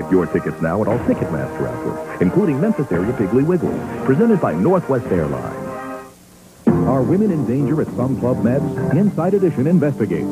Your tickets now at all Ticketmaster outlets, including Memphis area Piggly Wiggly, presented by Northwest Airlines. Are women in danger at some Club Meds? Inside Edition investigates.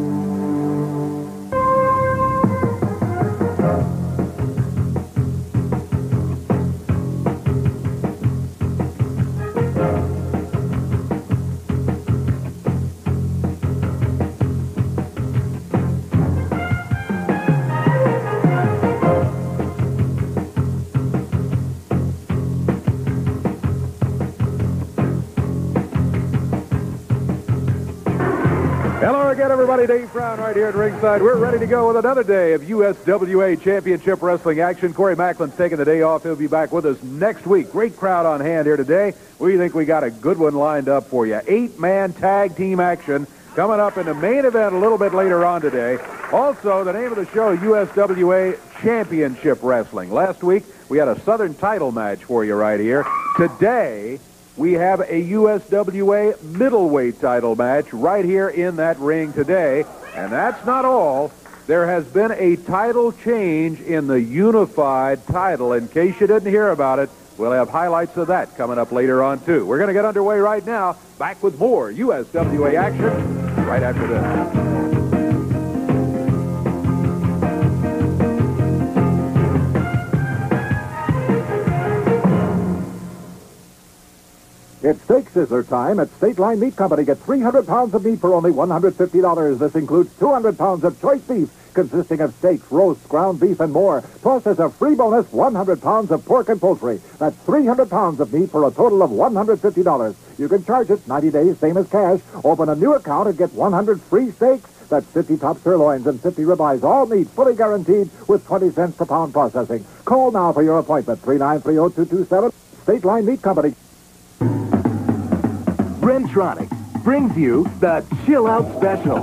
Hello again, everybody. Dave Brown right here at ringside. We're ready to go with another day of USWA Championship Wrestling action. Corey Macklin's taking the day off. He'll be back with us next week. Great crowd on hand here today. We think we got a good one lined up for you. 8-man tag team action coming up in the main event a little bit later on today. Also, the name of the show, USWA Championship Wrestling. Last week, we had a Southern title match for you right here. Today, we have a USWA middleweight title match right here in that ring today. And that's not all. There has been a title change in the unified title. In case you didn't hear about it, we'll have highlights of that coming up later on, too. We're going to get underway right now. Back with more USWA action right after this. It's steak sizzler time at State Line Meat Company. Get 300 pounds of meat for only $150. This includes 200 pounds of choice beef, consisting of steaks, roasts, ground beef, and more. Plus, as a free bonus, 100 pounds of pork and poultry. That's 300 pounds of meat for a total of $150. You can charge it 90 days, same as cash. Open a new account and get 100 free steaks. That's 50 top sirloins and 50 ribeyes, all meat, fully guaranteed, with 20 cents per pound processing. Call now for your appointment, 3930227, State Line Meat Company. Brentronics brings you the Chill Out Special.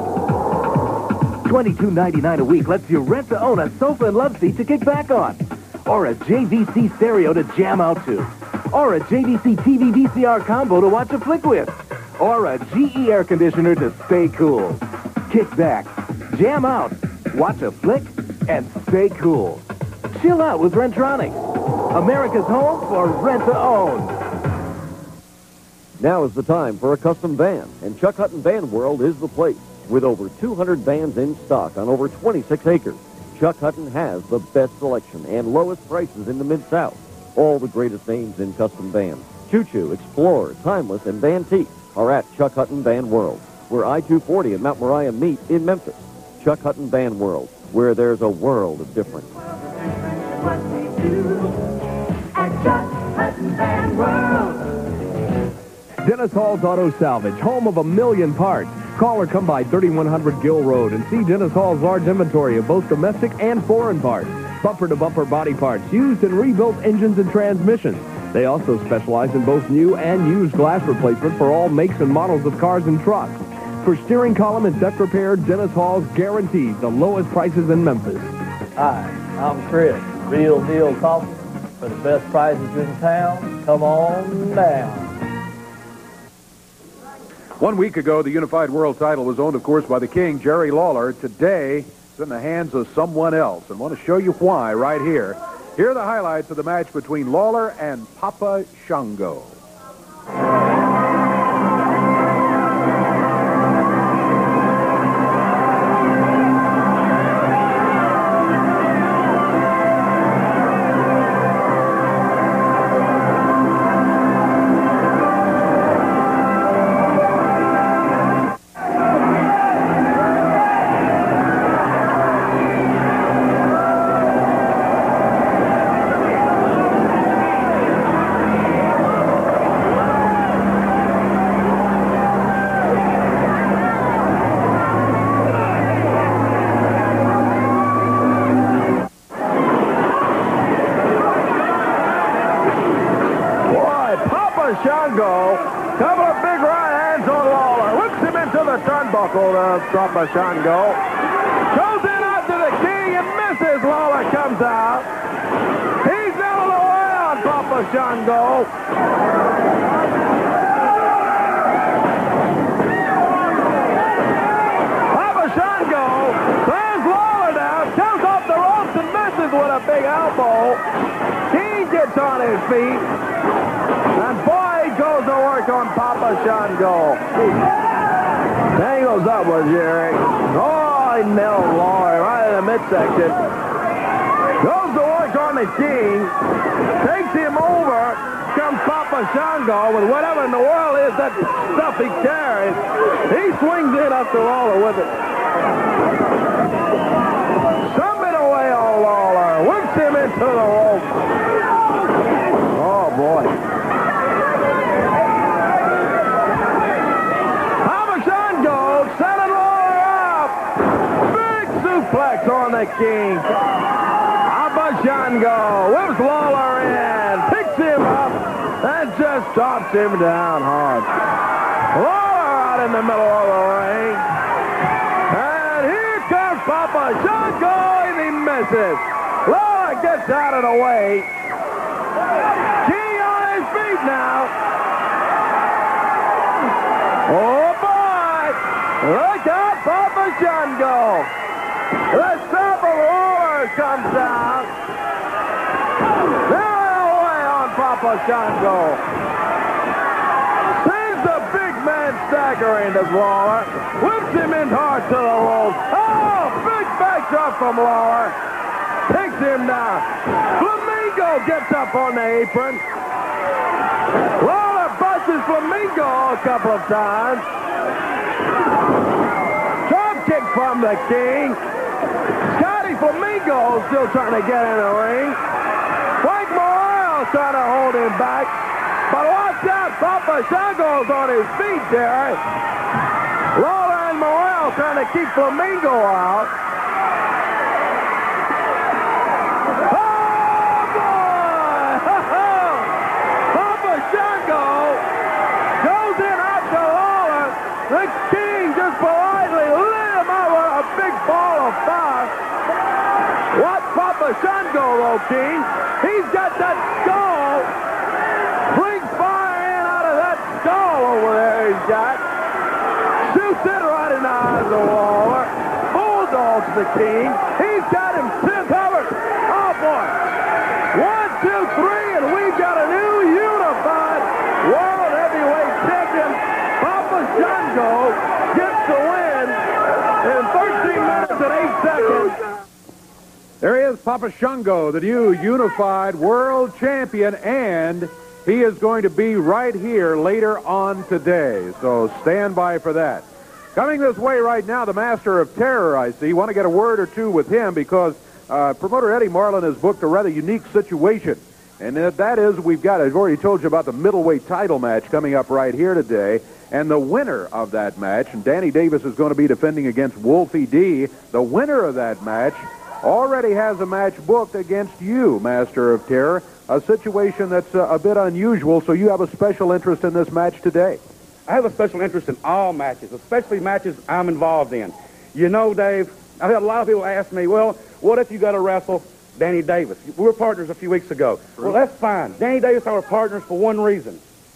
$22.99 a week lets you rent to own a sofa and love seat to kick back on, or a JVC stereo to jam out to, or a JVC TV VCR combo to watch a flick with, or a GE air conditioner to stay cool. Kick back, jam out, watch a flick, and stay cool. Chill out with Brentronics, America's home for rent to own. Now is the time for a custom van, and Chuck Hutton Van World is the place. With over 200 vans in stock on over 26 acres, Chuck Hutton has the best selection and lowest prices in the Mid-South. All the greatest names in custom vans, Choo Choo, Explorer, Timeless, and Van Teeth, are at Chuck Hutton Van World, where I-240 and Mount Moriah meet in Memphis. Chuck Hutton Van World, where there's a world of difference. What we do at Chuck Hutton Van World. Dennis Hall's Auto Salvage, home of 1,000,000 parts. Call or come by 3100 Gill Road and see Dennis Hall's large inventory of both domestic and foreign parts. Bumper-to-bumper body parts, used and rebuilt engines and transmissions. They also specialize in both new and used glass replacement for all makes and models of cars and trucks. For steering column and deck repair, Dennis Hall's guarantees the lowest prices in Memphis. Hi, I'm Chris. Real Deal Coffee for the best prices in town. Come on down. 1 week ago, the unified world title was owned, of course, by the king, Jerry Lawler. Today, it's in the hands of someone else, and I want to show you why right here. Here are the highlights of the match between Lawler and Papa Shango. Shango, couple of big right hands on Lawler, whips him into the turnbuckle of Papa Shango, goes in after the king and misses. Lawler comes out. He's out of the way on Papa Shango. Papa Shango slams Lawler down, comes off the ropes and misses with with a big elbow. King gets on his feet. And boy, he goes to work on Papa Shango. Angles upwards, Jerry. Oh, he nailed Lawler right in the midsection. Goes to work on the King. Takes him over. Comes Papa Shango with whatever in the world is that stuff he carries. He swings in up to Lawler with it. Some it away on Lawler. Whips him into the rope. Oh, boy. Papa Shango setting Lawler up. Big suplex on the King. Papa Shango whips Lawler in. Picks him up. And just stops him down hard. Lawler out in the middle of the ring. And here comes Papa Shango, and he misses. Lawler gets out of the way. King on his feet now. Oh, boy. Look out, Papa Shango. The stump of Lawler comes down. Papa Shango sends the big man staggering to Lawler, whips him in hard to the rope. Oh, big back drop from Lawler. Takes him down. Flamingo gets up on the apron. Lawler busts Flamingo a couple of times. Drop kick from the King. Scotty Flamingo still trying to get in the ring. Trying to hold him back. But watch out, Papa Shango's on his feet there. Lawler and Morrell trying to keep Flamingo out. Oh, boy! Papa Shango goes in after Lawler. The King just politely lit him out with a big ball of fire. Watch Papa Shango, though, King. He's got that skull. Brings fire in out of that skull over there he's got. Shoots it right in the eyes of Lawler. Bulldogs the King. He's got him covered. Oh, boy. 1, 2, 3, and we've got a new unified World Heavyweight Champion. Papa Shango gets the win in 13 minutes and 8 seconds. There he is, Papa Shango, the new unified world champion, and he is going to be right here later on today. So stand by for that. Coming this way right now, the Master of Terror, I see. Want to get a word or two with him because promoter Eddie Marlin has booked a rather unique situation. And that is, I've already told you about the middleweight title match coming up right here today. And the winner of that match, and Danny Davis is going to be defending against Wolfie D. The winner of that match already has a match booked against you, Master of Terror, a situation that's a bit unusual, so you have a special interest in this match today. I have a special interest in all matches, especially matches I'm involved in. You know, Dave, I've had a lot of people ask me, well, what if you got to wrestle Danny Davis? We were partners a few weeks ago. Well, that's fine. Danny Davis and I were partners for one reason,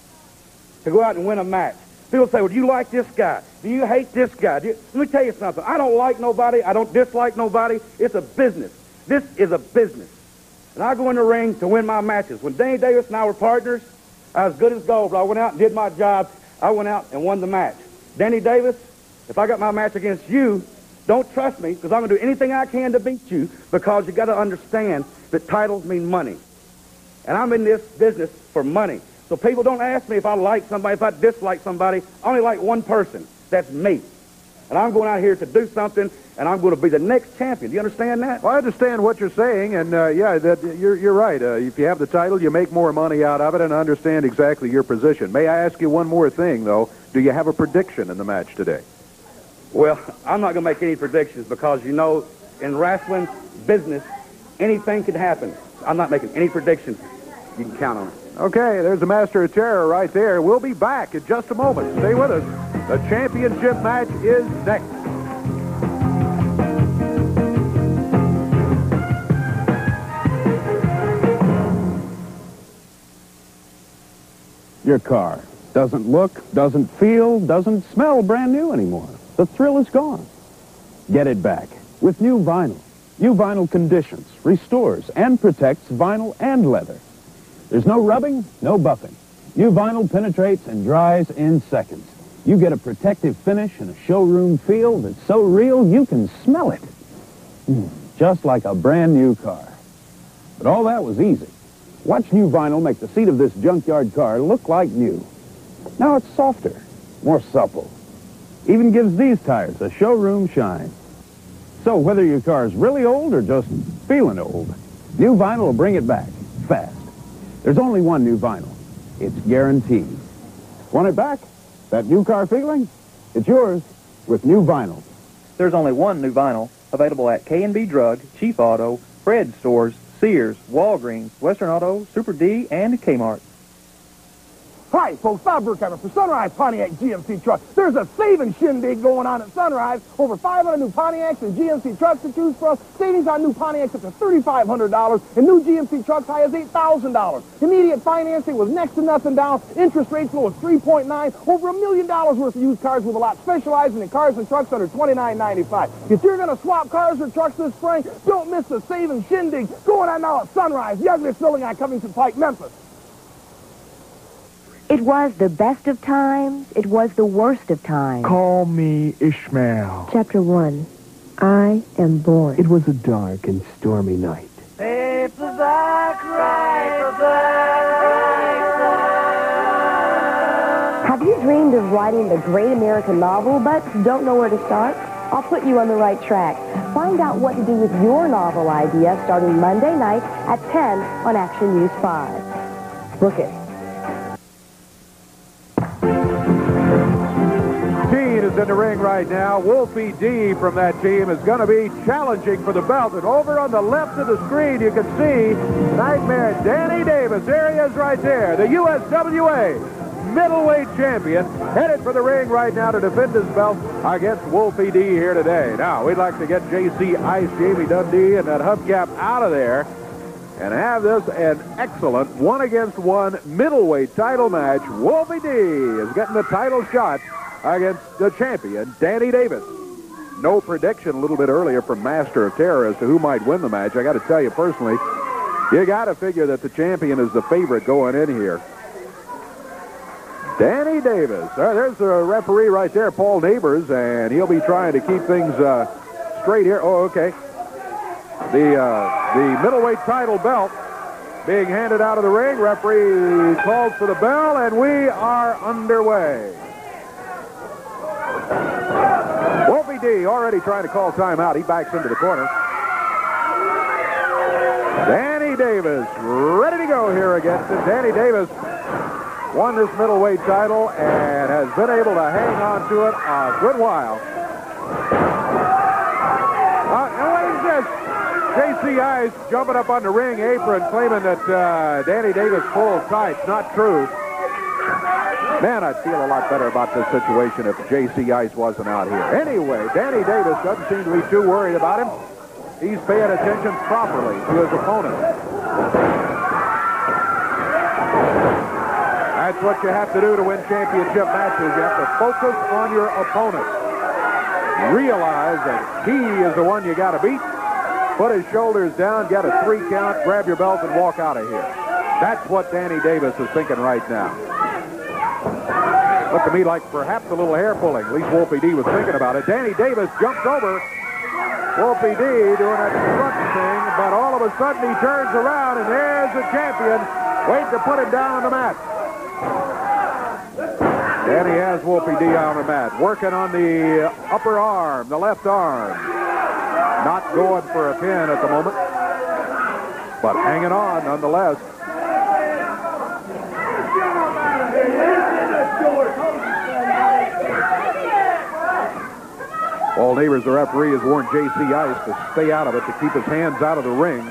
to go out and win a match. People say, well, do you like this guy? Do you hate this guy? Let me tell you something. I don't like nobody. I don't dislike nobody. It's a business. This is a business. And I go in the ring to win my matches. When Danny Davis and I were partners, I was good as gold. But I went out and did my job. I went out and won the match. Danny Davis, if I got my match against you, don't trust me because I'm going to do anything I can to beat you because you got to understand that titles mean money. And I'm in this business for money. So people don't ask me if I like somebody, if I dislike somebody. I only like one person. That's me. And I'm going out here to do something, and I'm going to be the next champion. Do you understand that? Well, I understand what you're saying, and you're right. If you have the title, you make more money out of it, and I understand exactly your position. May I ask you one more thing, though? Do you have a prediction in the match today? Well, I'm not going to make any predictions because, you know, in wrestling business, anything can happen. I'm not making any predictions. You can count on it. Okay, there's the Master of Terror right there. We'll be back in just a moment. Stay with us. The championship match is next. Your car doesn't look, doesn't feel, doesn't smell brand new anymore. The thrill is gone. Get it back with new vinyl. New Vinyl conditions, restores, and protects vinyl and leather. There's no rubbing, no buffing. New Vinyl penetrates and dries in seconds. You get a protective finish and a showroom feel that's so real you can smell it. Just like a brand new car. But all that was easy. Watch New Vinyl make the seat of this junkyard car look like new. Now it's softer, more supple. Even gives these tires a showroom shine. So whether your car's really old or just feeling old, New Vinyl will bring it back fast. There's only one New Vinyl. It's guaranteed. Want it back? That new car feeling? It's yours with New Vinyl. There's only one New Vinyl, available at K&B Drug, Chief Auto, Fred Stores, Sears, Walgreens, Western Auto, Super D, and Kmart. Hi, folks. Bob Burkheimer for Sunrise Pontiac GMC Trucks. There's a saving shindig going on at Sunrise. Over 500 new Pontiacs and GMC trucks to choose from. Savings on new Pontiacs up to $3,500 and new GMC trucks high as $8,000. Immediate financing with next to nothing down. Interest rates low as 3.9. Over $1 million worth of used cars with a lot specializing in cars and trucks under $29.95. If you're going to swap cars or trucks this spring, don't miss the saving shindig going on now at Sunrise, the ugliest building on Covington Pike, Memphis. It was the best of times. It was the worst of times. Call me Ishmael. Chapter 1. I am born. It was a dark and stormy night. Have you dreamed of writing the great American novel, but don't know where to start? I'll put you on the right track. Find out what to do with your novel idea starting Monday night at 10 on Action News 5. Book it. Is in the ring right now. Wolfie D from that team is going to be challenging for the belt. And over on the left of the screen, you can see Nightmare Danny Davis. There he is right there, the USWA middleweight champion, headed for the ring right now to defend his belt against Wolfie D here today. Now, we'd like to get JC Ice, Jamie Dundee, and that hubcap out of there and have this an excellent one-against-one middleweight title match. Wolfie D is getting the title shot against the champion, Danny Davis. No prediction a little bit earlier from Master of Terror as to who might win the match. I got to tell you personally, you got to figure that the champion is the favorite going in here. Danny Davis. There's the referee right there, Paul Neighbors, and he'll be trying to keep things straight here. Oh, okay. The middleweight title belt being handed out of the ring. Referee calls for the bell, and we are underway. Wolfie D already trying to call timeout. He backs into the corner. Danny Davis ready to go here against it. Danny Davis won this middleweight title and has been able to hang on to it a good while. And what is this? JC Ice jumping up on the ring apron claiming that Danny Davis pulled tight. Not true. Man, I'd feel a lot better about this situation if J.C. Ice wasn't out here. Anyway, Danny Davis doesn't seem to be too worried about him. He's paying attention properly to his opponent. That's what you have to do to win championship matches. You have to focus on your opponent. Realize that he is the one you got to beat. Put his shoulders down, get a 3 count, grab your belt, and walk out of here. That's what Danny Davis is thinking right now. Looked to me like perhaps a little hair pulling. At least Wolfie D was thinking about it. Danny Davis jumps over Wolfie D doing that front thing, but all of a sudden he turns around and there's the champion waiting to put him down on the mat. Danny has Wolfie D on the mat, working on the upper arm, the left arm. Not going for a pin at the moment, but hanging on nonetheless. Paul Neighbors, the referee, has warned J.C. Ice to stay out of it, to keep his hands out of the ring.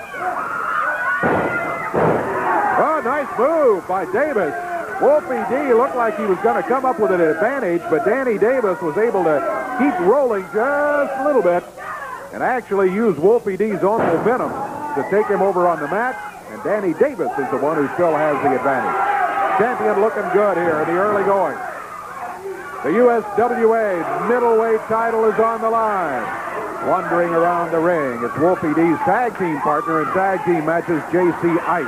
Oh, nice move by Davis. Wolfie D looked like he was going to come up with an advantage, but Danny Davis was able to keep rolling just a little bit and actually use Wolfie D's own momentum to take him over on the mat, and Danny Davis is the one who still has the advantage. Champion looking good here in the early going. The USWA middleweight title is on the line. wandering around the ring. It's Wolfie D's tag team partner in tag team matches, J.C. Ice.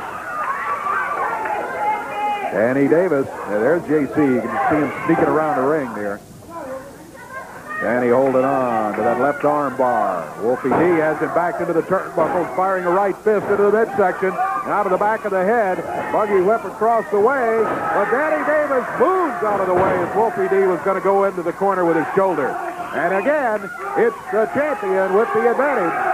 Danny Davis. There's J.C. You can see him sneaking around the ring there. Danny holding on to that left arm bar. Wolfie D has him back into the turnbuckles, firing a right fist into the midsection. Now to the back of the head. Buggy whip across the way. But Danny Davis moves out of the way as Wolfie D was going to go into the corner with his shoulder. And again, it's the champion with the advantage.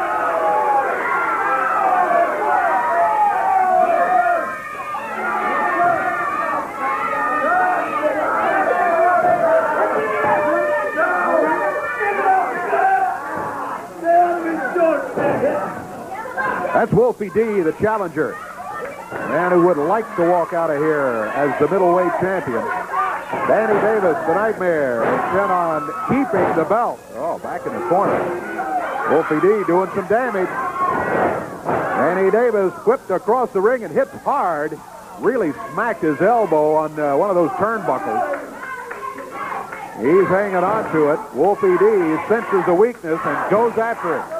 That's Wolfie D, the challenger. Man who would like to walk out of here as the middleweight champion. Danny Davis, the Nightmare, intent on keeping the belt. Oh, back in the corner. Wolfie D doing some damage. Danny Davis whipped across the ring and hits hard. Really smacked his elbow on one of those turnbuckles. He's hanging on to it. Wolfie D senses the weakness and goes after it.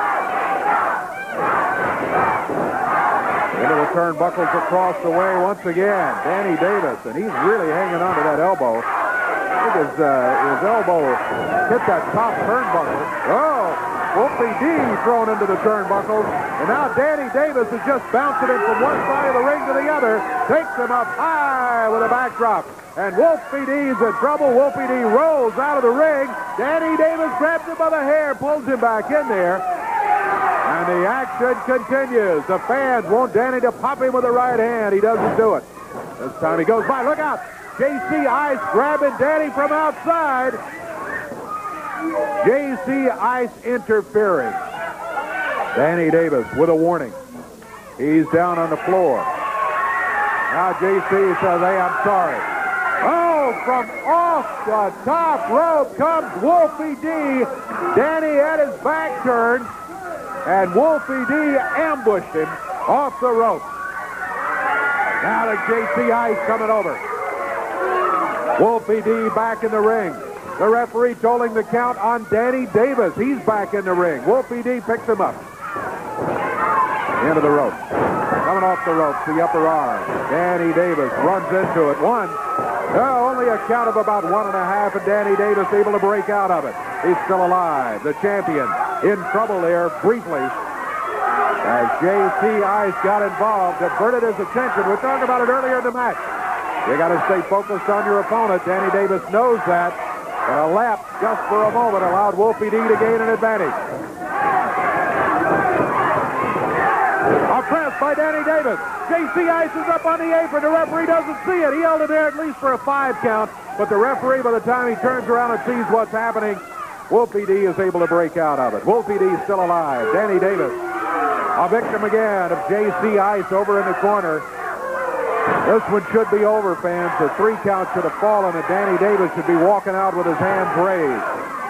Into the turnbuckles across the way once again. Danny Davis, and he's really hanging on to that elbow. I think his elbow hit that top turnbuckle. Oh, Wolfie D thrown into the turnbuckles. And now Danny Davis is just bouncing him from one side of the ring to the other. Takes him up high with a backdrop. And Wolfie D's in trouble. Wolfie D rolls out of the ring. Danny Davis grabs him by the hair, pulls him back in there. And the action continues. The fans want Danny to pop him with the right hand. He doesn't do it. This time he goes by. Look out. J.C. Ice grabbing Danny from outside. J.C. Ice interfering. Danny Davis with a warning. He's down on the floor. Now J.C. says, hey, I'm sorry. Oh, from off the top rope comes Wolfie D. Danny had his back turned. And Wolfie D ambushed him off the rope. Now to J.C. Ice coming over. Wolfie D back in the ring. The referee tolling the count on Danny Davis. He's back in the ring. Wolfie D picks him up. Into the rope. Coming off the ropes, the upper arm. Danny Davis runs into it. One. No, only a count of about 1.5, and Danny Davis able to break out of it. He's still alive. The champion in trouble there briefly as J.C. Ice got involved, diverted his attention. We talked about it earlier in the match. You got to stay focused on your opponent. Danny Davis knows that. But a lapse just for a moment allowed Wolfie D to gain an advantage. A press by Danny Davis. J.C. Ice is up on the apron. The referee doesn't see it. He held it there at least for a 5 count. But the referee, by the time he turns around and sees what's happening, Wolfie D is able to break out of it. Wolfie D is still alive. Danny Davis, a victim again of J.C. Ice over in the corner. This one should be over, fans. The 3 count should have fallen, and Danny Davis should be walking out with his hands raised.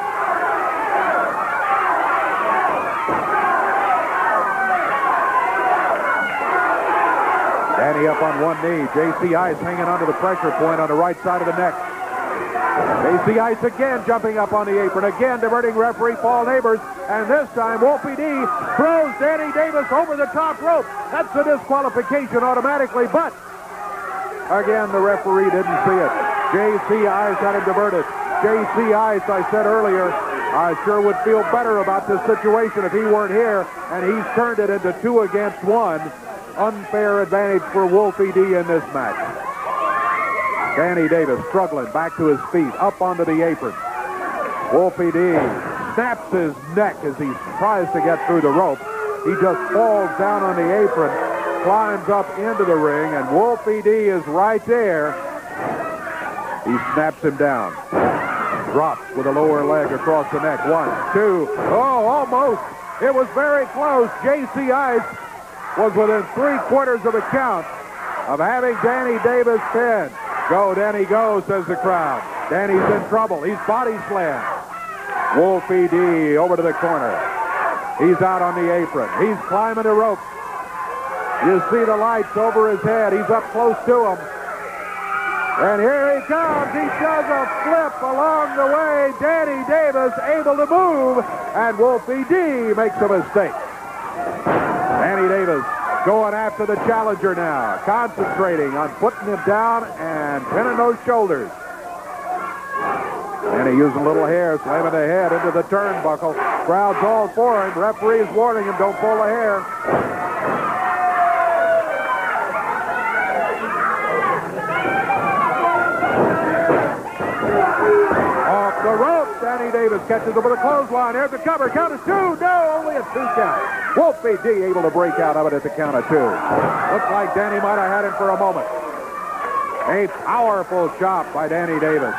Danny up on one knee. J.C. Ice hanging onto the pressure point on the right side of the neck. J.C. Ice again jumping up on the apron. Again diverting referee Paul Neighbors. And this time Wolfie D throws Danny Davis over the top rope. That's a disqualification automatically, but again the referee didn't see it. J.C. Ice had him diverted. J.C. Ice, I said earlier, I sure would feel better about this situation if he weren't here, and he's turned it into 2 against 1. Unfair advantage for Wolfie D in this match. Danny Davis struggling back to his feet, up onto the apron. Wolfie D snaps his neck as he tries to get through the rope. He just falls down on the apron, climbs up into the ring, and Wolfie D is right there. He snaps him down. Drops with a lower leg across the neck. 1, 2. Oh, almost. It was very close. J.C. Ice was within 3/4 of a count of having Danny Davis pinned. Go, Danny, go, says the crowd. Danny's in trouble. He's body slammed. Wolfie D over to the corner. He's out on the apron. He's climbing the ropes. You see the lights over his head. He's up close to him. And here he comes. He does a flip along the way. Danny Davis able to move. and Wolfie D makes a mistake. Danny Davis going after the challenger now, concentrating on putting him down and pinning those shoulders. And he using a little hair, slamming the head into the turnbuckle. Crowd's all for him. Referee is warning him, don't pull the hair. Off the rope, Danny Davis catches him with a clothesline. There's the cover. Count of 2. No, only a 2 count. Wolfie D able to break out of it at the count of 2. Looks like Danny might have had him for a moment. A powerful shot by Danny Davis.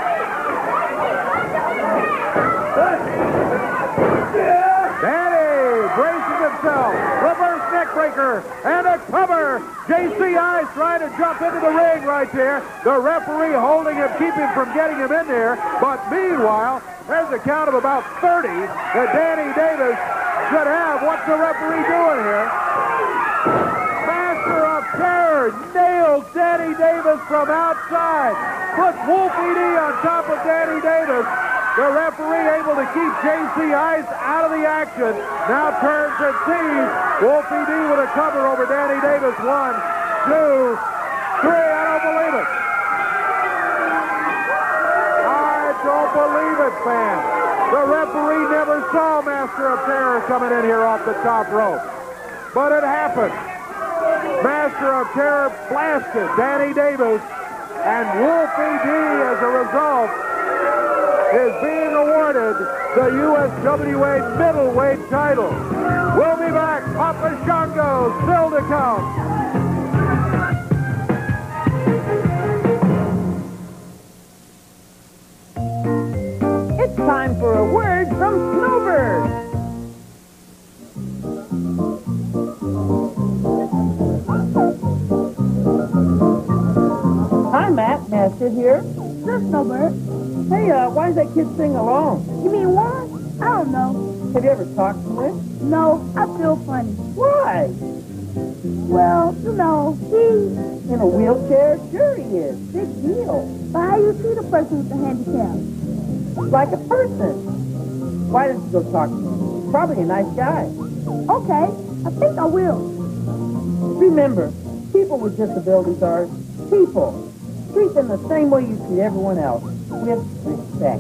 Danny braces himself. Reverse neck breaker and a cover. J.C. Ice trying to jump into the ring right there. The referee holding him, keeping from getting him in there. But meanwhile, there's a count of about 30 that Danny Davis should have. What's the referee doing here? Master of Terror nails Danny Davis from outside. Puts Wolfie D on top of Danny Davis. The referee able to keep J.C. Ice out of the action. Now turns and sees Wolfie D with a cover over Danny Davis. 1, 2, 3. I don't believe it. I don't believe it, fans. The referee never saw Master of Terror coming in here off the top rope. But it happened. Master of Terror blasted Danny Davis, and Wolfie D, as a result, is being awarded the USWA Middleweight title. We'll be back. Papa Shango still to come. It's time for a word from Snowbird. Hi, Matt. May I sit here? Sure, Snowbird. Hey, why does that kid sing alone? You mean what? I don't know. Have you ever talked to him? No, I feel funny. Why? Well, you know, he's in a wheelchair? Sure he is. Big deal. But how you treat a person with a handicap? Like a person. Why don't you go talk to him? He's probably a nice guy. Okay, I think I will. Remember, people with disabilities are people. Treat them the same way you treat everyone else, with respect.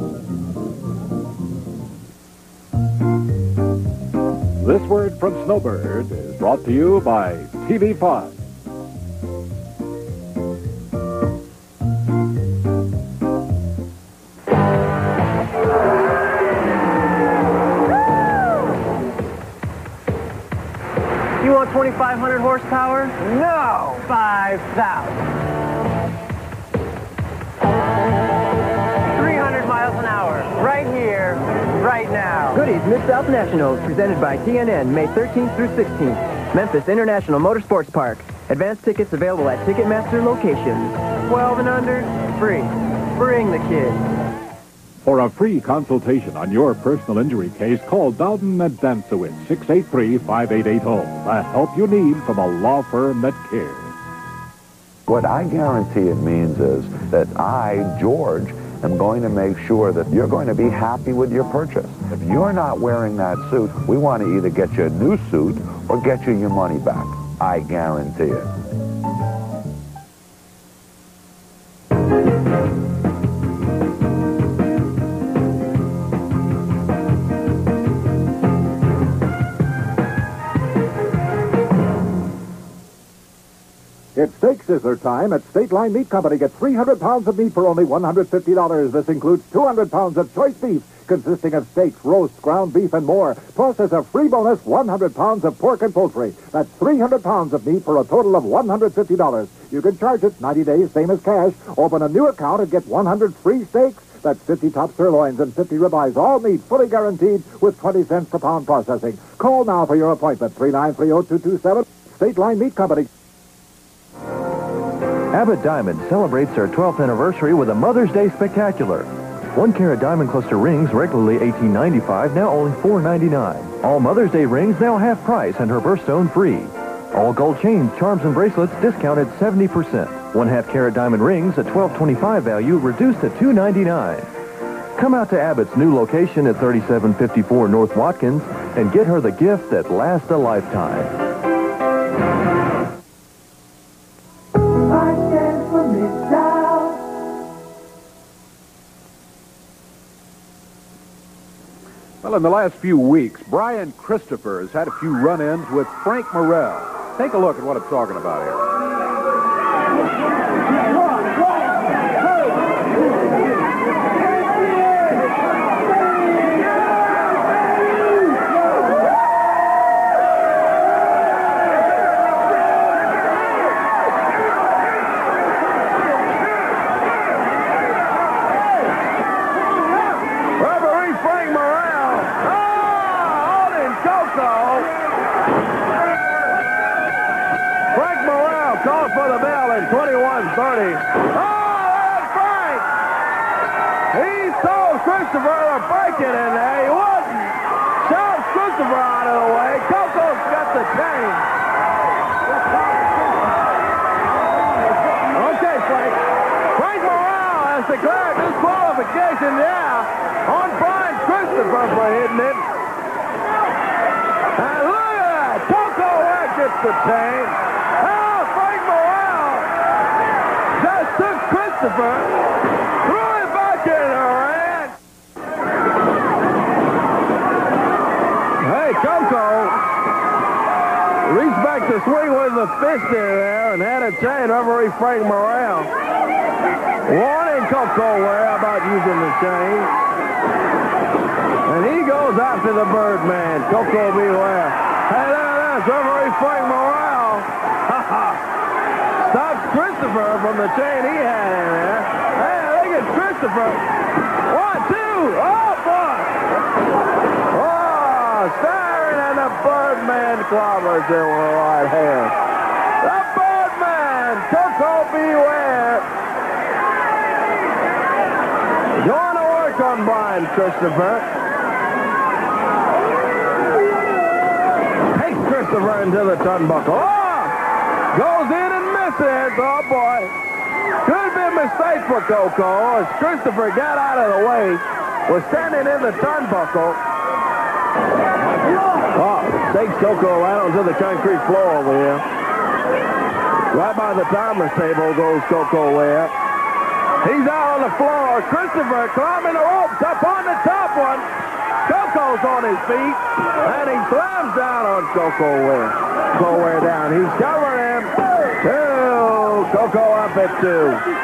This word from Snowbird is brought to you by TV5. You want 2,500 horsepower? No! 5,000. 300 miles an hour. Right here, right now. Goodies Mid-South Nationals, presented by TNN, May 13th through 16th. Memphis International Motorsports Park. Advanced tickets available at Ticketmaster locations. 12 and under, free. Bring the kids. For a free consultation on your personal injury case, call Dowden and Dansowitz, 683-5880. The help you need from a law firm that cares. What I guarantee it means is that I, George, am going to make sure that you're going to be happy with your purchase. If you're not wearing that suit, we want to either get you a new suit or get you your money back. I guarantee it. It's steak sizzler time at State Line Meat Company. Get 300 pounds of meat for only $150. This includes 200 pounds of choice beef, consisting of steaks, roast, ground beef, and more. Plus, as a free bonus, 100 pounds of pork and poultry. That's 300 pounds of meat for a total of $150. You can charge it 90 days, same as cash. Open a new account and get 100 free steaks. That's 50 top sirloins and 50 ribeyes, all meat, fully guaranteed, with 20 cents per pound processing. Call now for your appointment, 393-0227, State Line Meat Company. Abbott Diamond celebrates their 12th anniversary with a Mother's Day Spectacular. 1-carat diamond cluster rings, regularly $18.95, now only $4.99. All Mother's Day rings now half price and her birthstone free. All gold chains, charms, and bracelets discounted 70%. 1/2 carat diamond rings at $12.25 value reduced to $2.99. Come out to Abbott's new location at 3754 North Watkins and get her the gift that lasts a lifetime. Well, in the last few weeks, Brian Christopher has had a few run-ins with Frank Morrell. Take a look at what I'm talking about here. For the bell in 21:30. Oh, there's Frank! He told Christopher to break it in there. He wouldn't. Shoves Christopher out of the way. Coco's got the chain. Okay, Frank. Frank Morrell has declared disqualification, on Brian Christopher for hitting it. And look at that. Coco gets the chain. Took Christopher, threw it back in her hand. Hey, Coco reached back to swing with the fist in there and had a chain. Referee Frank Morrell warning Coco Ware about using the chain. And he goes after the Birdman. Coco beware. Hey, there it is. Referee Frank Morrell. Ha ha. Stops Christopher from the chain he had in there. Hey, look at Christopher. 1, 2. Oh, boy. Oh, staring at the Birdman clobbers in the right hand. The Birdman. Coco beware. Going to work on Brian Christopher. Takes Christopher into the turnbuckle. Oh! Goes in and misses. Oh, boy. Could be a mistake for Coco as Christopher got out of the way. Was standing in the turnbuckle. Oh, takes Coco right onto the concrete floor over here. Right by the timer's table goes Coco Ware. He's out on the floor. Christopher climbing the ropes up on the top one. Coco's on his feet. And he slams down on Coco Ware. Coco Ware down. He's covering him. 2. Coco up at 2.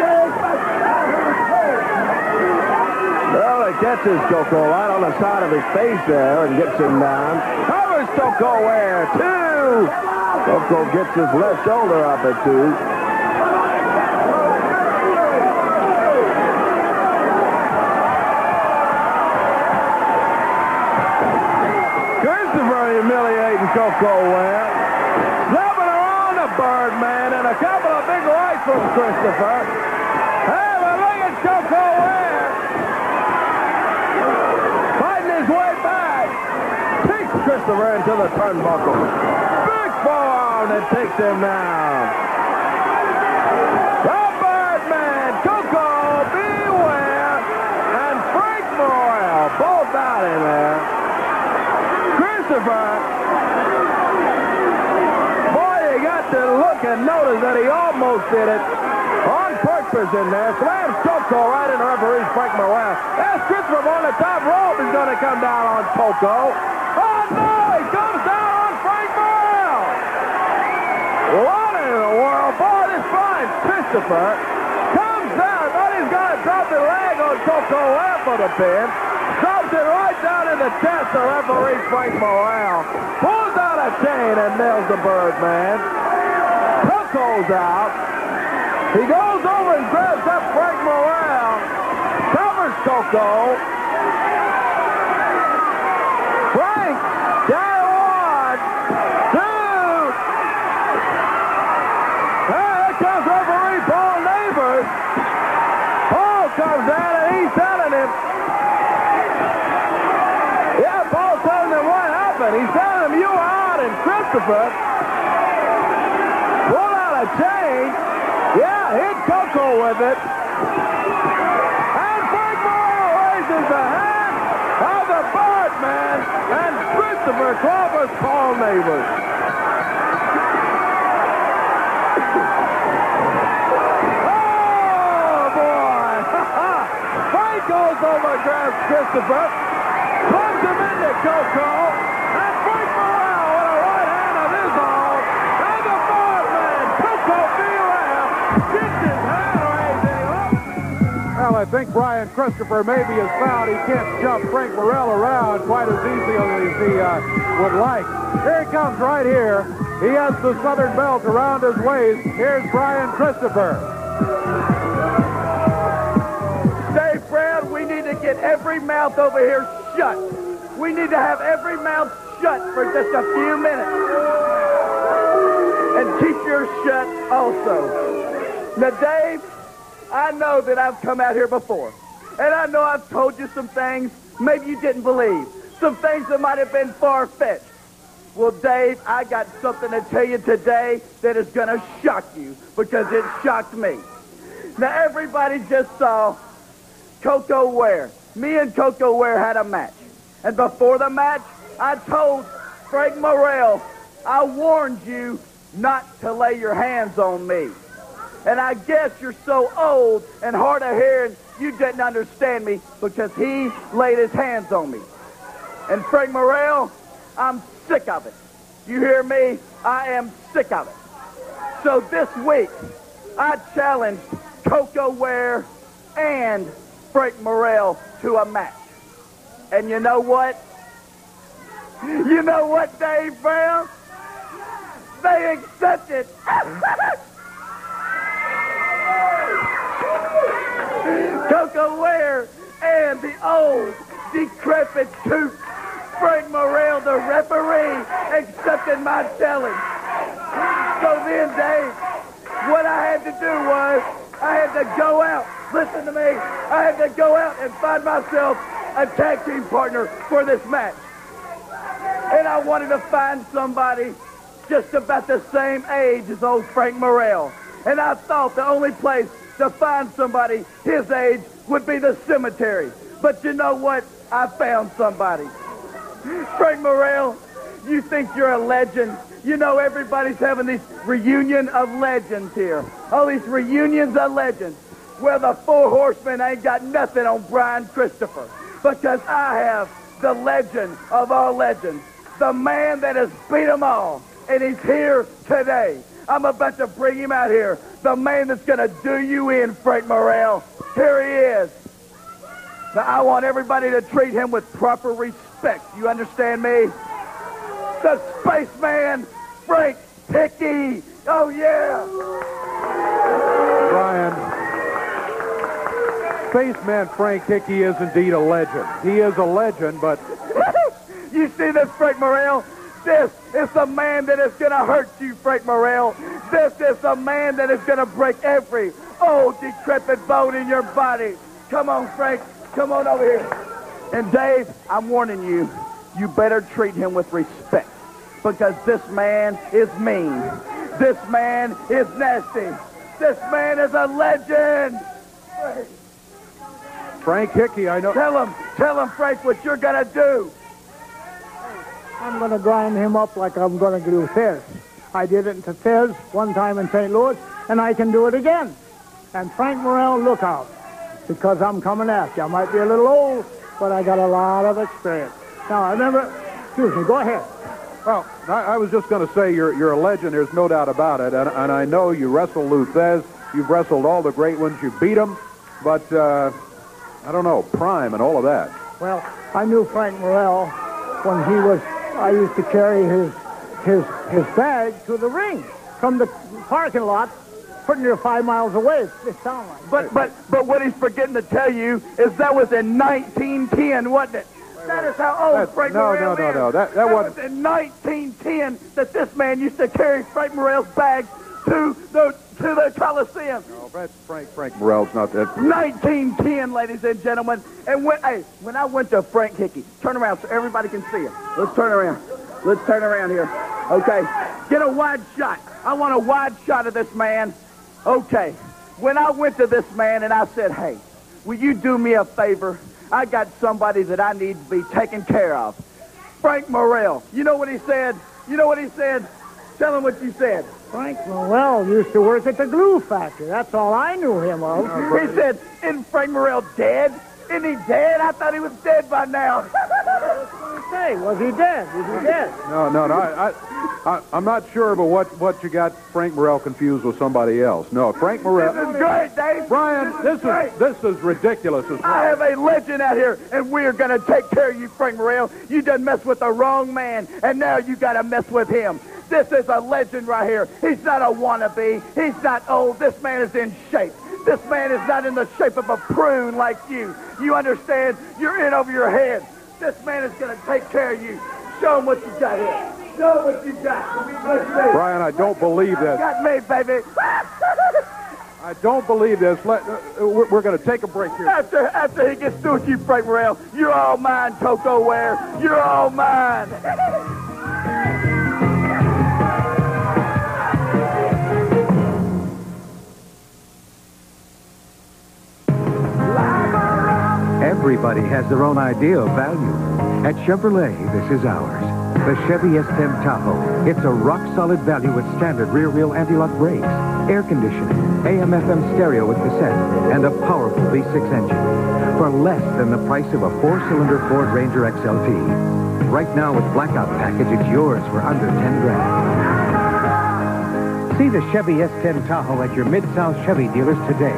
Well, it catches Coco right on the side of his face there and gets him down. Covers Coco Ware. 2. Coco gets his left shoulder up at 2. Humiliating Coco Ware. Slapping around the Birdman and a couple of big rights from Christopher. Hey, but look at Coco Ware. Fighting his way back. Takes Christopher into the turnbuckle. Big forearm that takes him down. The Birdman, Coco, beware, and Frank Morrell both out in there. Christopher, boy, you got to look and notice that he almost did it on purpose in there. Slams Coco right in the referee Frank Morrell. There's Christopher on the top rope. He's going to come down on Coco. Oh, no, he comes down on Frank Morrell. What in the world? Boy, this fine Christopher comes down. Thought he's going to drop the leg on Coco for the pin. Drops it right down in the chest of referee Frank Morrell. Pulls out a chain and nails the Birdman. Coco's out. He goes over and grabs up Frank Morrell. Covers Coco. Frank, down 1, 2. Hey, here comes referee Paul Neighbors. Paul comes out and he's telling him. Yeah, Paul's telling him what happened. He's telling him you were out, and Christopher pulled out a chain. Yeah, hit Coco with it. And Frank Morrell lays is the hand of the Birdman and Christopher Clovis Paul Neighbors. Oh, boy. Frank goes over, grabs Christopher, plunges him into Coco, and Frank Morrell with a right hand of his own, and the Birdman, Coco Villarreal, gets his hand raising up. Well, I think Brian Christopher maybe has found he can't jump Frank Morrell around quite as easily as he would like. Here he comes right here. He has the Southern belt around his waist. Here's Brian Christopher. Dave Brown, we need to get every mouth over here shut. We need to have every mouth shut for just a few minutes. And keep yours shut also. Now, Dave, I know that I've come out here before. And I know I've told you some things maybe you didn't believe. Some things that might have been far-fetched. Well, Dave, I got something to tell you today that is going to shock you because it shocked me. Now, everybody just saw Coco Ware. Me and Coco Ware had a match. And before the match, I told Frank Morrell, I warned you not to lay your hands on me. And I guess you're so old and hard of hearing, you didn't understand me because he laid his hands on me. And Frank Morrell, I'm sick of it. You hear me? I am sick of it. So this week, I challenged Coco Ware and Frank Morrell to a match. And you know what? You know what, Dave Brown? They accepted. Coco Ware and the old, decrepit coot Frank Morrell, the referee, accepted my challenge. So then, Dave, what I had to do was I had to go out. Listen to me. I had to go out and find myself a tag team partner for this match. And I wanted to find somebody just about the same age as old Frank Morrell. And I thought the only place to find somebody his age would be the cemetery. But you know what? I found somebody. Frank Morrell, you think you're a legend. You know everybody's having this reunion of legends here. All these reunions of legends. Well, the Four Horsemen ain't got nothing on Brian Christopher. Because I have the legend of all legends. The man that has beat them all. And he's here today. I'm about to bring him out here. The man that's going to do you in, Frank Morrell. Here he is. Now, I want everybody to treat him with proper respect. You understand me? The spaceman, Frank Hickey. Oh, yeah. Brian, spaceman Frank Hickey is indeed a legend. He is a legend, but... You see this, Frank Morrell? This is the man that is going to hurt you, Frank Morrell. This is the man that is going to break every old, decrepit bone in your body. Come on, Frank. Come on over here. And Dave, I'm warning you, you better treat him with respect. Because this man is mean. This man is nasty. This man is a legend. Frank Hickey, I know... Tell him, Frank, what you're going to do. I'm going to grind him up like I'm going to do Fizz. I did it to Fizz one time in St. Louis, and I can do it again. And Frank Morrell, look out, because I'm coming after you. I might be a little old, but I got a lot of experience. Now, I remember... Excuse me, go ahead. Well, I was just going to say you're a legend. There's no doubt about it. And I know you wrestled Lou Thez. You've wrestled all the great ones. You beat them. But, I don't know, Prime and all of that. Well, I knew Frank Morrell when he was... I used to carry his bag to the ring from the parking lot, putting it 5 miles away. It sounds like. But what he's forgetting to tell you is that was in 1910, wasn't it? That is how old Frank Morrell is. No. That was in 1910 that this man used to carry Frank Morrell's bag to the Coliseum. No, that's Frank Morrell's not that. 1910, ladies and gentlemen. And when I went to Frank Hickey, turn around so everybody can see him. Let's turn around. Let's turn around here. Okay. Get a wide shot. I want a wide shot of this man. Okay. When I went to this man and I said, hey, will you do me a favor? I got somebody that I need to be taken care of. Frank Morrell. You know what he said? You know what he said? Tell him what you said. Frank Morrell used to work at the glue factory. That's all I knew him of. He said, isn't Frank Morrell dead? Isn't he dead? I thought he was dead by now. Hey, was he dead? Is he dead? No. I'm not sure, but what you got Frank Morrell confused with somebody else. No, Frank Morrell. This is great, Dave. Brian, this is ridiculous as well. I have a legend out here, and we're going to take care of you, Frank Morrell. You done messed with the wrong man, and now you got to mess with him. This is a legend right here. He's not a wannabe. He's not old. This man is in shape. This man is not in the shape of a prune like you. You understand? You're in over your head. This man is going to take care of you. Show him what you got here. Show him what you got. Brian, I don't believe this. Got me, baby. I don't believe this. We're going to take a break here. After he gets through with you, Frank Morrell, you're all mine, Coco Ware. You're all mine. Everybody has their own idea of value. At Chevrolet, this is ours. The Chevy S10 Tahoe. It's a rock-solid value with standard rear-wheel anti-lock brakes, air conditioning, AM/FM stereo with cassette, and a powerful V6 engine. For less than the price of a 4-cylinder Ford Ranger XLT. Right now with Blackout Package, it's yours for under 10 grand. See the Chevy S10 Tahoe at your Mid-South Chevy dealers today.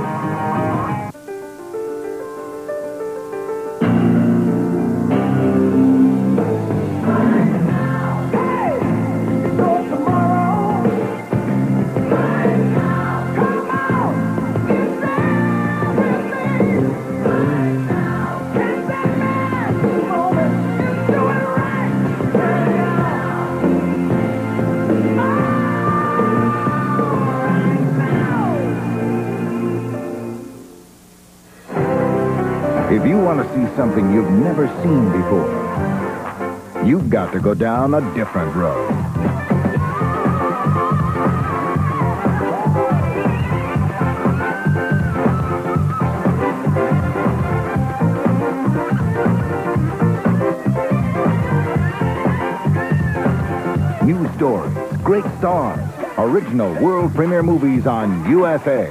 If you want to see something you've never seen before, you've got to go down a different road. New stories, great stars, original world premiere movies on USA.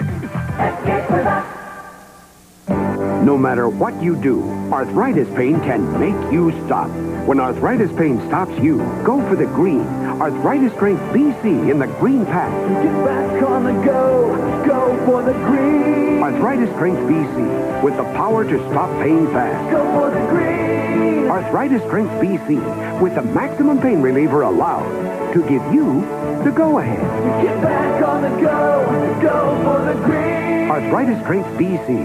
No matter what you do, arthritis pain can make you stop. When arthritis pain stops you, go for the green. Arthritis Strength BC in the green pack. Get back on the go. Go for the green. Arthritis Strength BC with the power to stop pain fast. Go for the green. Arthritis Strength BC with the maximum pain reliever allowed to give you the go-ahead. Get back on the go. Go for the green. Arthritis Strength BC.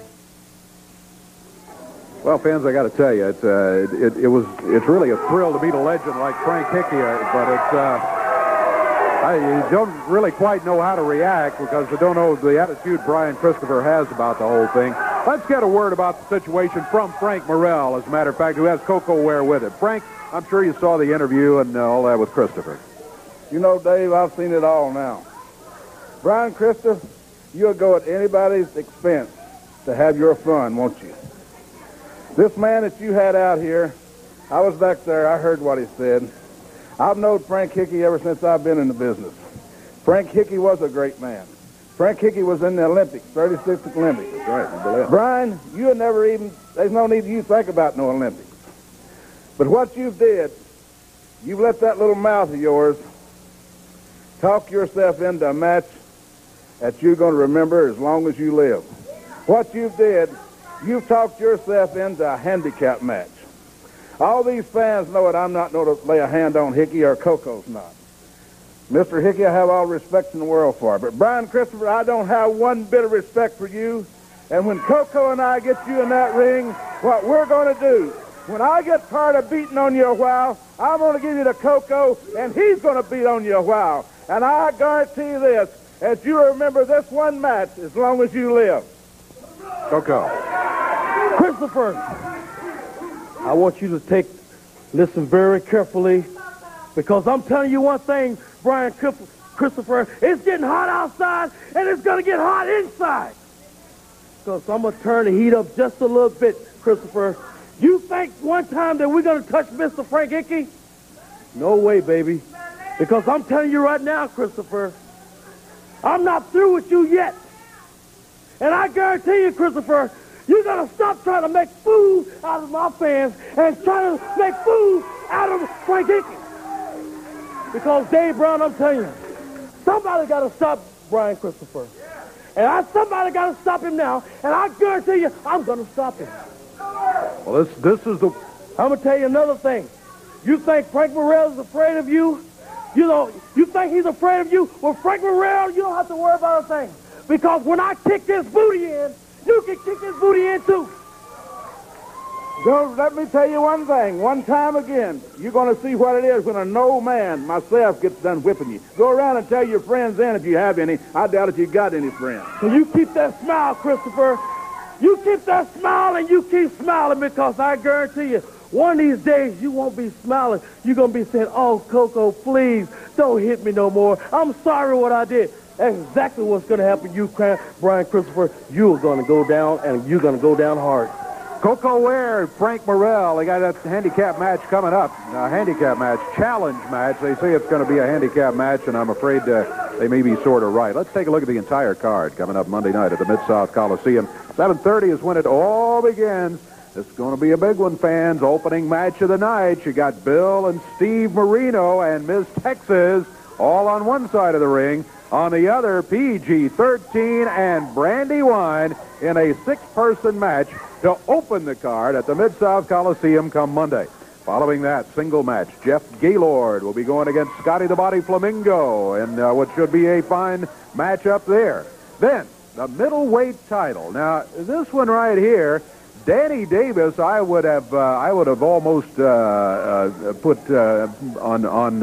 Well, fans, I got to tell you, it's really a thrill to meet a legend like Frank Hickey, but you don't really quite know how to react because you don't know the attitude Brian Christopher has about the whole thing. Let's get a word about the situation from Frank Morrell, as a matter of fact, who has Coco Ware with him. Frank, I'm sure you saw the interview and all that with Christopher. You know, Dave, I've seen it all now. Brian Christopher, you'll go at anybody's expense to have your fun, won't you? This man that you had out here, I was back there, I heard what he said. I've known Frank Hickey ever since I've been in the business. Frank Hickey was a great man. Frank Hickey was in the Olympics, 36th Olympics. That's right, I believe. Brian, you never even, there's no need you think about no Olympics. But what you did, you've let that little mouth of yours talk yourself into a match that you're going to remember as long as you live. What you did, you've talked yourself into a handicap match. All these fans know it. I'm not going to lay a hand on Hickey, or Coco's not. Mr. Hickey, I have all respect in the world for. But Brian Christopher, I don't have one bit of respect for you. And when Coco and I get you in that ring, what we're going to do, when I get tired of beating on you a while, I'm going to give you the Coco, and he's going to beat on you a while. And I guarantee you this, that you remember this one match as long as you live. Coco. Christopher, I want you to listen very carefully, because I'm telling you one thing, Brian Christopher, it's getting hot outside, and it's going to get hot inside. So I'm going to turn the heat up just a little bit, Christopher. You think one time that we're going to touch Mr. Frank Hickey? No way, baby. Because I'm telling you right now, Christopher, I'm not through with you yet. And I guarantee you, Christopher, you're going to stop trying to make food out of my fans and try to make food out of Frank Hickey. Because, Dave Brown, I'm telling you, somebody got to stop Brian Christopher. And somebody got to stop him now, and I guarantee you, I'm going to stop him. Well, this is the... I'm going to tell you another thing. You think Frank Morrell is afraid of you? You think he's afraid of you? Well, Frank Morrell, you don't have to worry about a thing. Because when I kick this booty in, you can kick this booty in too. Don't let me tell you one thing. One time again, you're going to see what it is when a no man, myself, gets done whipping you. Go around and tell your friends then, if you have any. I doubt if you got any friends. So you keep that smile, Christopher. You keep that smile and you keep smiling, because I guarantee you, one of these days you won't be smiling. You're going to be saying, oh, Coco, please, don't hit me no more. I'm sorry what I did. That's exactly what's going to happen to you, Brian Christopher. You're going to go down, and you're going to go down hard. Coco Ware and Frank Morrell, they got that handicap match coming up. A handicap match, challenge match. They say it's going to be a handicap match, and I'm afraid they may be sort of right. Let's take a look at the entire card coming up Monday night at the Mid-South Coliseum. 7:30 is when it all begins. This is going to be a big one, fans. Opening match of the night. You got Bill and Steve Marino and Ms. Texas all on one side of the ring. On the other, PG-13 and Brandywine in a six-person match to open the card at the Mid-South Coliseum come Monday. Following that single match, Jeff Gaylord will be going against Scotty the Body Flamingo in what should be a fine matchup there. Then, the middleweight title. Now, this one right here, Danny Davis, I would have almost put on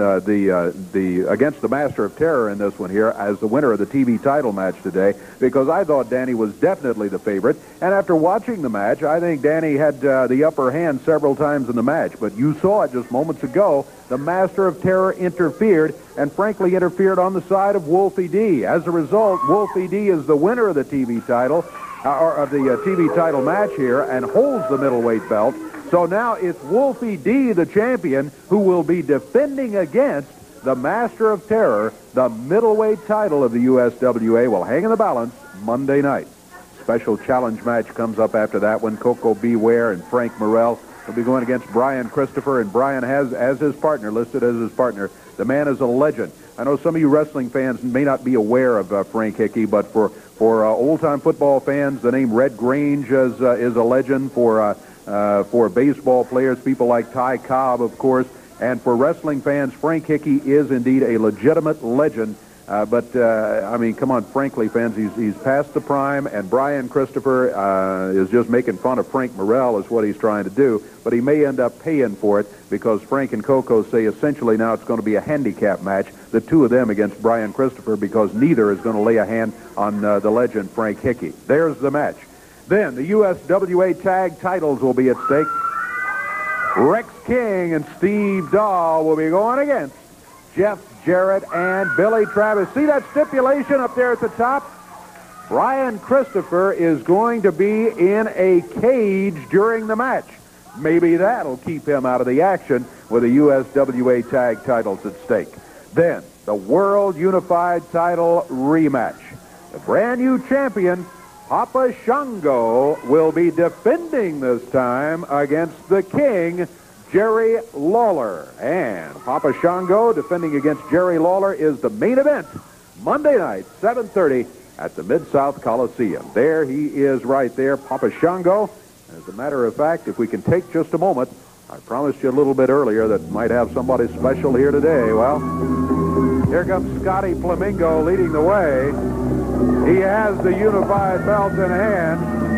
the against the Master of Terror in this one here as the winner of the TV title match today, because I thought Danny was definitely the favorite. And after watching the match, I think Danny had the upper hand several times in the match. But you saw it just moments ago. The Master of Terror interfered, and frankly interfered on the side of Wolfie D. As a result, Wolfie D is the winner of the TV title. Or of the TV title match here, and holds the middleweight belt. So now it's Wolfie D, the champion, who will be defending against the Master of Terror. The middleweight title of the USWA will hang in the balance Monday night. Special challenge match comes up after that one. Coco Beware and Frank Morrell will be going against Brian Christopher, and Brian has as his partner, listed as his partner. The man is a legend. I know some of you wrestling fans may not be aware of Frank Hickey, but for old-time football fans, the name Red Grange is a legend. For baseball players, people like Ty Cobb, of course, and for wrestling fans, Frank Hickey is indeed a legitimate legend. I mean, come on, frankly, fans, he's past the prime, and Brian Christopher is just making fun of Frank Morrell is what he's trying to do, but he may end up paying for it, because Frank and Coco say essentially now it's going to be a handicap match, the two of them against Brian Christopher, because neither is going to lay a hand on the legend Frank Hickey. There's the match. Then the USWA tag titles will be at stake. Rex King and Steve Dahl will be going against Jeff Jarrett and Billy Travis. See that stipulation up there at the top? Brian Christopher is going to be in a cage during the match. Maybe that'll keep him out of the action with the USWA tag titles at stake. Then, the World Unified title rematch. The brand new champion, Papa Shango, will be defending this time against the King, Jerry Lawler. And Papa Shango defending against Jerry Lawler is the main event Monday night, 7:30 at the Mid-South Coliseum. There he is right there, Papa Shango. As a matter of fact, if we can take just a moment, I promised you a little bit earlier that might have somebody special here today. Well, here comes Scotty Flamingo leading the way. He has the unified belt in hand.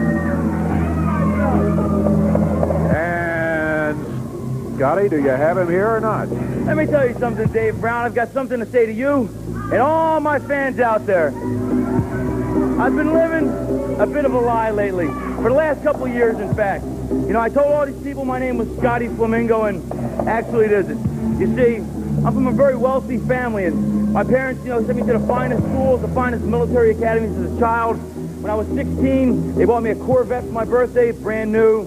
And Scotty, do you have him here or not? Let me tell you something, Dave Brown. I've got something to say to you and all my fans out there. I've been living a bit of a lie lately, for the last couple of years, in fact. You know, I told all these people my name was Scotty Flamingo, and actually it isn't. You see, I'm from a very wealthy family, and my parents, you know, sent me to the finest schools, the finest military academies as a child. When I was 16, they bought me a Corvette for my birthday, brand new.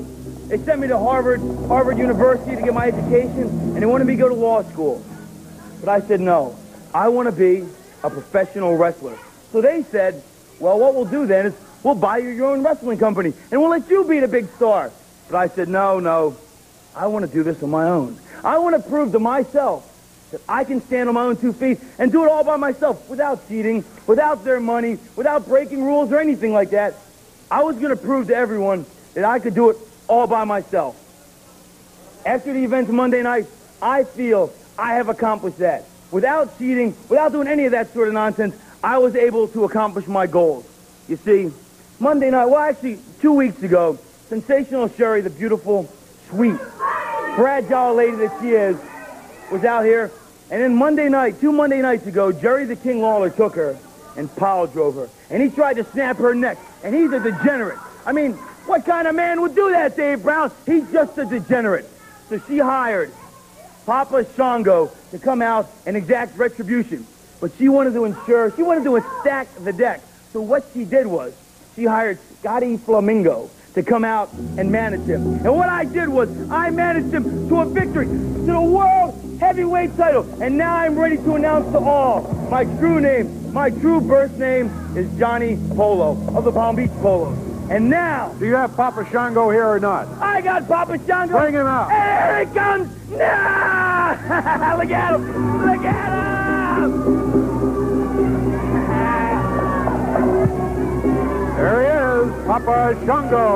They sent me to Harvard University to get my education, and they wanted me to go to law school. But I said, no, I want to be a professional wrestler. So they said, well, what we'll do then is we'll buy you your own wrestling company, and we'll let you be the big star. But I said, no, I want to do this on my own. I want to prove to myself that I can stand on my own 2 feet and do it all by myself, without cheating, without their money, without breaking rules or anything like that. I was going to prove to everyone that I could do it all by myself. After the event Monday night, I feel I have accomplished that. Without cheating, without doing any of that sort of nonsense, I was able to accomplish my goals. You see, Monday night, well, actually, 2 weeks ago, Sensational Sherry, the beautiful, sweet, fragile lady that she is, was out here. And then Monday night, 2 Monday nights ago, Jerry the King Lawler took her, and Polo drove her. And he tried to snap her neck, and he's a degenerate. I mean, what kind of man would do that, Dave Brown? He's just a degenerate. So she hired Papa Shango to come out and exact retribution. But she wanted to stack the deck. So what she did was, she hired Scotty Flamingo to come out and manage him. And what I did was, I managed him to a victory, to the World Heavyweight title. And now I'm ready to announce to all my true name. My true birth name is Johnny Polo of the Palm Beach Polo. And now... Do you have Papa Shango here or not? I got Papa Shango. Bring him out. And here he comes. No! Look at him. Look at him. There he is, Papa Shango.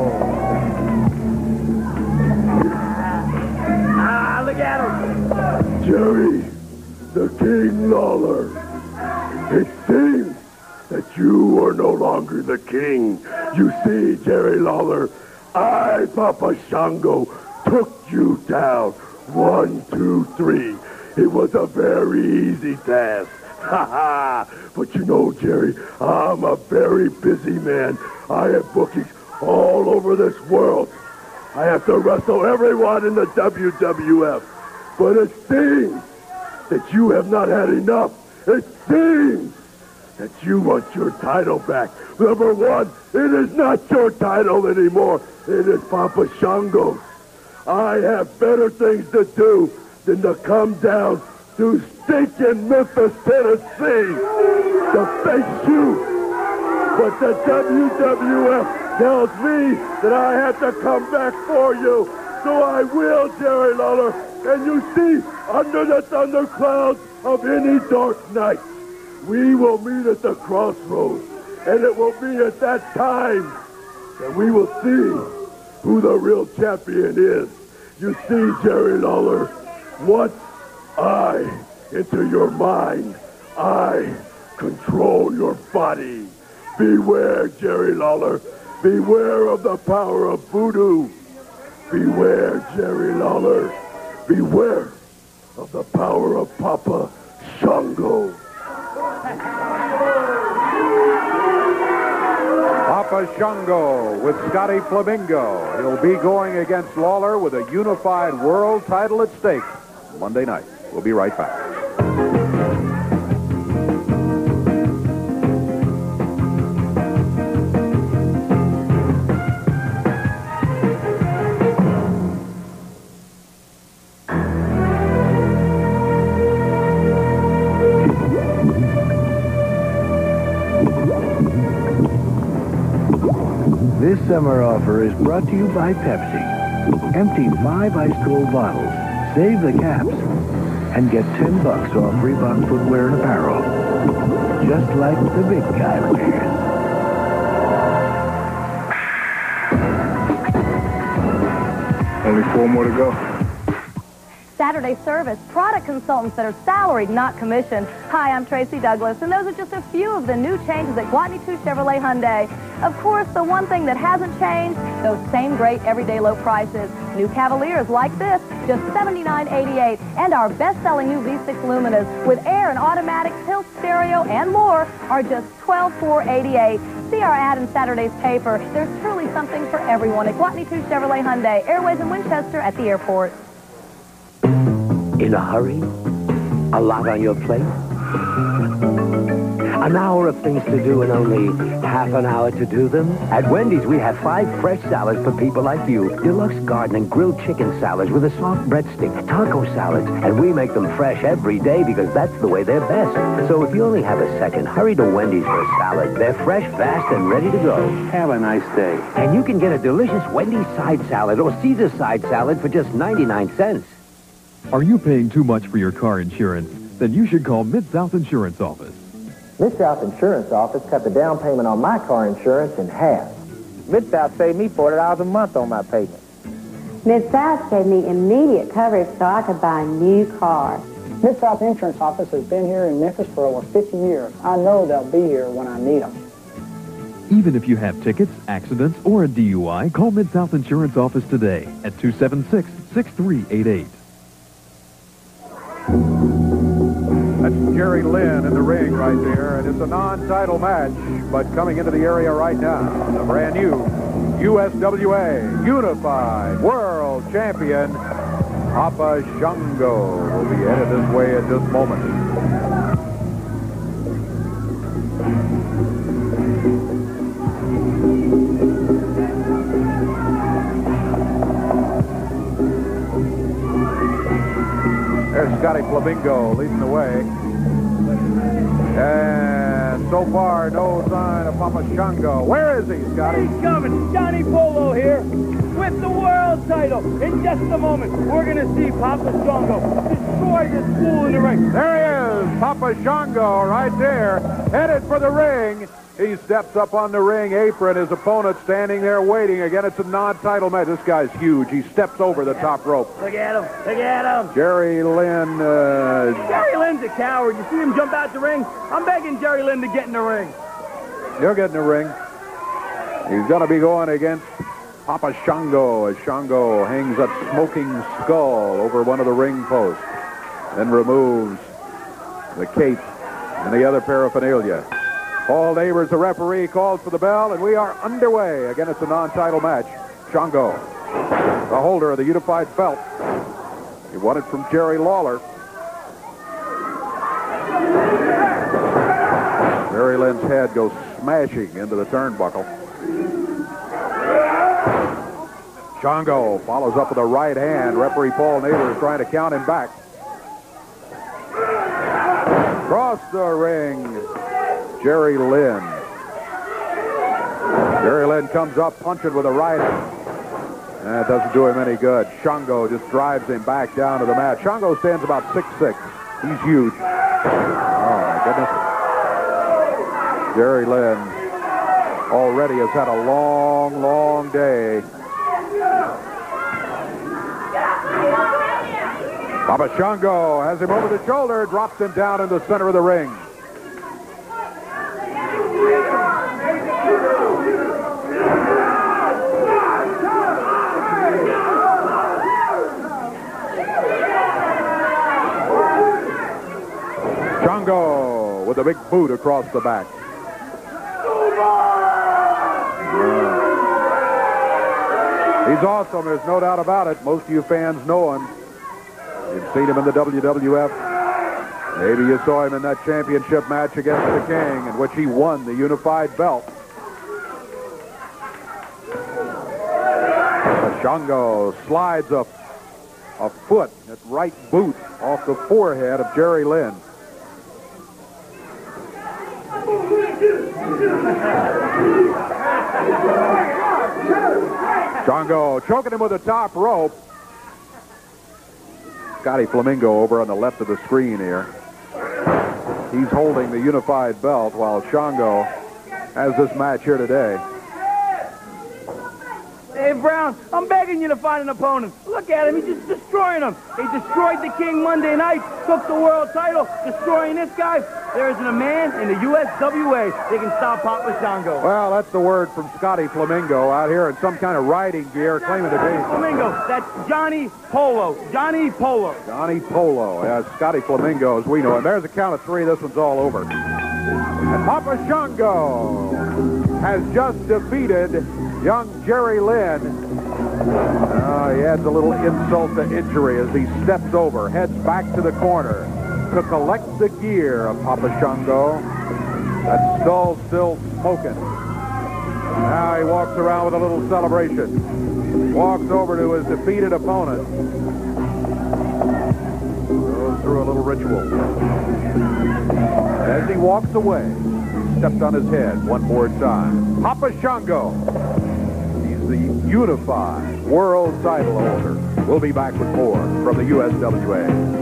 Look at him. Jerry, the King Lawler. It seems that you are no longer the king. You see, Jerry Lawler, I, Papa Shango, took you down. 1, 2, 3. It was a very easy task. Ha ha! But you know, Jerry, I'm a very busy man. I have bookings all over this world. I have to wrestle everyone in the WWF. But it seems that you have not had enough. It seems that you want your title back. Number one, it is not your title anymore. It is Papa Shango's. I have better things to do than to come down to stinking Memphis, Tennessee to face you. But the WWF tells me that I have to come back for you. So I will, Jerry Lawler. And you see, under the thunderclouds of any dark night, we will meet at the crossroads. And it will be at that time that we will see who the real champion is. You see, Jerry Lawler, once I enter your mind, I control your body. Beware, Jerry Lawler. Beware of the power of voodoo. Beware, Jerry Lawler. Beware of the power of Papa Shango. Papa Shango with Scotty Flamingo. He'll be going against Lawler with a unified world title at stake Monday night. We'll be right back. This summer offer is brought to you by Pepsi. Empty 5 ice cold bottles, save the caps, and get $10 off Reebok footwear and apparel. Just like the big guy wears. Only 4 more to go. Saturday service, product consultants that are salaried, not commissioned. Hi, I'm Tracy Douglas, and those are just a few of the new changes at Guatney 2 Chevrolet Hyundai. Of course, the one thing that hasn't changed, those same great everyday low prices. New Cavaliers like this, just $79.88, and our best-selling new V6 Luminas with air and automatic, tilt stereo, and more are just $12,488. See our ad in Saturday's paper. There's truly something for everyone at Guatney 2 Chevrolet Hyundai, Airways in Winchester at the airport. In a hurry? A lot on your plate? A An hour of things to do and only half an hour to do them? At Wendy's, we have 5 fresh salads for people like you. Deluxe garden and grilled chicken salads with a soft breadstick, taco salads, and we make them fresh every day because that's the way they're best. So if you only have a second, hurry to Wendy's for a salad. They're fresh, fast, and ready to go. Have a nice day. And you can get a delicious Wendy's side salad or Caesar side salad for just 99 cents. Are you paying too much for your car insurance? Then you should call Mid-South Insurance Office. Mid-South Insurance Office cut the down payment on my car insurance in half. Mid-South saved me $40 a month on my payment. Mid-South gave me immediate coverage so I could buy a new car. Mid-South Insurance Office has been here in Memphis for over 50 years. I know they'll be here when I need them. Even if you have tickets, accidents, or a DUI, call Mid-South Insurance Office today at 276-6388. That's Jerry Lynn in the ring right there, and it's a non-title match, but coming into the area right now, the brand new USWA Unified World Champion, Papa Shango, will be headed this way at this moment. There's Scotty Flamingo leading the way. And so far, no sign of Papa Shango. Where is he, Scotty? He's coming. Johnny Polo here with the world title. In just a moment, we're going to see Papa Shango destroy this fool in the ring. There he is, Papa Shango right there, headed for the ring. He steps up on the ring apron. His opponent standing there waiting. Again, it's a non-title match. This guy's huge. He steps over the top rope. Look at him. Look at him. Jerry Lynn. Jerry Lynn's a coward. You see him jump out the ring? I'm begging Jerry Lynn to get in the ring. He'll get in the ring. He's going to be going against Papa Shango as Shango hangs that smoking skull over one of the ring posts. Then removes the cape and the other paraphernalia. Paul Neighbors, the referee, calls for the bell, and we are underway. Again, it's a non-title match. Shango, the holder of the unified belt. He won it from Jerry Lawler. Jerry Lynn's head goes smashing into the turnbuckle. Shango follows up with a right hand. Referee Paul Neighbors trying to count him back. Across the ring, Jerry Lynn. Jerry Lynn comes up punching with a right hand. That doesn't do him any good. Shango just drives him back down to the mat. Shango stands about 6'6". He's huge. Oh, my goodness. Jerry Lynn already has had a long, long day. Papa Shango has him over the shoulder, drops him down in the center of the ring. Shango with a big boot across the back. He's awesome, there's no doubt about it. Most of you fans know him. You've seen him in the WWF. Maybe you saw him in that championship match against the King, in which he won the unified belt. Shango slides a foot, that right boot, off the forehead of Jerry Lynn. Shango choking him with the top rope. Scotty Flamingo over on the left of the screen here. He's holding the unified belt while Shango has this match here today. Hey, Brown, I'm begging you to find an opponent. Look at him. He's just destroying him. He destroyed the King Monday night, took the world title, destroying this guy. There isn't a man in the USWA that can stop Papa Shango. Well, that's the word from Scotty Flamingo out here in some kind of riding gear claiming to be. Flamingo, that's Johnny Polo. Johnny Polo. Johnny Polo. Yeah, Scotty Flamingo, as we know him. There's a count of 3. This one's all over. And Papa Shango has just defeated young Jerry Lynn. He adds a little insult to injury as he steps over, heads back to the corner to collect the gear of Papa Shango. That stall's still smoking. Now he walks around with a little celebration. Walks over to his defeated opponent. Goes through a little ritual. As he walks away, he stepped on his head one more time. Papa Shango. He's the unified world title holder. We'll be back with more from the USWA.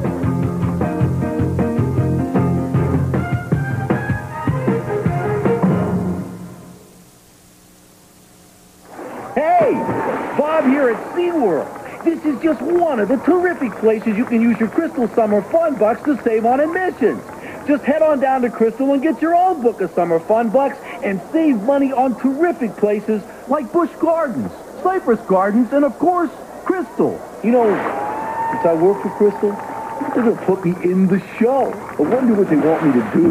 Bob here at SeaWorld. This is just one of the terrific places you can use your Crystal Summer Fun Bucks to save on admissions. Just head on down to Crystal and get your own book of Summer Fun Bucks and save money on terrific places like Busch Gardens, Cypress Gardens, and of course, Crystal. You know, since I work for Crystal, they're going to put me in the show. I wonder what they want me to do.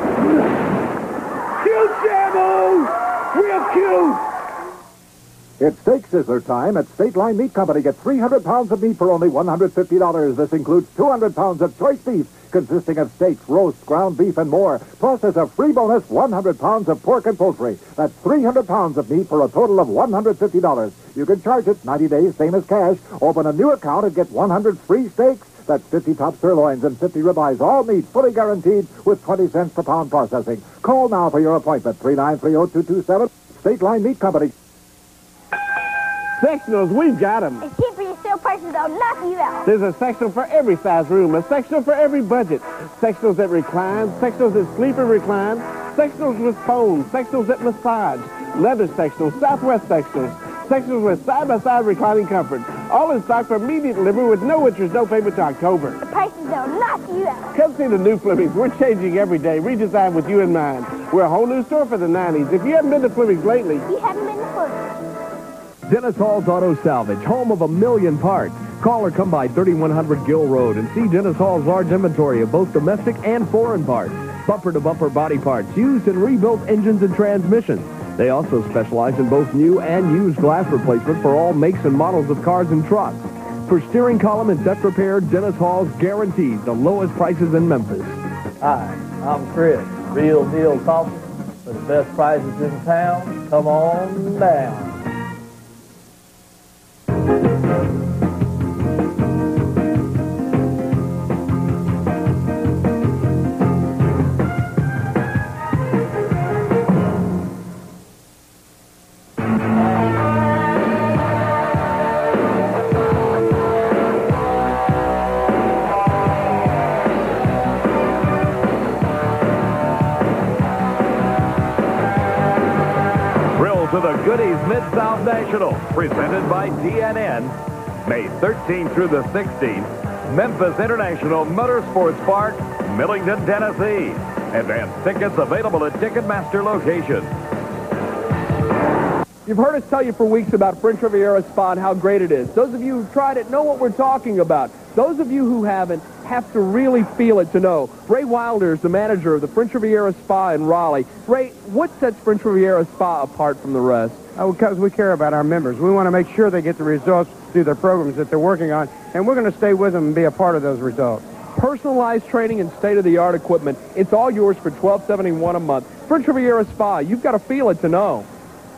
Cute, Shambo! Real cute! It's steak sizzler time at State Line Meat Company. Get 300 pounds of meat for only $150. This includes 200 pounds of choice beef, consisting of steaks, roast, ground beef, and more. Plus, as a free bonus, 100 pounds of pork and poultry. That's 300 pounds of meat for a total of $150. You can charge it 90 days, same as cash. Open a new account and get 100 free steaks. That's 50 top sirloins and 50 ribeyes, all meat, fully guaranteed, with 20 cents per pound processing. Call now for your appointment, 3930227, State Line Meat Company. Sectionals, we've got them. It's cheap for your sale prices, they'll knock you out. There's a sectional for every size room, a sectional for every budget. Sectionals that recline, sectionals that sleep and recline, sectionals with foam, sectionals that massage, leather sectionals, Southwest sectionals, sectionals with side-by-side reclining comfort. All in stock for immediate delivery with no interest, no payment to October. The prices, they'll knock you out. Come see the new Flemings. We're changing every day, redesigned with you in mind. We're a whole new store for the 90s. If you haven't been to Flemings lately, you haven't been to Flemings. Dennis Hall's Auto Salvage, home of 1,000,000 parts. Call or come by 3100 Gill Road and see Dennis Hall's large inventory of both domestic and foreign parts. Bumper-to-bumper body parts, used and rebuilt engines and transmissions. They also specialize in both new and used glass replacement for all makes and models of cars and trucks. For steering column and deck repair, Dennis Hall's guaranteed the lowest prices in Memphis. Hi, I'm Chris, Real Deal Coffee. For the best prices in town, come on down. To the Goodies Mid-South National, presented by TNN. May 13th through the 16th, Memphis International Motorsports Park, Millington, Tennessee. Advance tickets available at Ticketmaster locations. You've heard us tell you for weeks about French Riviera Spa and how great it is. Those of you who've tried it know what we're talking about. Those of you who haven't have to really feel it to know. Ray Wilder is the manager of the French Riviera Spa in Raleigh. Ray, what sets French Riviera Spa apart from the rest? Because we care about our members. We want to make sure they get the results through their programs that they're working on, and we're going to stay with them and be a part of those results. Personalized training and state-of-the-art equipment. It's all yours for $12.71 a month. French Riviera Spa, you've got to feel it to know.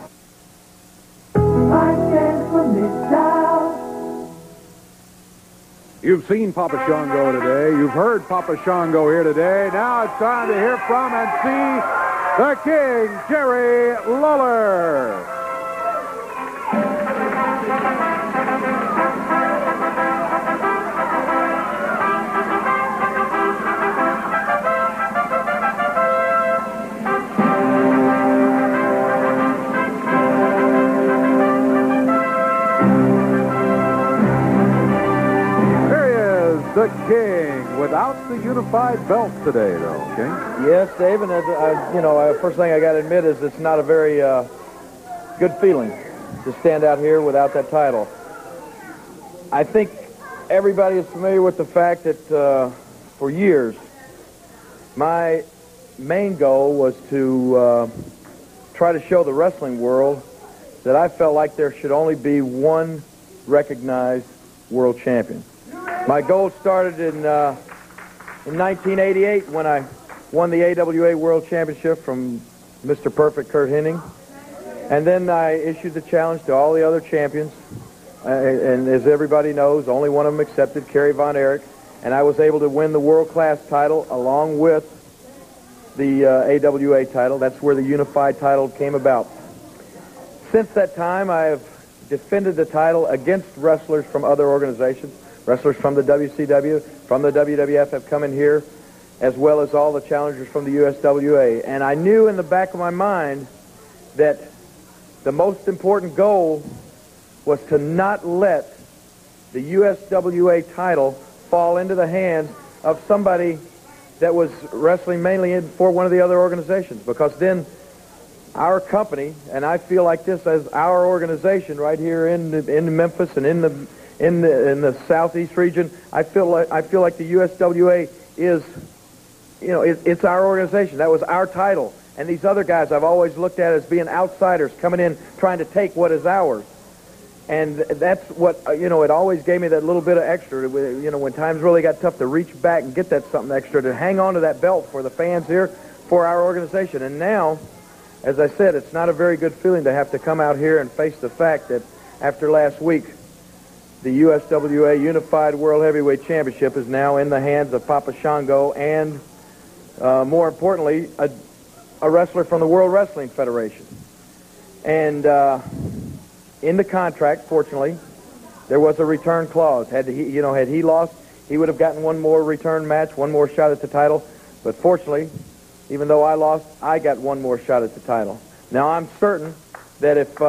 You've seen Papa Shango today. You've heard Papa Shango here today. Now it's time to hear from and see the King, Jerry Lawler. The King, without the unified belt today, though, King. Yes, Dave, and first thing I got to admit is it's not a very good feeling to stand out here without that title. I think everybody is familiar with the fact that for years, my main goal was to try to show the wrestling world that I felt like there should only be one recognized world champion. My goal started in 1988 when I won the AWA World Championship from Mr. Perfect Kurt Hennig. And then I issued the challenge to all the other champions. And as everybody knows, only one of them accepted, Kerry Von Erich. And I was able to win the world-class title along with the AWA title. That's where the unified title came about. Since that time, I have defended the title against wrestlers from other organizations. Wrestlers from the WCW, from the WWF have come in here, as well as all the challengers from the USWA. And I knew in the back of my mind that the most important goal was to not let the USWA title fall into the hands of somebody that was wrestling mainly for one of the other organizations, because then our company, and I feel like this as our organization right here in Memphis and in the southeast region, I feel like the USWA is, it's our organization. That was our title, and these other guys I've always looked at as being outsiders coming in trying to take what is ours. And that's what, it always gave me that little bit of extra, when times really got tough, to reach back and get that something extra, to hang on to that belt for the fans here, for our organization. And now, as I said, it's not a very good feeling to have to come out here and face the fact that after last week, the USWA Unified World Heavyweight Championship is now in the hands of Papa Shango and, more importantly, a wrestler from the World Wrestling Federation. And in the contract, fortunately, there was a return clause. Had he lost, he would have gotten one more return match, one more shot at the title. But fortunately, even though I lost, I got one more shot at the title. Now, I'm certain that if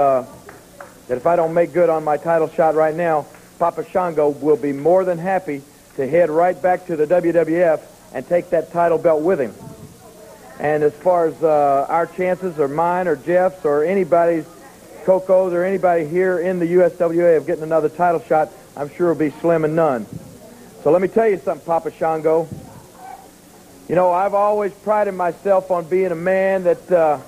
I don't make good on my title shot right now, Papa Shango will be more than happy to head right back to the WWF and take that title belt with him. And as far as our chances, or mine, or Jeff's, or anybody's, Coco's, or anybody here in the USWA of getting another title shot, I'm sure will be slim and none. So let me tell you something, Papa Shango. I've always prided myself on being a man that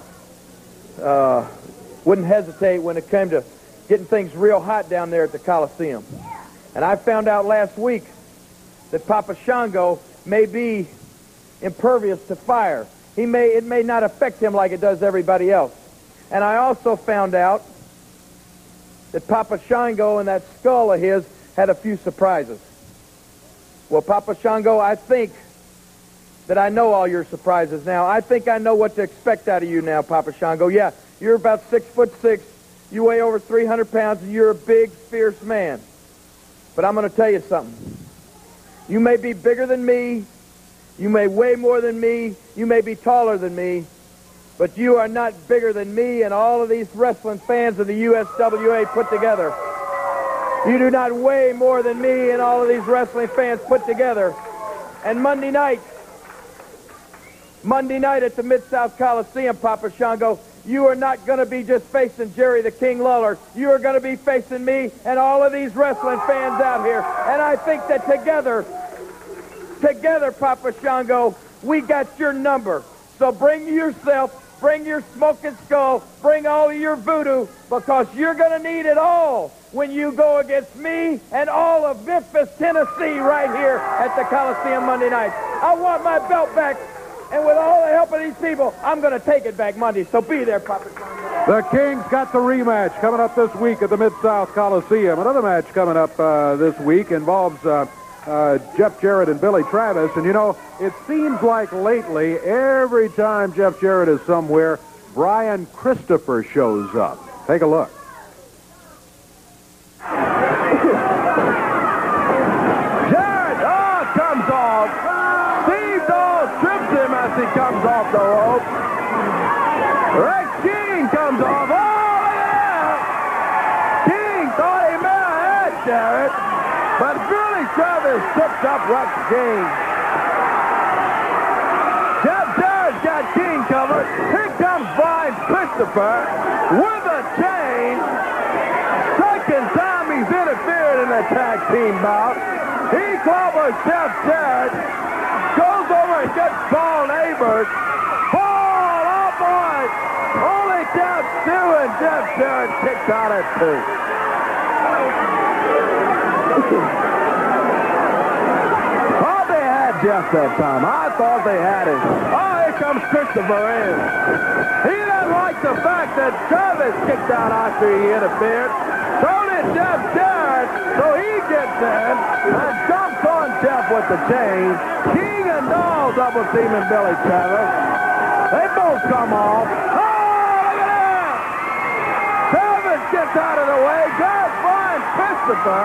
wouldn't hesitate when it came to getting things real hot down there at the Coliseum. And I found out last week that Papa Shango may be impervious to fire. It may not affect him like it does everybody else. And I also found out that Papa Shango and that skull of his had a few surprises. Well, Papa Shango, I think that I know all your surprises now. I think I know what to expect out of you now, Papa Shango. Yeah, you're about 6'6", you weigh over 300 pounds, and you're a big, fierce man. But I'm going to tell you something. You may be bigger than me, you may weigh more than me, you may be taller than me, but you are not bigger than me and all of these wrestling fans of the USWA put together. You do not weigh more than me and all of these wrestling fans put together. And Monday night at the Mid-South Coliseum, Papa Shango, you are not going to be just facing Jerry the King Lawler. You are going to be facing me and all of these wrestling fans out here. And I think that together, Papa Shango, we got your number. So bring yourself, bring your smoking skull, bring all of your voodoo, because you're going to need it all when you go against me and all of Memphis, Tennessee, right here at the Coliseum Monday night. I want my belt back, and with all the help of these people, I'm going to take it back Monday. So be there, Papa Shango. The Kings got the rematch coming up this week at the Mid-South Coliseum. Another match coming up this week involves Jeff Jarrett and Billy Travis. And, it seems like lately, every time Jeff Jarrett is somewhere, Brian Christopher shows up. Take a look. Jarrett, comes off. Steve Dawes trips him as he comes off the rope. Rex King comes off. Oh, yeah! King thought he may have had Jarrett, but Billy Travis trips up Rex King. Jeff Jarrett's got King covered. Here comes Brian Christopher with a chain. Second time he's interfered in a tag team bout. He clobbers Jeff Jarrett. Goes over and gets Paul Neighbors. Paul, oh boy! Only counts 2, and Jeff Jarrett kicks out at 2. Probably had Jeff that time. I thought they had it. Oh, here comes Christopher in. He doesn't like the fact that Travis kicked out after he interfered. So did Jeff Jarrett. So he gets in and jumps on Jeff with the chain. King and Doll double teaming Billy Travis. They both come off. Oh, look at that! Travis gets out of the way. Grabs Brian Christopher.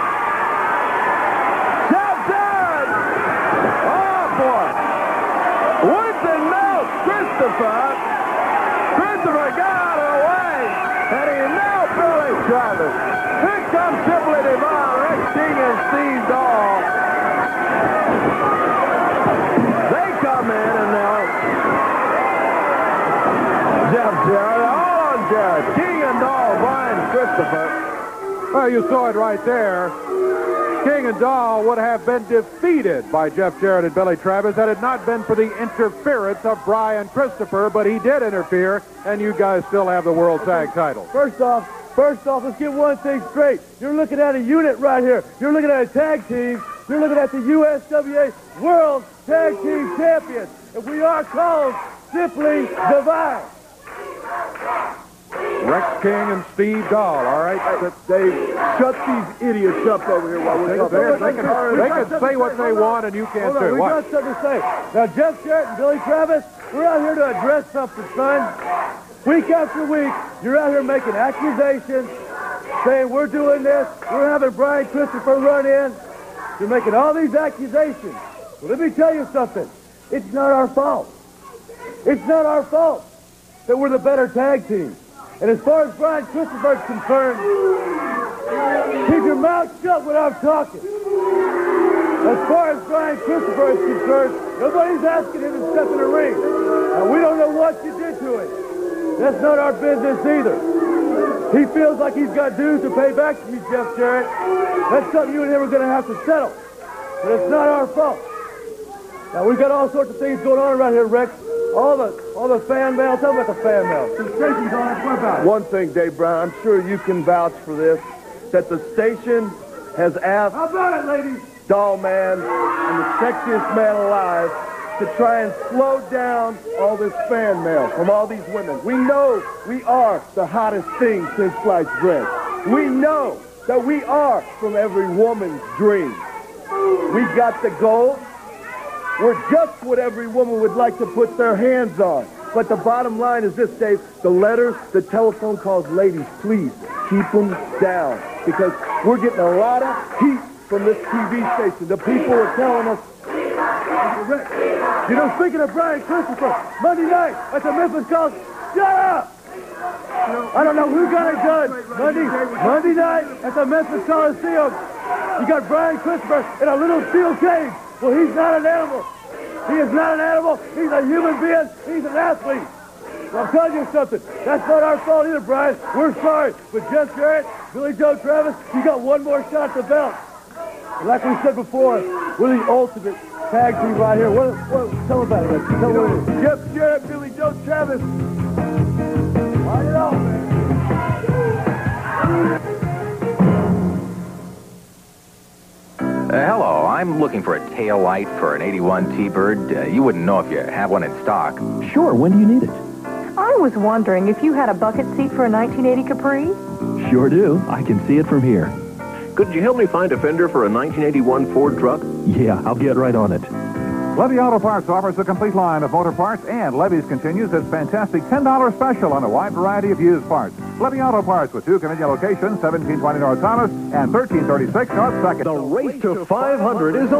Jeff Jarrett. Oh, boy. Woods and Mills. Christopher got out of the way. And he nailed Billy Travis. Here comes Triple Devon, Rick King, and Steve Dahl. They come in and they'll... Jeff Jarrett, all on Jarrett. King and Dahl, Brian Christopher. Well, you saw it right there. King and Dahl would have been defeated by Jeff Jarrett and Billy Travis had it not been for the interference of Brian Christopher, but he did interfere, and you guys still have the World Tag title. First off, let's get one thing straight. You're looking at a unit right here. You're looking at a tag team. You're looking at the USWA World Tag Team Champions. And we are called simply Divine. Rex King and Steve Dahl, all right? Dave, shut these idiots up over here while we're talking. They can say what they want, and you can't Hold on, too. we got something to say. Now, Jeff Jarrett and Billy Travis, we're out here to address something, son. Week after week, you're out here making accusations, saying we're doing this, we're having Brian Christopher run in. You're making all these accusations. Well, let me tell you something. It's not our fault. It's not our fault that we're the better tag team. And as far as Brian Christopher is concerned, keep your mouth shut when I'm talking. As far as Brian Christopher is concerned, nobody's asking him to step in the ring. Now, we don't know what you did to him. That's not our business either. He feels like he's got dues to pay back to you, Jeff Jarrett. That's something you and him are going to have to settle. But it's not our fault. Now, we've got all sorts of things going on around here, Rex. All the fan mail. Tell me about the fan mail. The station's on it. What about it? One thing, Dave Brown, I'm sure you can vouch for this, that the station has asked... How about it, ladies? Doll Man and the sexiest man alive to try and slow down all this fan mail from all these women. We know we are the hottest thing since sliced bread. We know that we are from every woman's dream. We got the gold. We're just what every woman would like to put their hands on. But the bottom line is this, Dave. The letters, the telephone calls, ladies, please keep them down. Because we're getting a lot of heat from this TV station. The people are telling us, you know, speaking of Brian Christopher, Monday night at the Memphis College, shut up! I don't know who got it done. Monday night at the Memphis Coliseum, you got Brian Christopher in a little steel cage. Well, he's not an animal. He is not an animal. He's a human being. He's an athlete. Well, I'm telling you something. That's not our fault either, Brian. We're sorry. But Jeff Jarrett, Billy Joe Travis, you got one more shot at the belt. And like we said before, we're the ultimate tag team right here. Tell them about it. Tell them what it is. Jeff Jarrett, Billy Joe Travis. Light it off, man. Hello, I'm looking for a tail light for an 81 T-Bird. You wouldn't know if you have one in stock. Sure, when do you need it? I was wondering if you had a bucket seat for a 1980 Capri? Sure do. I can see it from here. Could you help me find a fender for a 1981 Ford truck? Yeah, I'll get right on it. Levy Auto Parts offers a complete line of motor parts, and Levy's continues its fantastic $10 special on a wide variety of used parts. Levy Auto Parts with two convenient locations, 1720 North Thomas and 1336 North 2nd. The race to 500 is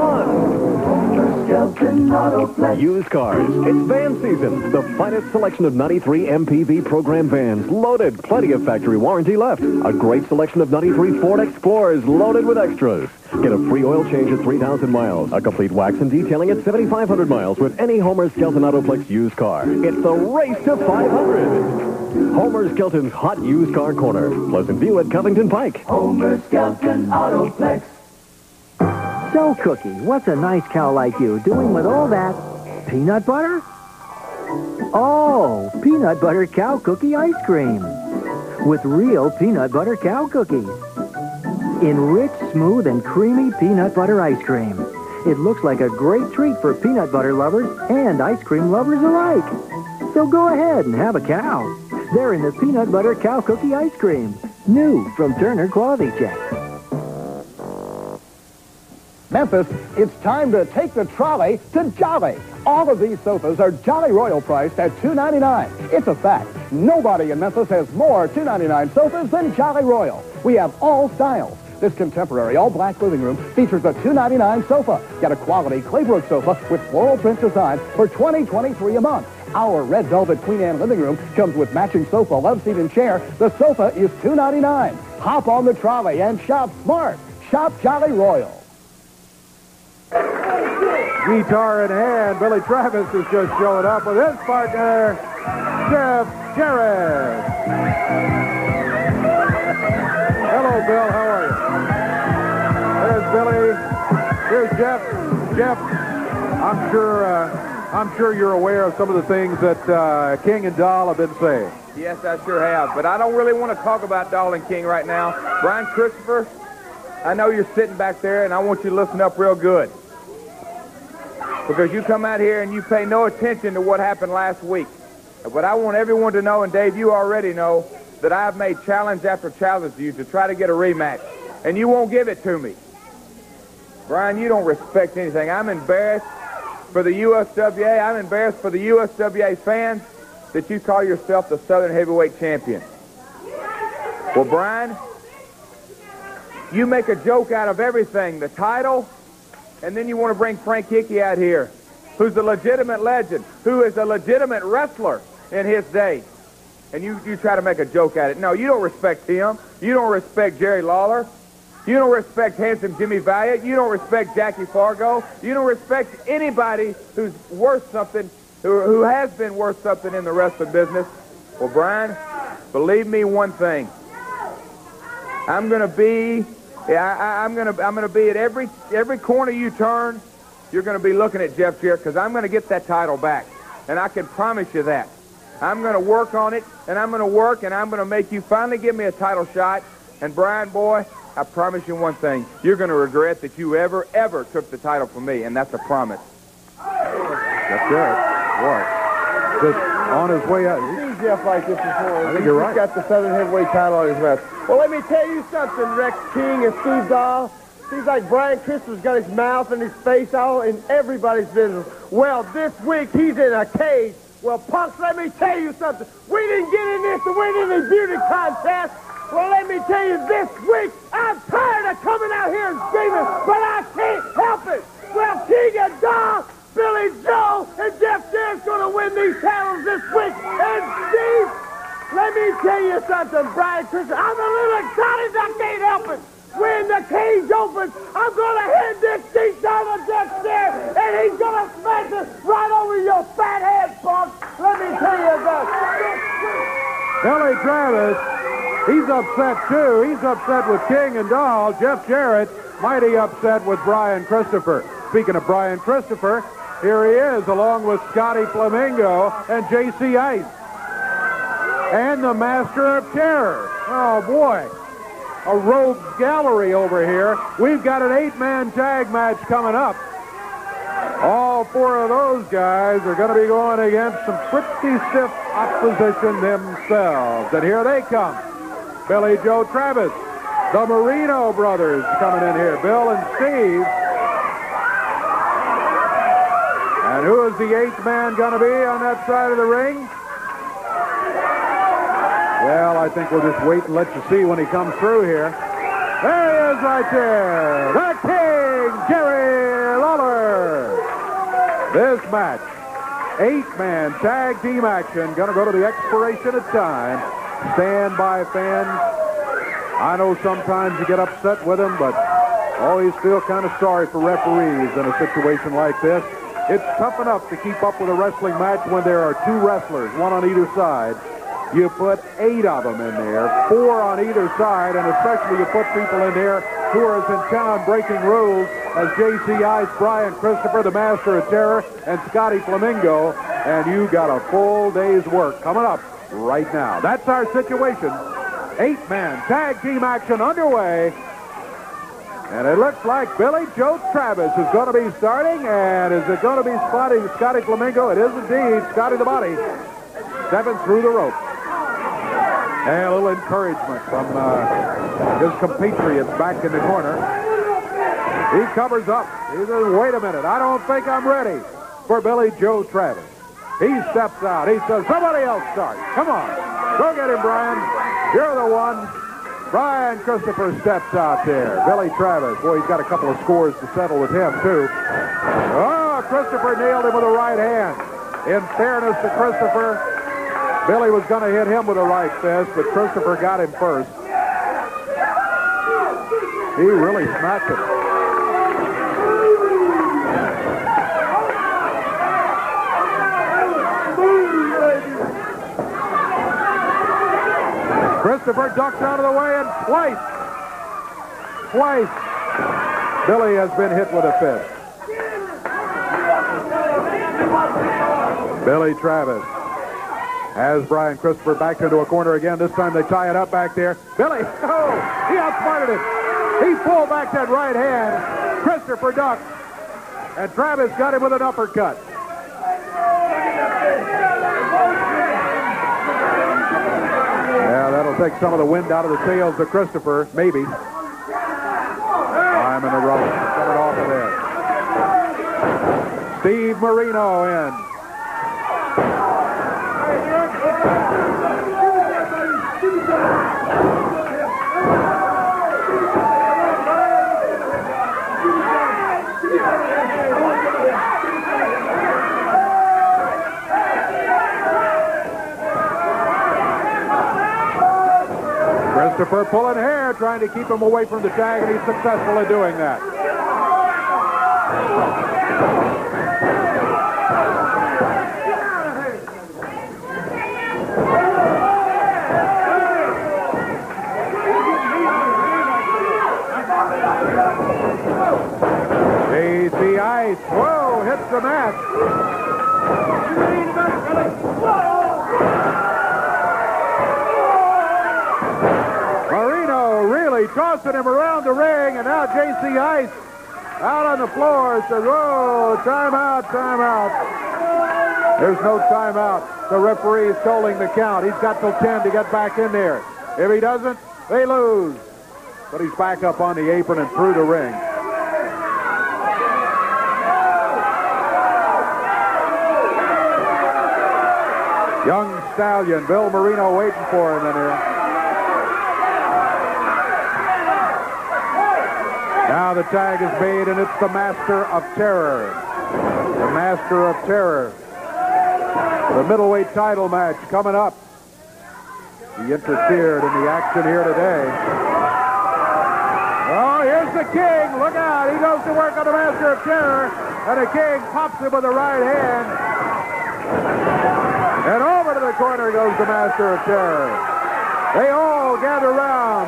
on. Used cars. It's van season. The finest selection of 93 MPV program vans. Loaded. Plenty of factory warranty left. A great selection of 93 Ford Explorers loaded with extras. Get a free oil change at 3,000 miles. A complete wax and detailing at 7,500 miles with any Homer Skelton Autoplex used car. It's the race to 500. Homer Skelton's Hot Used Car Corner. Pleasant View at Covington Pike. Homer Skelton Autoplex. So, Cookie, what's a nice cow like you doing with all that peanut butter? Oh, peanut butter cow cookie ice cream. With real peanut butter cow cookies. In rich, smooth, and creamy peanut butter ice cream. It looks like a great treat for peanut butter lovers and ice cream lovers alike. So go ahead and have a cow. They're in the peanut butter cow cookie ice cream. New from Turner Quality Check. Memphis, it's time to take the trolley to Jolly. All of these sofas are Jolly Royal priced at $2.99. It's a fact. Nobody in Memphis has more $2.99 sofas than Jolly Royal. We have all styles. This contemporary all-black living room features a $2.99 sofa. Get a quality Claybrook sofa with floral print design for $20.23 a month. Our red velvet Queen Anne living room comes with matching sofa, love seat, and chair. The sofa is $2.99. Hop on the trolley and shop smart. Shop Jolly Royal. Guitar in hand, Billy Travis is just showing up with his partner, Jeff Jarrett. Hello, Bill. How are you? There's Billy. Here's Jeff. Jeff, I'm sure you're aware of some of the things that King and Dahl have been saying. Yes, I sure have. But I don't really want to talk about Dahl and King right now. Brian Christopher, I know you're sitting back there, and I want you to listen up real good. Because you come out here and you pay no attention to what happened last week. But I want everyone to know, and Dave, you already know, that I've made challenge after challenge to you to try to get a rematch. And you won't give it to me. Brian, you don't respect anything. I'm embarrassed for the USWA. I'm embarrassed for the USWA fans that you call yourself the Southern Heavyweight Champion. Well, Brian, you make a joke out of everything. The title, and then you want to bring Frank Hickey out here, who's a legitimate legend, who is a legitimate wrestler in his day. And you try to make a joke at it. No, you don't respect him. You don't respect Jerry Lawler. You don't respect handsome Jimmy Valiant. You don't respect Jackie Fargo. You don't respect anybody who's worth something, who has been worth something in the wrestling business. Well, Brian, believe me one thing. I'm going to be at every corner you turn. You're going to be looking at Jeff Jarrett because I'm going to get that title back, and I can promise you that. I'm going to work on it, and I'm going to work, and I'm going to make you finally give me a title shot. And Brian, boy, I promise you one thing. You're going to regret that you ever took the title from me, and that's a promise. Jeff Jarrett, what? Just on his way out. I've seen Jeff like this before. I think you're right. He's got the Southern Heavyweight title on his vest. Well, let me tell you something, Rex King and Steve Dahl. Seems like Brian Christopher's got his mouth and his face all in everybody's business. Well, this week he's in a cage. Well, punks, let me tell you something. We didn't get in this to win any beauty contest. Well, let me tell you, this week, I'm tired of coming out here and screaming, but I can't help it. Well, King and Dahl, Billy Joe, and Jeff Jarrett's going to win these titles this week. And Steve, let me tell you something, Brian Christopher. I'm a little excited, I can't help it. When the cage opens, I'm going to hit this seat down on Jeff Jarrett, and he's going to smash it right over your fat head, punk. Let me tell you that. Billy Travis, he's upset, too. He's upset with King and Dahl. Jeff Jarrett, mighty upset with Brian Christopher. Speaking of Brian Christopher, here he is, along with Scotty Flamingo and J.C. Ice. And the Master of Terror. Oh, boy. A rogue gallery over here. We've got an 8-man tag match coming up. All 4 of those guys are going to be going against some pretty stiff opposition themselves. And here they come. Billy Joe Travis, the Marino brothers coming in here, Bill and Steve. And who is the 8th man going to be on that side of the ring? Well, I think we'll just wait and let you see when he comes through here. There he is right there, the King, Jerry Lawler. This match, 8-man tag team action, going to go to the expiration of time. Stand by fans. I know sometimes you get upset with them, but always feel kind of sorry for referees in a situation like this. It's tough enough to keep up with a wrestling match when there are 2 wrestlers, 1 on either side. You put 8 of them in there, 4 on either side, and especially you put people in there who are as intent on breaking rules as J.C. Ice, Brian Christopher, the Master of Terror, and Scotty Flamingo, and you got a full day's work coming up right now. That's our situation. 8-man tag team action underway. And it looks like Billy Joe Travis is going to be starting. And is it going to be Scotty Flamingo? It is indeed. Scotty the Body stepping through the rope. And a little encouragement from his compatriots back in the corner. He covers up. He says, wait a minute. I don't think I'm ready for Billy Joe Travis. He steps out. He says, somebody else start. Come on. Go get him, Brian. You're the one. Brian Christopher steps out there. Billy Travis. Boy, he's got a couple of scores to settle with him, too. Oh, Christopher nailed him with a right hand. In fairness to Christopher, Billy was going to hit him with a right fist, but Christopher got him first. He really smacked him. Christopher ducks out of the way and twice. Billy has been hit with a fist. Billy Travis has Brian Christopher back into a corner again. This time they tie it up back there. Billy, he outsmarted it. He pulled back that right hand. Christopher ducked. And Travis got him with an uppercut. Yeah, that'll take some of the wind out of the sails of Christopher, maybe. I'm in the rubber. Coming off of there. Steve Marino in. Christopher pulling hair, trying to keep him away from the tag, and he's successful in doing that. JC Ice, whoa, hits the mat. Tossing him around the ring, and now J.C. Ice out on the floor says, whoa, timeout, timeout. There's no timeout. The referee is calling the count. He's got till 10 to get back in there. If he doesn't, they lose. But he's back up on the apron and through the ring. Young Stallion, Bill Marino waiting for him in here. Now the tag is made, and it's the Master of Terror. The Master of Terror. The middleweight title match coming up. He interfered in the action here today. Oh, here's the King. Look out. He goes to work on the Master of Terror, and the King pops him with the right hand. And over to the corner goes the Master of Terror. They all gather around.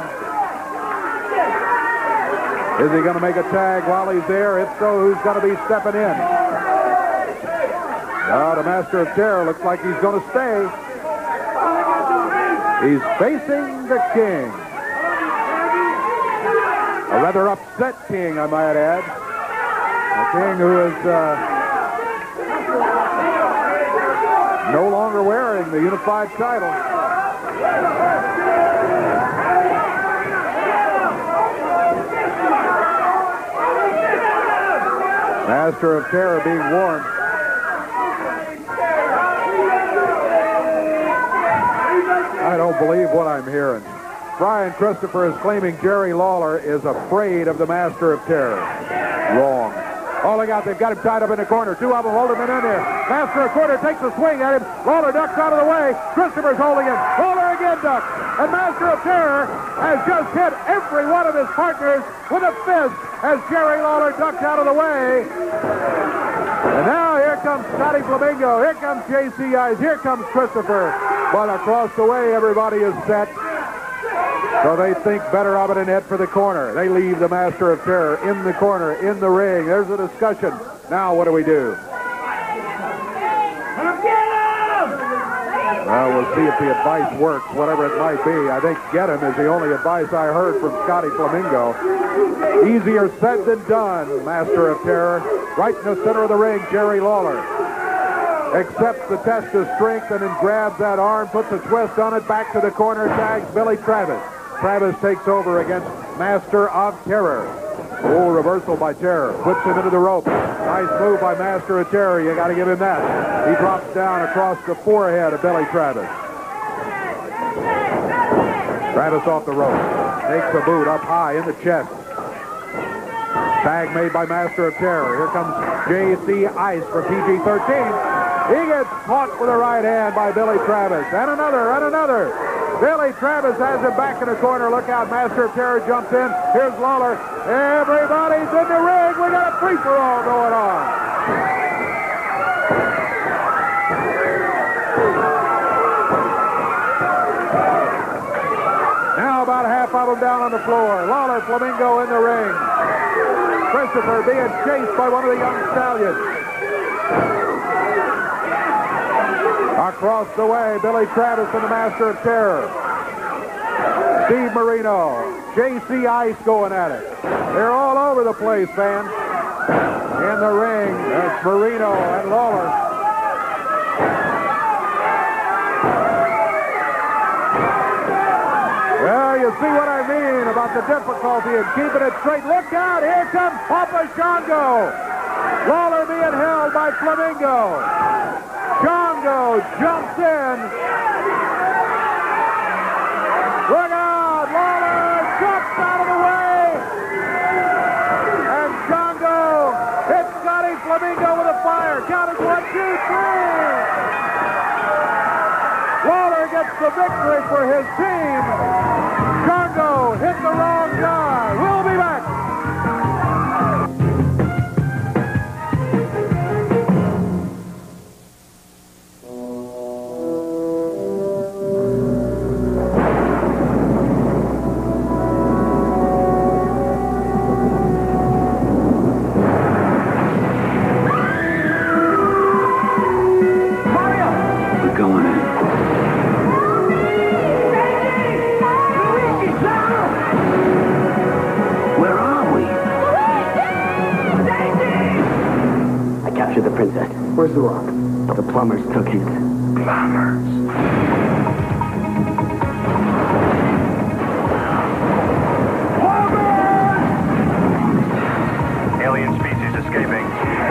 Is he going to make a tag while he's there? If so, who's going to be stepping in? The Master of Terror looks like he's going to stay. He's facing the King. A rather upset King, I might add. A King who is no longer wearing the unified title. Master of Terror being warned. I don't believe what I'm hearing. Brian Christopher is claiming Jerry Lawler is afraid of the Master of Terror. Wrong. Oh, look out. They've got him tied up in the corner. Two of them hold him in there. Master of Terror takes a swing at him. Lawler ducks out of the way. Christopher's holding him. Lawler again ducks. And Master of Terror has just hit every one of his partners with a fist as Jerry Lawler ducks out of the way. And now here comes Scotty Flamingo. Here comes J.C. Ice. Here comes Christopher. But across the way, everybody is set. So they think better of it and head for the corner. They leave the Master of Terror in the corner, in the ring. There's a discussion. Now what do we do? Well, we'll see if the advice works, whatever it might be. I think get him is the only advice I heard from Scotty Flamingo. Easier said than done, Master of Terror. Right in the center of the ring, Jerry Lawler accepts the test of strength and then grabs that arm, puts a twist on it, back to the corner, tags Billy Travis. Travis takes over against Master of Terror. Oh, reversal by Terror. Puts him into the rope. Nice move by Master of Terror. You got to give him that. He drops down across the forehead of Billy Travis. Travis off the rope. Takes a boot up high in the chest. Tag made by Master of Terror. Here comes J.C. Ice for PG-13. He gets caught with a right hand by Billy Travis. And another, and another. Billy Travis has him back in the corner. Look out, Master of Terror jumps in. Here's Lawler. Everybody's in the ring. We got a free-for-all going on. Now about half of them down on the floor. Lawler, Flamingo in the ring. Christopher being chased by one of the young Stallions. Across the way, Billy Travis and the Master of Terror. Steve Marino, J.C. Ice going at it. They're all over the place, fans. In the ring, that's Marino and Lawler. Well, you see what I mean about the difficulty in keeping it straight. Look out, here comes Papa Shango. Lawler being held by Flamingo. Shango jumps in. Look out! Lawler jumps out of the way! And Shango hits Scotty Flamingo with a fire. Count is 1, 2, 3! Lawler gets the victory for his team. Shango hit the wrong guy. We'll be back. The princess. Where's the rock? The plumbers took it. Plumbers. Alien species escaping.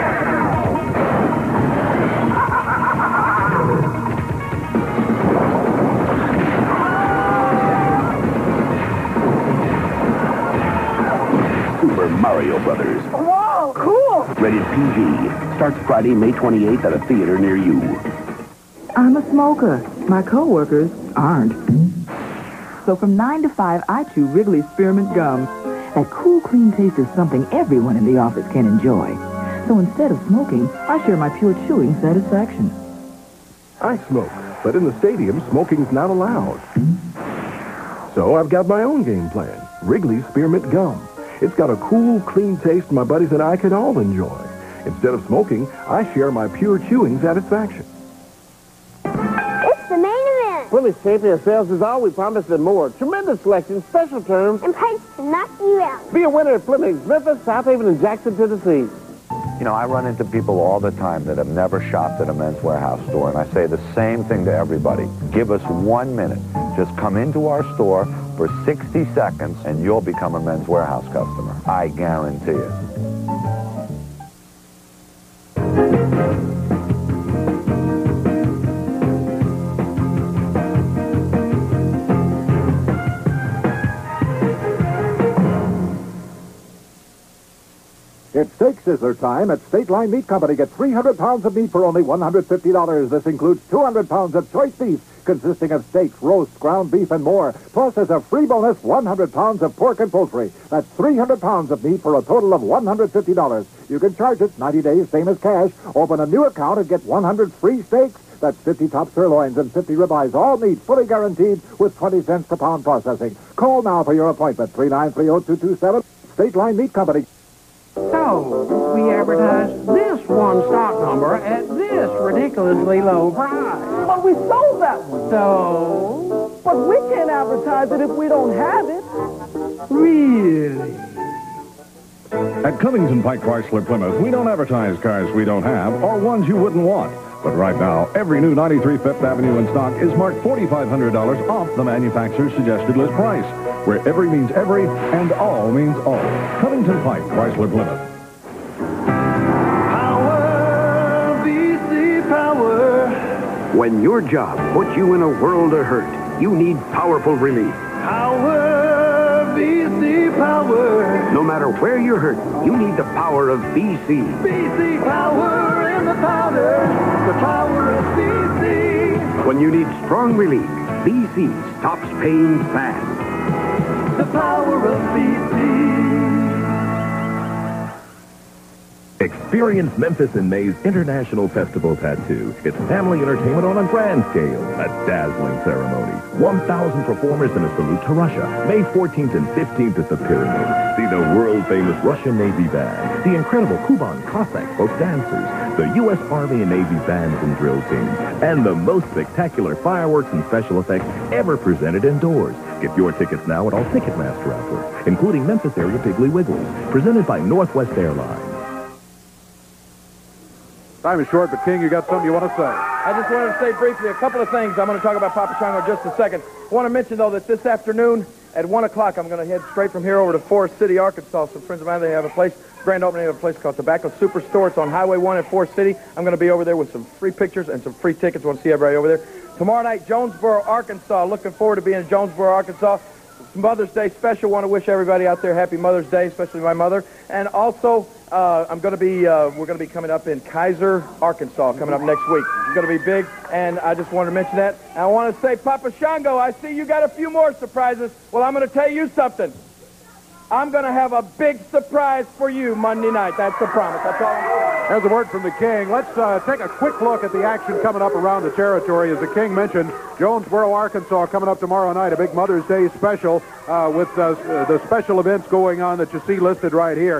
Super Mario Brothers. Whoa, cool. Rated PG. Starts Friday, May 28th at a theater near you. I'm a smoker. My coworkers aren't. So from 9 to 5, I chew Wrigley's Spearmint Gum. That cool, clean taste is something everyone in the office can enjoy. So instead of smoking, I share my pure chewing satisfaction. I smoke, but in the stadium, smoking's not allowed. So I've got my own game plan. Wrigley's Spearmint Gum. It's got a cool, clean taste my buddies and I can all enjoy. Instead of smoking, I share my pure chewing satisfaction. It's the main event. Willie's champion sales is all we promised and more. Tremendous selection, special terms, And prices to knock you out. Be a winner at Fleming's, Memphis, South Haven, and Jackson, Tennessee. You know, I run into people all the time that have never shopped at a Men's Warehouse store, and I say the same thing to everybody. Give us 1 minute. Just come into our store for 60 seconds, and you'll become a Men's Warehouse customer. I guarantee it. It's steak sizzler time at State Line Meat Company. Get 300 pounds of meat for only $150. This includes 200 pounds of choice beef, consisting of steaks, roasts, ground beef, and more. Plus, as a free bonus, 100 pounds of pork and poultry. That's 300 pounds of meat for a total of $150. You can charge it 90 days, same as cash. Open a new account and get 100 free steaks. That's 50 top sirloins and 50 ribeyes, all meat, fully guaranteed, with 20 cents per pound processing. Call now for your appointment, 3930227, State Line Meat Company. So, we advertise this one stock number at this this ridiculously low price. But we sold that one. So? But we can't advertise it if we don't have it. Really? At Covington Pike Chrysler Plymouth, we don't advertise cars we don't have or ones you wouldn't want. But right now, every new 93 Fifth Avenue in stock is marked $4,500 off the manufacturer's suggested list price, where every means every and all means all. Covington Pike Chrysler Plymouth. Power, BC Power. When your job puts you in a world of hurt, you need powerful relief. Power, BC Power. No matter where you're hurt, you need the power of BC. BC Power in the powder. The power of BC. When you need strong relief, BC stops pain fast. The power of BC. Experience Memphis in May's International Festival Tattoo. It's family entertainment on a grand scale. A dazzling ceremony. 1,000 performers in a salute to Russia. May 14th and 15th at the Pyramid. See the world-famous Russian Navy Band. The incredible Kuban Cossack folk dancers. The U.S. Army and Navy bands and drill teams. And the most spectacular fireworks and special effects ever presented indoors. Get your tickets now at all Ticketmaster outlets, including Memphis area Piggly Wiggles. Presented by Northwest Airlines. Time is short, but King, you got something you want to say? I just wanted to say briefly a couple of things. I'm going to talk about Papa Shango in just a second. I want to mention, though, that this afternoon at 1 o'clock, I'm going to head straight from here over to Forest City, Arkansas. Some friends of mine, they have a place, grand opening of a place called Tobacco Superstore. It's on Highway 1 in Forest City. I'm going to be over there with some free pictures and some free tickets. I want to see everybody over there. Tomorrow night, Jonesboro, Arkansas. Looking forward to being in Jonesboro, Arkansas. Mother's Day special. Want to wish everybody out there happy Mother's Day, especially my mother. And also, we're going to be coming up in Kaiser, Arkansas, coming up next week. It's going to be big, and I just wanted to mention that. And I want to say, Papa Shango, I see you got a few more surprises. Well, I'm going to tell you something. I'm going to have a big surprise for you Monday night. That's a promise. That's all I'm saying. There's a word from the King. Let's take a quick look at the action coming up around the territory. As the King mentioned, Jonesboro, Arkansas, coming up tomorrow night, a big Mother's Day special with the special events going on that you see listed right here.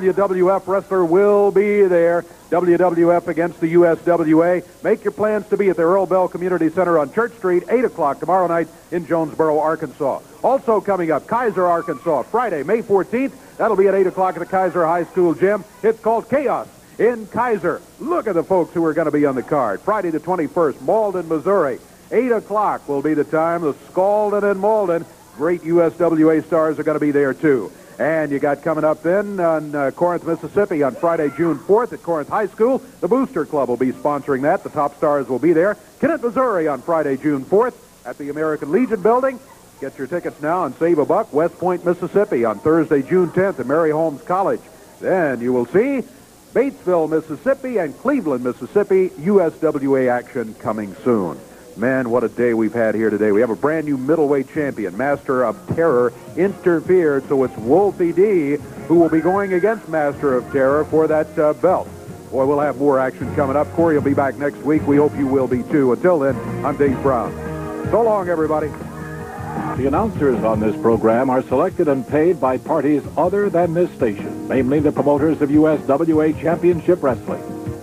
WWF wrestler will be there. WWF against the USWA. Make your plans to be at the Earl Bell Community Center on Church Street, 8 o'clock tomorrow night in Jonesboro, Arkansas. Also coming up, Kaiser, Arkansas, Friday, May 14th. That'll be at 8 o'clock at the Kaiser High School gym. It's called Chaos in Kaiser. Look at the folks who are going to be on the card. Friday the 21st, Malden, Missouri. 8 o'clock will be the time. The Scaldon and Malden, great USWA stars, are going to be there too. And you got coming up then on Corinth, Mississippi on Friday, June 4th at Corinth High School. The Booster Club will be sponsoring that. The top stars will be there. Kennett, Missouri on Friday, June 4th at the American Legion Building. Get your tickets now and save a buck. West Point, Mississippi on Thursday, June 10th at Mary Holmes College. Then you will see Batesville, Mississippi and Cleveland, Mississippi. USWA action coming soon. Man, what a day we've had here today. We have a brand new middleweight champion, Master of Terror, interfered, so it's Wolfie D who will be going against Master of Terror for that belt. Boy, we'll have more action coming up. Corey will be back next week. We hope you will be too. Until then, I'm Dave Brown. So long, everybody. The announcers on this program are selected and paid by parties other than this station, namely the promoters of USWA Championship Wrestling.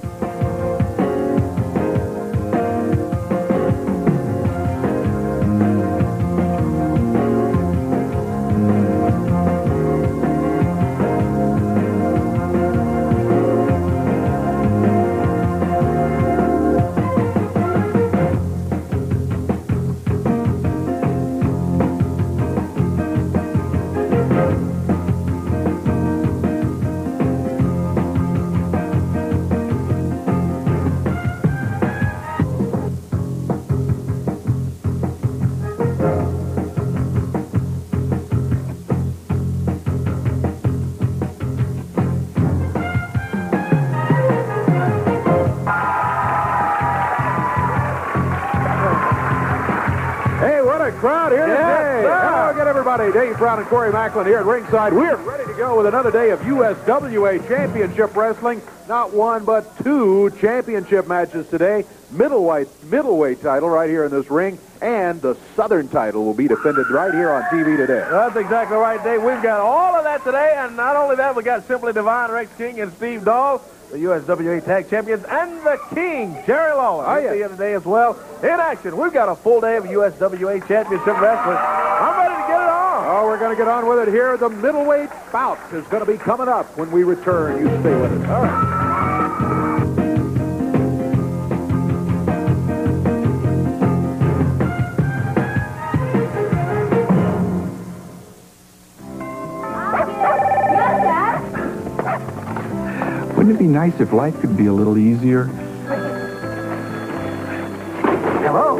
Crowd here today. Hello again, everybody. Dave Brown and Corey Macklin here at ringside. We're ready to go with another day of USWA Championship Wrestling. Not one, but two championship matches today. Middleweight title right here in this ring, and the Southern title will be defended right here on TV today. That's exactly right, Dave. We've got all of that today, and not only that, we got Simply Divine, Rex King, and Steve Dahl, the USWA Tag Champions, and the King, Jerry Lawler. Oh, yeah. Here today as well. In action, we've got a full day of USWA Championship wrestling. I'm ready to get it on. Oh, we're going to get on with it here. The middleweight bout is going to be coming up when we return. You stay with us. All right. Wouldn't it be nice if life could be a little easier? Hello?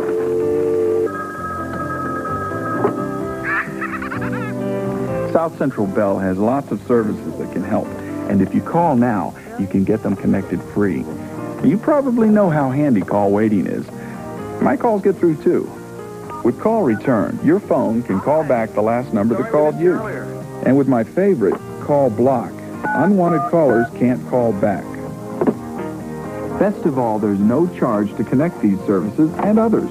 South Central Bell has lots of services that can help. And if you call now, you can get them connected free. You probably know how handy call waiting is. My calls get through, too. With Call Return, your phone can call back the last number that called you. And with my favorite, Call Block, unwanted callers can't call back. Best of all, there's no charge to connect these services and others.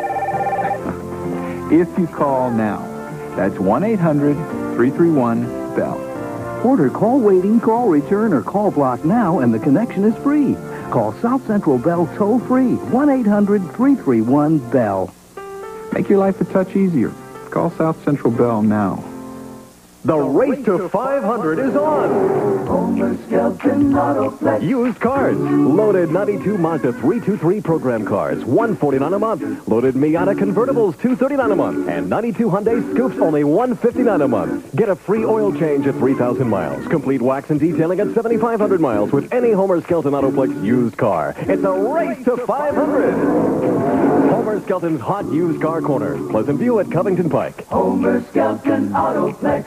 If you call now, that's 1-800-331-BELL. Order Call Waiting, Call Return, or Call Block now, and the connection is free. Call South Central Bell toll-free, 1-800-331-BELL. Make your life a touch easier. Call South Central Bell now. The race to 500 is on. Homer Skelton Autoplex. Used cards. Loaded 92 Mazda 323 program cars, $149 a month. Loaded Miata convertibles, $239 a month. And 92 Hyundai Scoops, only $159 a month. Get a free oil change at 3,000 miles. Complete wax and detailing at 7,500 miles with any Homer Skelton Autoplex used car. It's a race to 500. Homer Skelton's Hot Used Car Corner. Pleasant View at Covington Pike. Homer Skelton Autoplex.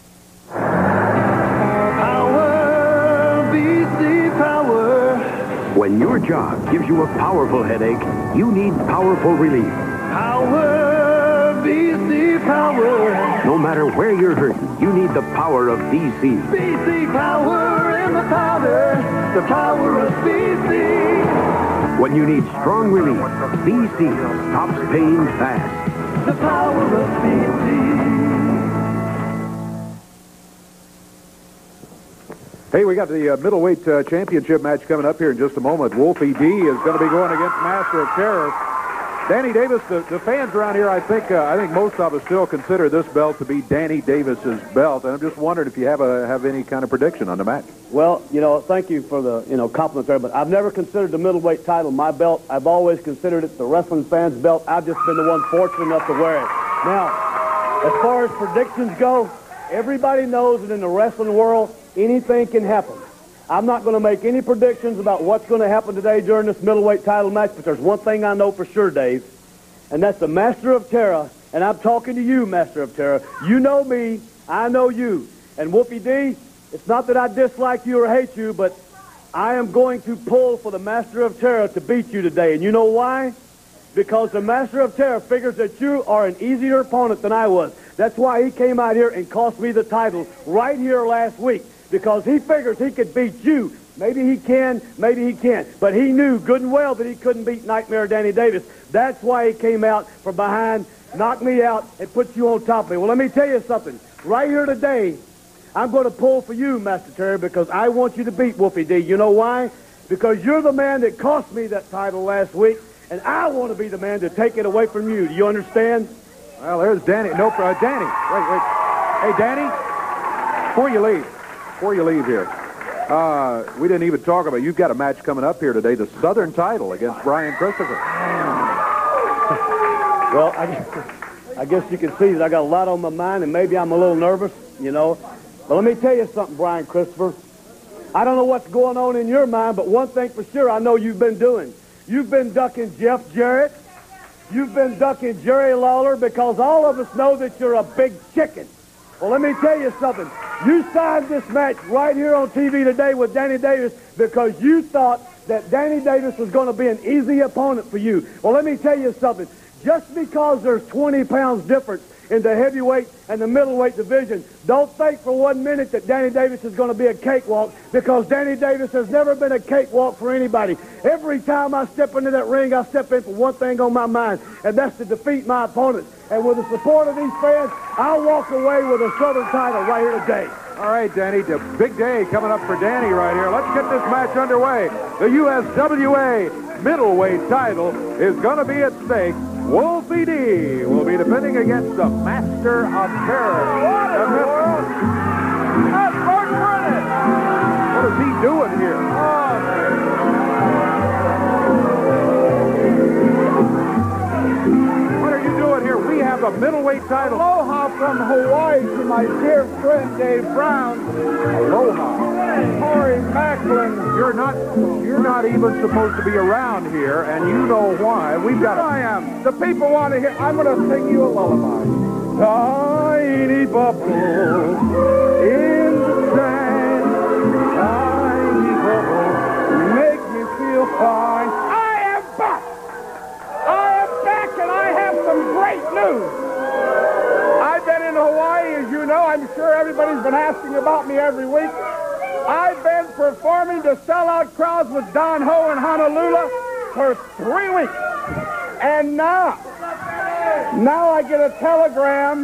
Power, BC Power. When your job gives you a powerful headache, you need powerful relief. Power, BC Power. No matter where you're hurting, you need the power of BC. BC Power in the powder. The power of BC. When you need strong relief, BC stops pain fast. The power of BC. Hey, we got the middleweight championship match coming up here in just a moment. Wolfie D is going to be going against Master of Terror. Danny Davis, the fans around here, I think most of us still consider this belt to be Danny Davis's belt, and I'm just wondering if you have any kind of prediction on the match. Well, thank you for the compliment there, but I've never considered the middleweight title my belt. I've always considered it the wrestling fans' belt. I've just been the one fortunate enough to wear it. Now, as far as predictions go, everybody knows that in the wrestling world, anything can happen. I'm not going to make any predictions about what's going to happen today during this middleweight title match, but there's one thing I know for sure, Dave, and that's the Master of Terror, and I'm talking to you, Master of Terror. You know me, I know you. And Wolfie D, it's not that I dislike you or hate you, but I am going to pull for the Master of Terror to beat you today. And you know why? Because the Master of Terror figures that you are an easier opponent than I was. That's why he came out here and cost me the title right here last week. Because he figures he could beat you. Maybe he can, maybe he can't. But he knew good and well that he couldn't beat Nightmare Danny Davis. That's why he came out from behind, knocked me out, and put you on top of me. Well, let me tell you something. Right here today, I'm going to pull for you, Master Terry, because I want you to beat Wolfie D. You know why? Because you're the man that cost me that title last week, and I want to be the man to take it away from you. Do you understand? Well, there's Danny. Nope, Danny. Wait. Hey, Danny, before you leave here, we didn't even talk about, you've got a match coming up here today, the Southern title against Brian Christopher. Well, I guess you can see that I got a lot on my mind, and maybe I'm a little nervous, But let me tell you something, Brian Christopher. I don't know what's going on in your mind, but one thing for sure I know you've been doing. You've been ducking Jeff Jarrett. You've been ducking Jerry Lawler because all of us know that you're a big chicken. Well, let me tell you something. You signed this match right here on TV today with Danny Davis because you thought that Danny Davis was going to be an easy opponent for you. Well, let me tell you something. just because there's 20 pounds difference in the heavyweight and the middleweight division, don't think for 1 minute that Danny Davis is going to be a cakewalk, because Danny Davis has never been a cakewalk for anybody. Every time I step into that ring, I step in for one thing on my mind, and that's to defeat my opponents. And with the support of these fans, I'll walk away with a Southern title right here today. All right, Danny, the big day coming up for Danny right here. Let's get this match underway. The USWA middleweight title is going to be at stake. Wolfie D will be defending against the Master of Terror. What in the world? That's Bert Brennan. What is he doing here? What are you doing here? We have a middleweight title. Aloha from Hawaii to my dear friend Dave Brown. Aloha. Corey Macklin. You're not even supposed to be around here, and you know why. We've got. I am. The people want to hear. I'm going to sing you a lullaby. Tiny bubble in the sand. Tiny bubble, make me feel fine. I am back. I am back, and I have some great news. I've been in Hawaii, as you know. I'm sure everybody's been asking about me every week. I've been performing to sellout crowds with Don Ho in Honolulu for 3 weeks. And now I get a telegram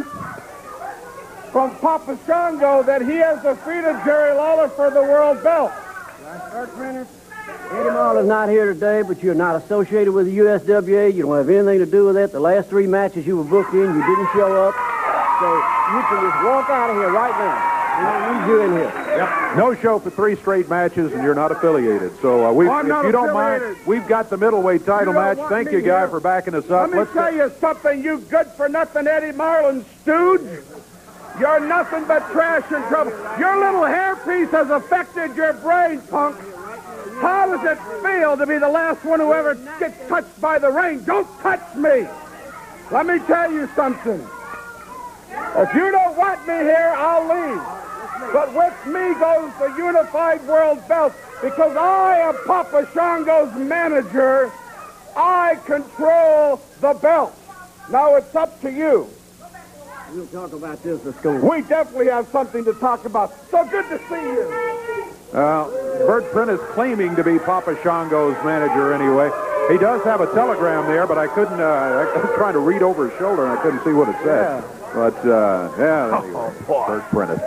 from Papa Shango that he has defeated Jerry Lawler for the world belt. Bert Brennan, Eddie Marlin's not here today, but you're not associated with the USWA. You don't have anything to do with it. The last 3 matches you were booked in, you didn't show up. So you can just walk out of here right now. We don't need you in here. Yep. No show for 3 straight matches, and you're not affiliated. So if you don't mind, we've got the middleweight title match. Thank you, guy, for backing us up. Let me tell you something, you good-for-nothing Eddie Marlin stooge. You're nothing but trash and trouble. Your little hairpiece has affected your brain, punk. How does it feel to be the last one who ever gets touched by the rain? Don't touch me. Let me tell you something. If you don't want me here, I'll leave. But with me goes the unified world belt, because I am Papa Shango's manager. I control the belt. Now it's up to you. We'll talk about this. Let's go. We definitely have something to talk about. So good to see you. Bert Brennan is claiming to be Papa Shango's manager anyway. He does have a telegram there, but I couldn't, I was trying to read over his shoulder and I couldn't see what it said. Yeah. But, anyway, Bert Brennan.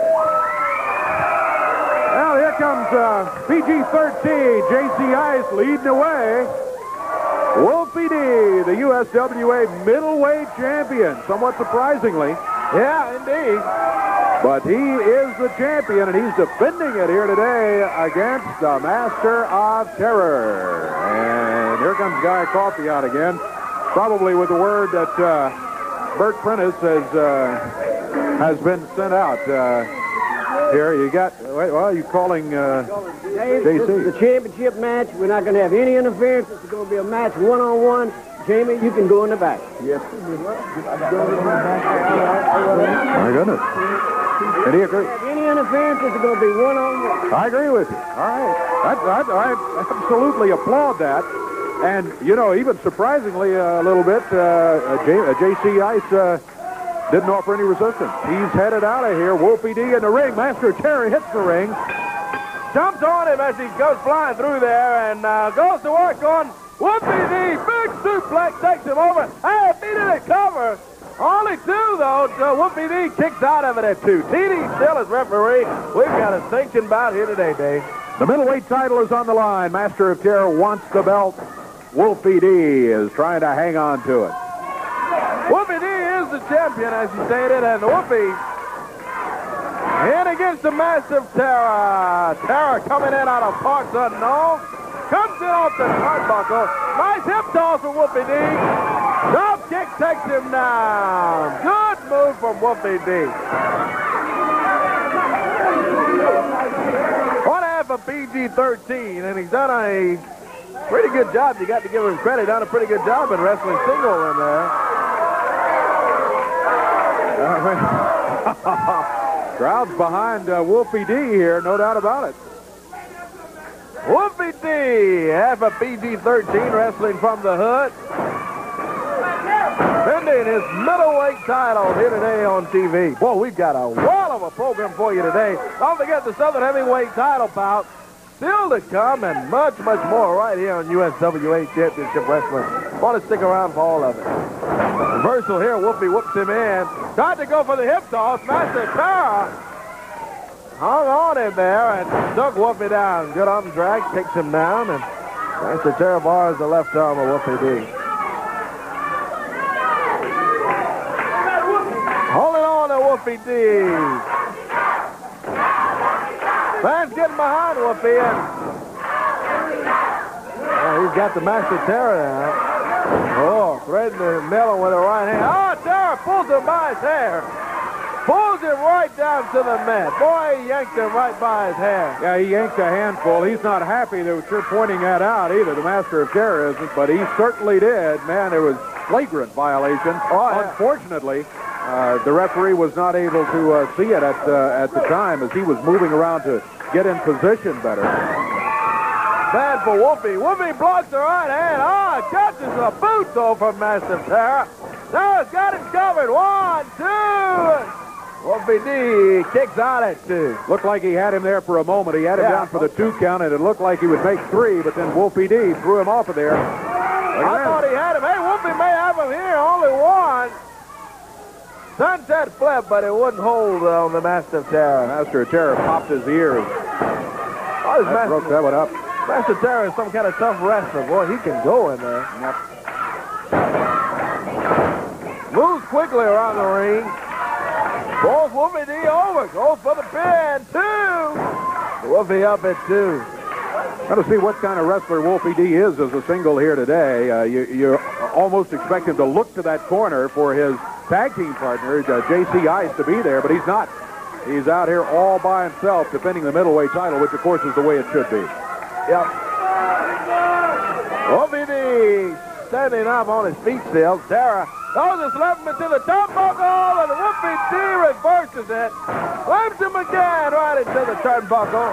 Well, here comes PG-13, J.C. Ice leading away. Wolfie D, the USWA middleweight champion, somewhat surprisingly. Yeah, indeed. But he is the champion, and he's defending it here today against the Master of Terror. And here comes Guy Coffey out again, probably with the word that Bert Prentice has been sent out. Here, you got, well, you calling Dave, JC. this is the championship match. We're not going to have any interference. It's going to be a match one-on-one. Jamie, you can go in the back. Yes. My goodness. And he agrees. If any interference, it's going to be one-on-one. I agree with you. All right. I absolutely applaud that. And, you know, even surprisingly a little bit, J.C. Ice didn't offer any resistance. He's headed out of here. Wolfie D in the ring. Master Terry hits the ring. Jumps on him as he goes flying through there and goes to work on Wolfie D. Big suplex takes him over. Hey, he didn't cover. Only 2, though. So Wolfie D kicks out of it at 2. TD still is referee. We've got a sanctioned bout here today, Dave. The middleweight title is on the line. Master of Terror wants the belt. Wolfie D is trying to hang on to it. Wolfie D is the champion, as you stated, and Wolfie in against the Massive Terror. Terror coming in out of parts unknown. Comes in off the turnbuckle. Nice hip toss from Wolfie D. Drop kick takes him down. Good move from Wolfie D. One half of PG-13, and he's done a pretty good job. You got to give him credit. Done a pretty good job in wrestling single in there. Crowd's behind Wolfie D here, no doubt about it. Wolfie D, half of PG-13, wrestling from the hood. defending his middleweight title here today on TV. Boy, we've got a wall of a program for you today. Don't forget the Southern Heavyweight title bout still to come, and much, much more right here on USWA Championship Wrestling. Want to stick around for all of it. Reversal here. Wolfie whoops him in. Tried to go for the hip toss. Master Tara hung on in there and took Wolfie down. Good arm drag. Takes him down, and Master Tara bars the left arm of Wolfie D. Holding on to Wolfie D. Fans getting behind Wolfie, and he's got the Master Terror now. Oh, threading the middle with a right hand. Oh, Terror pulls him by his hair. Pulls him right down to the mat. Boy, he yanked him right by his hair. Yeah, he yanked a handful. He's not happy that you're pointing that out either. The Master of Terror isn't, but he certainly did. Man, it was flagrant violation. Oh, yeah. Unfortunately, the referee was not able to see it at the time as he was moving around to get in position better. Bad for Wolfie. Wolfie blocks the right hand. Catches a boot, though, from Master Terror. Terror's got him covered. 1, 2. Wolfie D kicks out at 2. Looked like he had him there for a moment. He had him down for the 2 count, and it looked like he would make 3, but then Wolfie D threw him off of there. I thought he had him. Hey, Wolfie may have him here. Only 1. Sunset flip, but it wouldn't hold on the Master of Terror. Master of Terror popped his ears. That broke that one up. Master Terror is some kind of tough wrestler. Boy, he can go in there. Yep. Moves quickly around the ring. Pulls Wolfie D over. Goes for the pin. 2. Wolfie up at 2. Got to see what kind of wrestler Wolfie D is as a single here today. You almost expect him to look to that corner for his tag team partner, J.C. Ice, to be there, but he's not. He's out here all by himself defending the middleweight title, which, of course, is the way it should be. Yep. Wolfie D standing up on his feet still. Terror throws his left into the turnbuckle, and Wolfie D reverses it. Slams him again right into the turnbuckle.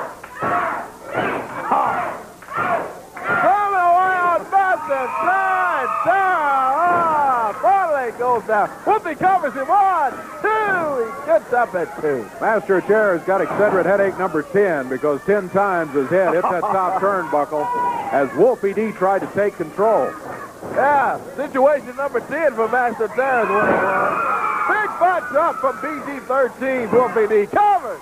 Coming away on Master side. Terror finally goes down. Wolfie covers him. 1, 2. He gets up at 2. Master of Terror's got eccentric headache number 10 because 10 times his head hit that top turnbuckle as Wolfie D tried to take control. Yeah, situation number 10 for Master Terror's winning one. Big fat drop from BG-13. Wolfie D covered.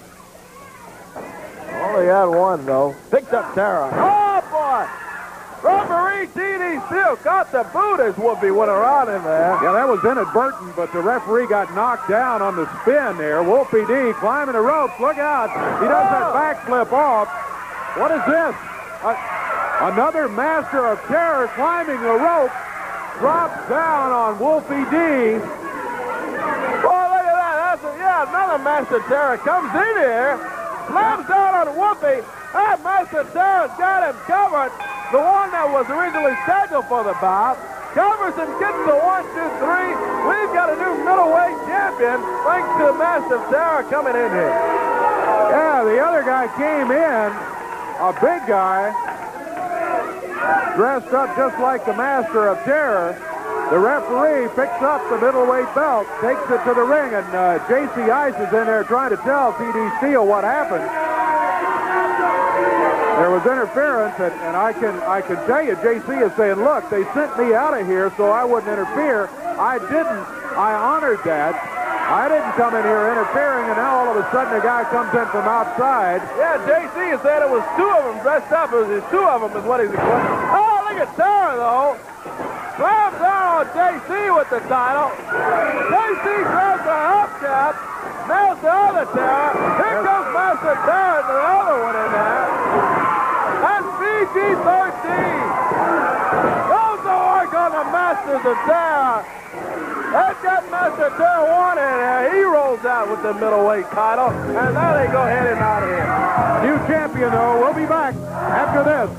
Only had 1, though. Picked up Terror. Oh, boy. Referee TD still caught the boot as Wolfie went around in there. Yeah, that was inadvertent, but the referee got knocked down on the spin there. Wolfie D climbing the ropes. Look out. He does that backflip off. What is this? Another Master of Terror climbing the rope. Drops down on Wolfie D. Boy, look at that. Another Master Terror comes in here. Slams down on Wolfie. That Master Terror's got him covered. The one that was originally scheduled for the bout. Covers him, gets the 1, 2, 3. We've got a new middleweight champion thanks to Master Terror coming in here. Yeah, the other guy came in, a big guy, dressed up just like the Master of Terror. The referee picks up the middleweight belt, takes it to the ring, and J.C. Ice is in there trying to tell T.D. Steele what happened. There was interference, and I can tell you, J.C. is saying, look, they sent me out of here so I wouldn't interfere. I didn't. I honored that. I didn't come in here interfering, and now all of a sudden a guy comes in from outside. Yeah, J.C. is saying it was 2 of them dressed up. It was 2 of them is what he's explaining. Oh, look at Terror, though. Slams down on J.C. with the title. J.C. grabs the hubcap. Nails the other Terror. Here comes Master Terror, the other one in there. That's BG-13. Goes to work on the Masters of Terror. They've got Master Terror 1 in there. He rolls out with the middleweight title. And now they go heading out of here. New champion, though. We'll be back after this.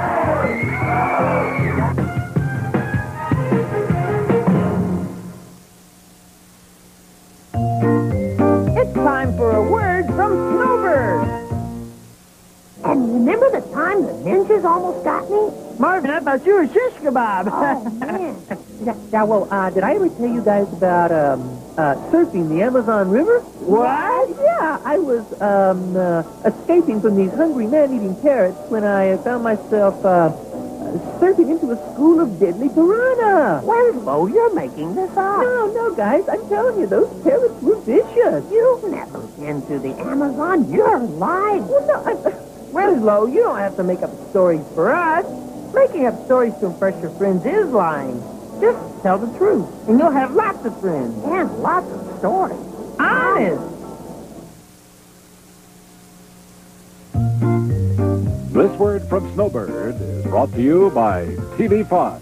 It's time for a word from Snowbird. And remember the time the ninjas almost got me? Marvin, I thought you were shish kebab. Oh, man. Well, did I ever tell you guys about surfing the Amazon River? What? Yeah, I was escaping from these hungry man-eating parrots when I found myself surfing into a school of deadly piranha. Well, Lo, you're making this up. No, guys, I'm telling you, those parrots were vicious. You've never been to the Amazon. You're lying. Well, Lo, you don't have to make up stories for us. Making up stories to impress your friends is lying. Just tell the truth, and you'll have lots of friends. And lots of stories. Honest. This word from Snowbird is brought to you by TV5.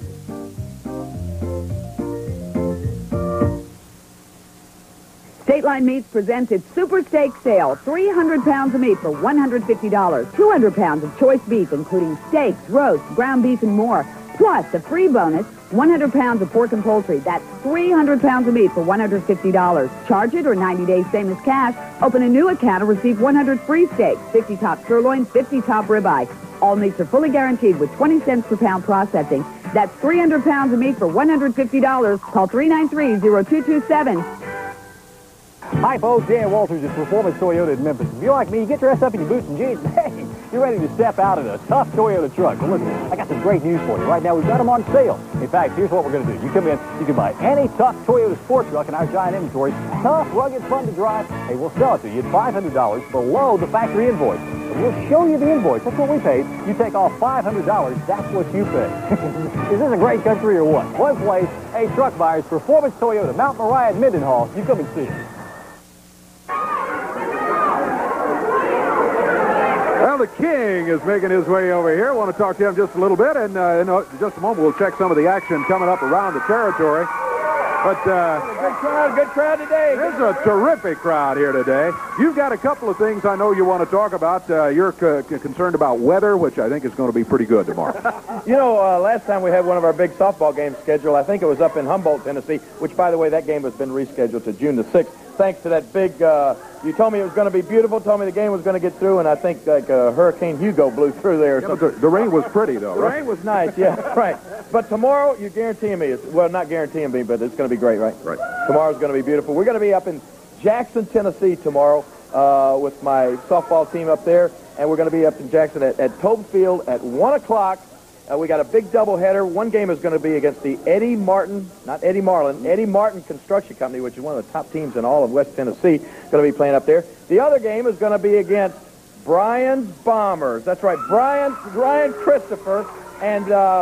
State Line Meats presents its Super Steak Sale. 300 pounds of meat for $150. 200 pounds of choice beef, including steaks, roasts, ground beef, and more. Plus, the free bonus, 100 pounds of pork and poultry. That's 300 pounds of meat for $150. Charge it or 90 days same as cash. Open a new account and receive 100 free steaks, 50 top sirloin, 50 top ribeye. All meats are fully guaranteed with 20 cents per pound processing. That's 300 pounds of meat for $150. Call 393-0227. Hi, folks. Dan Walters at Performance Toyota in Memphis. If you're like me, you get dressed up in your boots and jeans. Hey, you're ready to step out in a tough Toyota truck. Well, listen, I got some great news for you. Right now, we've got them on sale. In fact, here's what we're going to do. You come in, you can buy any tough Toyota sport truck in our giant inventory. Tough, rugged, fun to drive. Hey, we'll sell it to you at $500 below the factory invoice. And we'll show you the invoice. That's what we paid. You take off $500. That's what you pay. Is this a great country or what? One place, hey, truck buyers, Performance Toyota, Mount Moriah and Mendenhall. You come and see us. Well, the King is making his way over here. I want to talk to him just a little bit, and in just a moment we'll check some of the action coming up around the territory. But good crowd today. There's a terrific crowd here today. You've got a couple of things I know you want to talk about. You're concerned about weather, which I think is going to be pretty good tomorrow. Last time we had one of our big softball games scheduled, I think it was up in Humboldt, Tennessee, which, by the way, that game has been rescheduled to June the 6th. Thanks to that big, you told me it was going to be beautiful, told me the game was going to get through, and I think Hurricane Hugo blew through there. Yeah, but the rain was pretty, though, right? The rain was nice, yeah, right. But tomorrow, you're guaranteeing me, not guaranteeing me, but it's going to be great, right? Right. Tomorrow's going to be beautiful. We're going to be up in Jackson, Tennessee tomorrow with my softball team up there, and we're going to be up in Jackson at Tobe Field at 1 o'clock. We got a big doubleheader. One game is going to be against the Eddie Martin Construction Company, which is one of the top teams in all of West Tennessee, going to be playing up there. The other game is going to be against Bryan's Bombers. That's right, Brian Christopher, and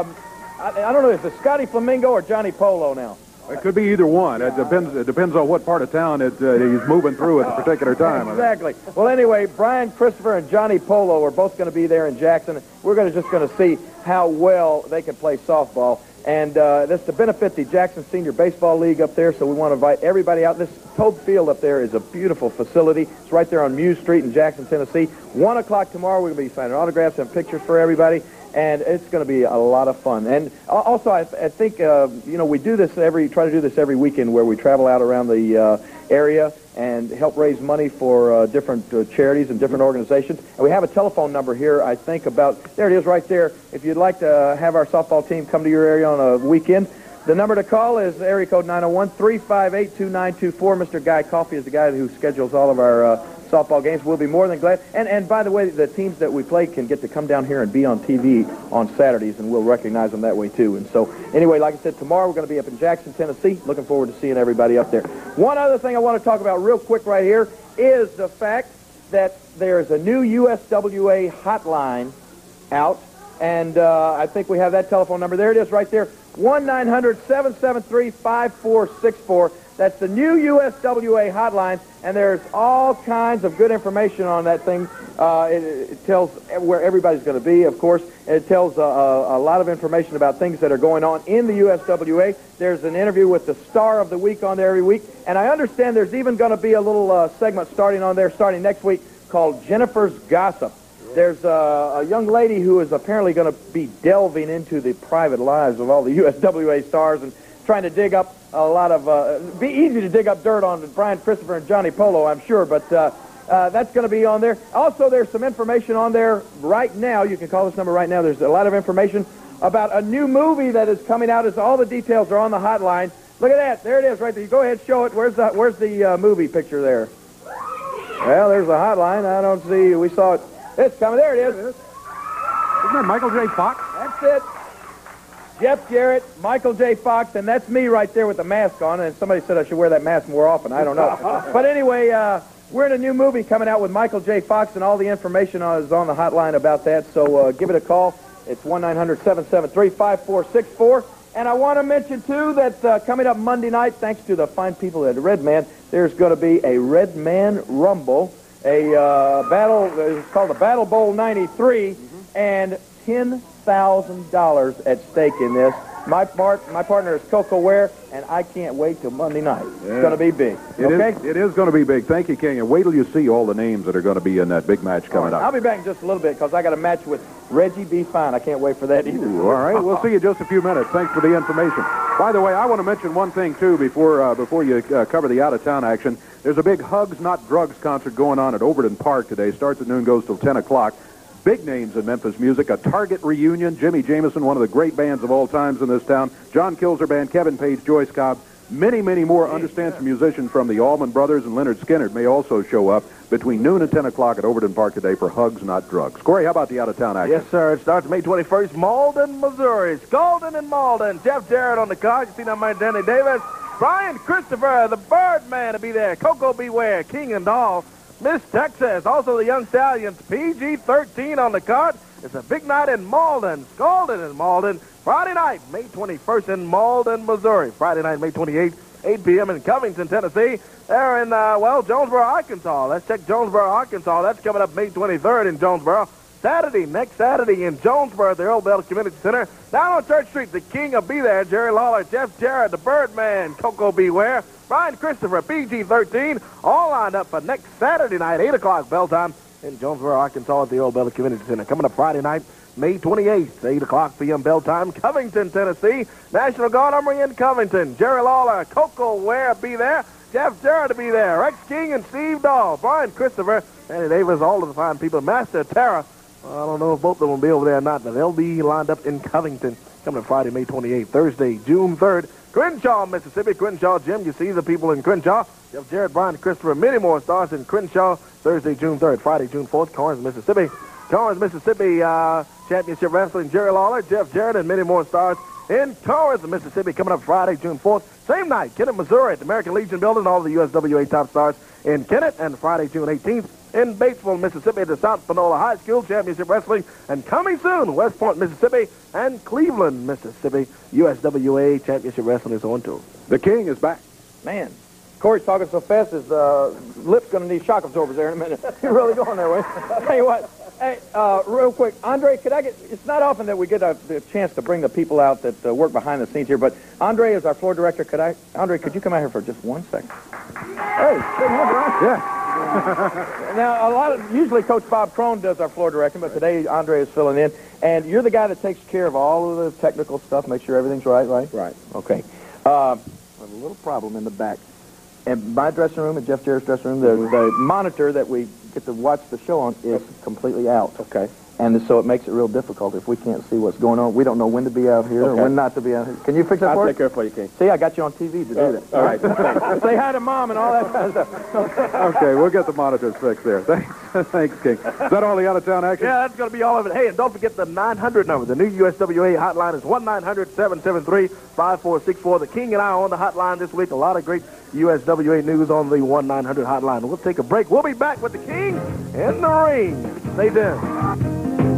I don't know if it's Scotty Flamingo or Johnny Polo now. It could be either one. It depends on what part of town he's moving through at the particular time. Exactly. Well, anyway, Brian Christopher and Johnny Polo are both going to be there in Jackson. We're just going to see how well they can play softball. And that's to benefit the Jackson Senior Baseball League up there, so we want to invite everybody out. This Tobe Field up there is a beautiful facility. It's right there on Muse Street in Jackson, Tennessee. 1 o'clock tomorrow, we're going to be signing autographs and pictures for everybody. And it's going to be a lot of fun. And also, I think, we do this try to do this every weekend where we travel out around the area and help raise money for different charities and different organizations. And we have a telephone number here, I think there it is right there. If you'd like to have our softball team come to your area on a weekend, the number to call is area code 901-358-2924. Mr. Guy Coffey is the guy who schedules all of our softball games. We'll be more than glad. And by the way, the teams that we play can get to come down here and be on TV on Saturdays, and we'll recognize them that way, too. And so, anyway, like I said, tomorrow we're going to be up in Jackson, Tennessee. Looking forward to seeing everybody up there. One other thing I want to talk about real quick right here is the fact that there's a new USWA hotline out, and I think we have that telephone number. There it is right there, 1-900-773-5464. That's the new USWA hotline, and there's all kinds of good information on that thing. It tells where everybody's going to be, of course. It tells a lot of information about things that are going on in the USWA. There's an interview with the star of the week on there every week, and I understand there's even going to be a little segment starting next week called Jennifer's Gossip. There's a young lady who is apparently going to be delving into the private lives of all the USWA stars and trying to dig up a lot of, be easy to dig up dirt on Brian Christopher and Johnny Polo, I'm sure, but that's going to be on there. Also, there's some information on there right now. You can call this number right now. There's a lot of information about a new movie that is coming out. All the details are on the hotline. Look at that. There it is right there. You go ahead, show it. Where's the movie picture there? Well, there's the hotline. I don't see. We saw it. It's coming. There it is. Isn't that Michael J. Fox? That's it. Jeff Jarrett, Michael J. Fox, and that's me right there with the mask on. And somebody said I should wear that mask more often. I don't know. But anyway, we're in a new movie coming out with Michael J. Fox, and all the information is on the hotline about that. So give it a call. It's 1-900-773-5464. And I want to mention, too, that coming up Monday night, thanks to the fine people at Red Man, there's going to be a Red Man Rumble, a battle, it's called the Battle Bowl 93, and $10,000 at stake in this. My partner is Coco Ware, and I can't wait till Monday night. It's going to be big. It is going to be big. Thank you, King. And wait till you see all the names that are going to be in that big match coming up. I'll be back in just a little bit because I got a match with Reggie B. Fine. I can't wait for that either. Ooh, all right. We'll see you in just a few minutes. Thanks for the information. By the way, I want to mention one thing, too, before you cover the out-of-town action. There's a big Hugs Not Drugs concert going on at Overton Park today. Starts at noon, goes till 10 o'clock. Big names in Memphis music, a Target reunion, Jimmy Jameson, one of the great bands of all times in this town, John Kilzer Band, Kevin Page, Joyce Cobb, many, many more understands musicians from the Allman Brothers and Leonard Skinner may also show up between noon and 10 o'clock at Overton Park today for Hugs Not Drugs. Corey, how about the out-of-town action? Yes, sir. It starts May 21st, Malden, Missouri. Scalding and Malden. Jeff Jarrett on the card. You see that man, Danny Davis. Brian Christopher, the Birdman, to be there. Coco Beware, King and Doll. Miss Texas, also the Young Stallions, PG-13 on the card. It's a big night in Malden, Scalding in Malden. Friday night, May 21st in Malden, Missouri. Friday night, May 28th, 8 p.m. in Covington, Tennessee. They're in, Jonesboro, Arkansas. Let's check Jonesboro, Arkansas. That's coming up May 23rd in Jonesboro. Next Saturday in Jonesboro at the Earl Bell Community Center. Down on Church Street, the King will be there. Jerry Lawler, Jeff Jarrett, the Birdman, Coco Beware, Brian Christopher, PG-13, all lined up for next Saturday night, 8 o'clock bell time in Jonesboro, Arkansas at the Earl Bell Community Center. Coming up Friday night, May 28th, 8 o'clock p.m. bell time, Covington, Tennessee. National Guard Armory in Covington. Jerry Lawler, Coco Ware be there. Jeff Jarrett to be there. Rex King and Steve Dahl. Brian Christopher, Danny Davis, all of the fine people. Master Terra. I don't know if both of them will be over there or not, but they'll be lined up in Covington coming up Friday, May 28th. Thursday, June 3rd, Crenshaw, Mississippi. Crenshaw Gym. You see the people in Crenshaw. Jeff Jarrett, Brian Christopher, many more stars in Crenshaw. Thursday, June 3rd. Friday, June 4th, Corinth, Mississippi. Corinth, Mississippi, Championship Wrestling. Jerry Lawler, Jeff Jarrett, and many more stars in Corinth, Mississippi. Coming up Friday, June 4th. Same night, Kennett, Missouri at the American Legion Building. All the USWA top stars in Kennett. And Friday, June 18th. In Batesville, Mississippi, at the South Panola High School Championship Wrestling. And coming soon, West Point, Mississippi, and Cleveland, Mississippi. USWA Championship Wrestling is on tour. The King is back. Man, Corey's talking so fast, his lip's going to need shock absorbers there in a minute. You're really going there, way. Tell you what, hey, real quick, Andre, could I get, it's not often that we get a chance to bring the people out that work behind the scenes here, but Andre is our floor director. Andre, could you come out here for just 1 second? Hey, good morning, Ron. Yeah. Now, usually Coach Bob Crone does our floor directing, but today Andre is filling in. And you're the guy that takes care of all of the technical stuff, make sure everything's right? Right. Okay. A little problem in the back. In my dressing room, in Jeff Jarrett's dressing room, the monitor that we get to watch the show on is completely out. Okay. And so it makes it real difficult if we can't see what's going on. We don't know when to be out here or when not to be out here. Can you fix that for us? I'll take care of you, King. See, I got you on TV to do that. All right. Say hi to Mom and all that kind of stuff. Okay, we'll get the monitors fixed there. Thanks, King. Is that all the out-of-town action? Yeah, that's going to be all of it. Hey, and don't forget the 900 number. The new USWA hotline is 1-900-773-5464. The King and I are on the hotline this week. A lot of great USWA news on the 1-900 hotline. We'll take a break. We'll be back with the King in the ring. Stay tuned.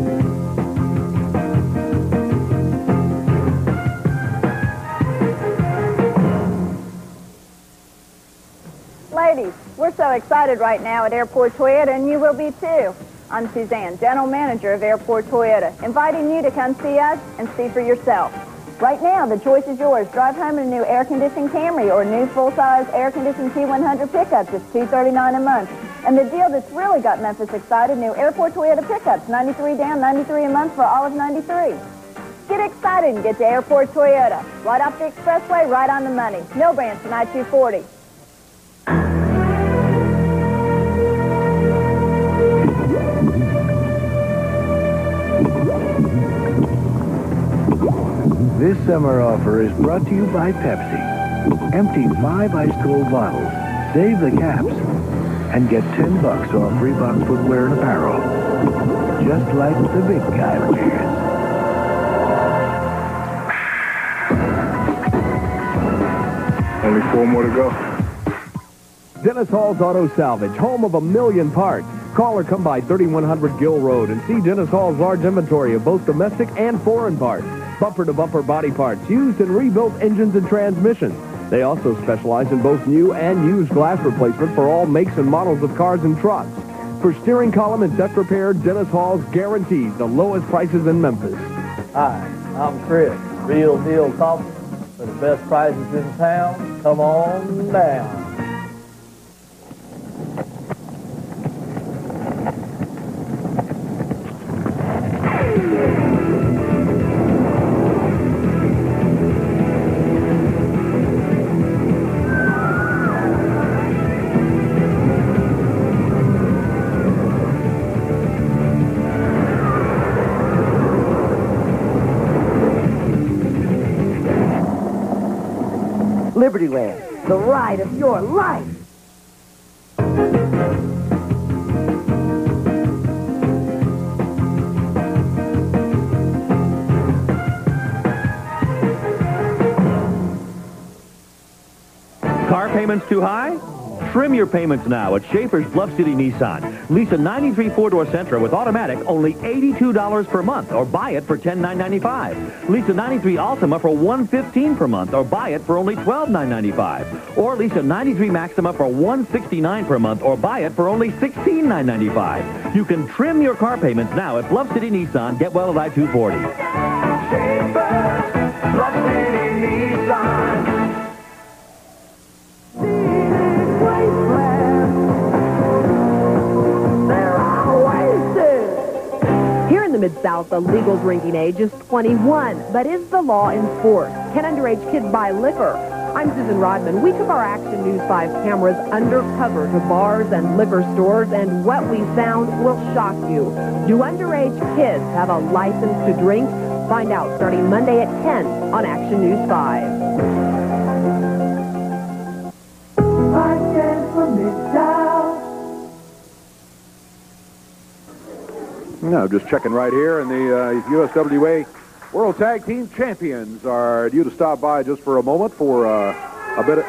Ladies, we're so excited right now at Airport Toyota, and you will be too. I'm Suzanne, General Manager of Airport Toyota, inviting you to come see us and see for yourself. Right now, the choice is yours. Drive home in a new air-conditioned Camry or new full-size air-conditioned T100 pickup, just $239 a month. And the deal that's really got Memphis excited, new Airport Toyota pickups, $93 down, $93 a month for all of '93. Get excited and get to Airport Toyota. Right off the expressway, right on the money. Mill Branch from I-240. This summer offer is brought to you by Pepsi. Empty 5 ice-cold bottles, save the caps, and get $10 off Reebok footwear and apparel. Just like the big guy wears. Only 4 more to go. Dennis Hall's Auto Salvage, home of 1,000,000 parts. Call or come by 3100 Gill Road and see Dennis Hall's large inventory of both domestic and foreign parts. Bumper-to-bumper body parts, used and rebuilt engines and transmissions. They also specialize in both new and used glass replacement for all makes and models of cars and trucks. For steering column and deck repair, Dennis Hall's guarantees the lowest prices in Memphis. Hi, I'm Chris. Real deal coffee for the best prices in town. Come on down. Libertyland, the ride of your life. Car payments too high? Trim your payments now at Schaefer's Bluff City Nissan. Lease a 93 4-door Sentra with automatic, only $82 per month, or buy it for $10,995. Lease a 93 Altima for $115 per month, or buy it for only $12,995. Or lease a 93 Maxima for $169 per month, or buy it for only $16,995. You can trim your car payments now at Bluff City Nissan. Get well at I-240. Schaefer's Bluff City Nissan. Here in the Mid-South, the legal drinking age is 21. But is the law enforced? Can underage kids buy liquor? I'm Susan Rodman. We took our Action News 5 cameras undercover to bars and liquor stores, and what we found will shock you. Do underage kids have a license to drink? Find out starting Monday at 10 on Action News 5. No, just checking right here, and the USWA World Tag Team Champions are due to stop by just for a moment for a bit of...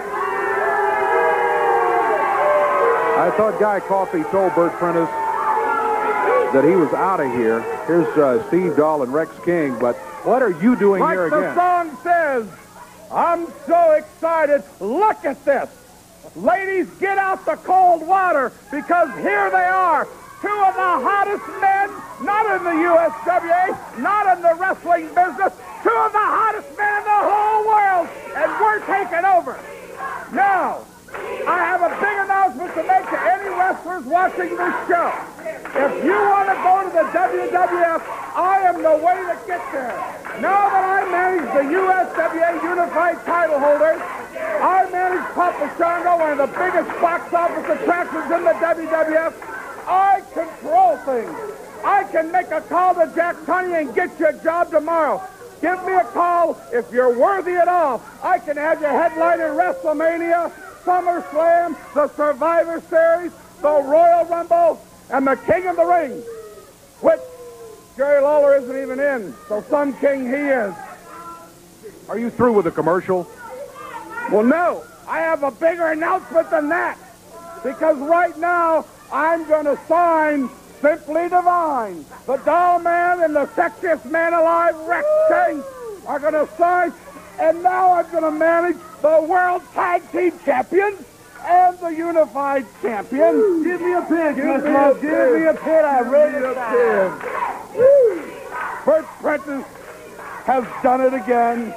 I thought Guy Coffey told Bert Prentice that he was out of here. Here's Steve Dahl and Rex King, but what are you doing like here again? Like the song says, I'm so excited. Look at this. Ladies, get out the cold water, because here they are. 2 of the hottest men, not in the USWA, not in the wrestling business, 2 of the hottest men in the whole world, and we're taking over. Now, I have a big announcement to make to any wrestlers watching this show. If you want to go to the WWF, I am the way to get there. Now that I manage the USWA Unified title holders, I manage Papa Shango, one of the biggest box office attractions in the WWF. I control things. I can make a call to Jack Tunney and get you a job tomorrow. Give me a call if you're worthy at all. I can have you headlining WrestleMania, SummerSlam, the Survivor Series, the Royal Rumble, and the King of the Ring, which Jerry Lawler isn't even in, so some king he is. Are you through with the commercial? Well, no. I have a bigger announcement than that, because right now, I'm going to sign Simply Divine. The doll man and the sexiest man alive, Rex King, are going to sign. And now I'm going to manage the World Tag Team Champions and the Unified Champions. Give me a pin, Give me a pin. I'm ready to sign. Bert Prentice has done it again.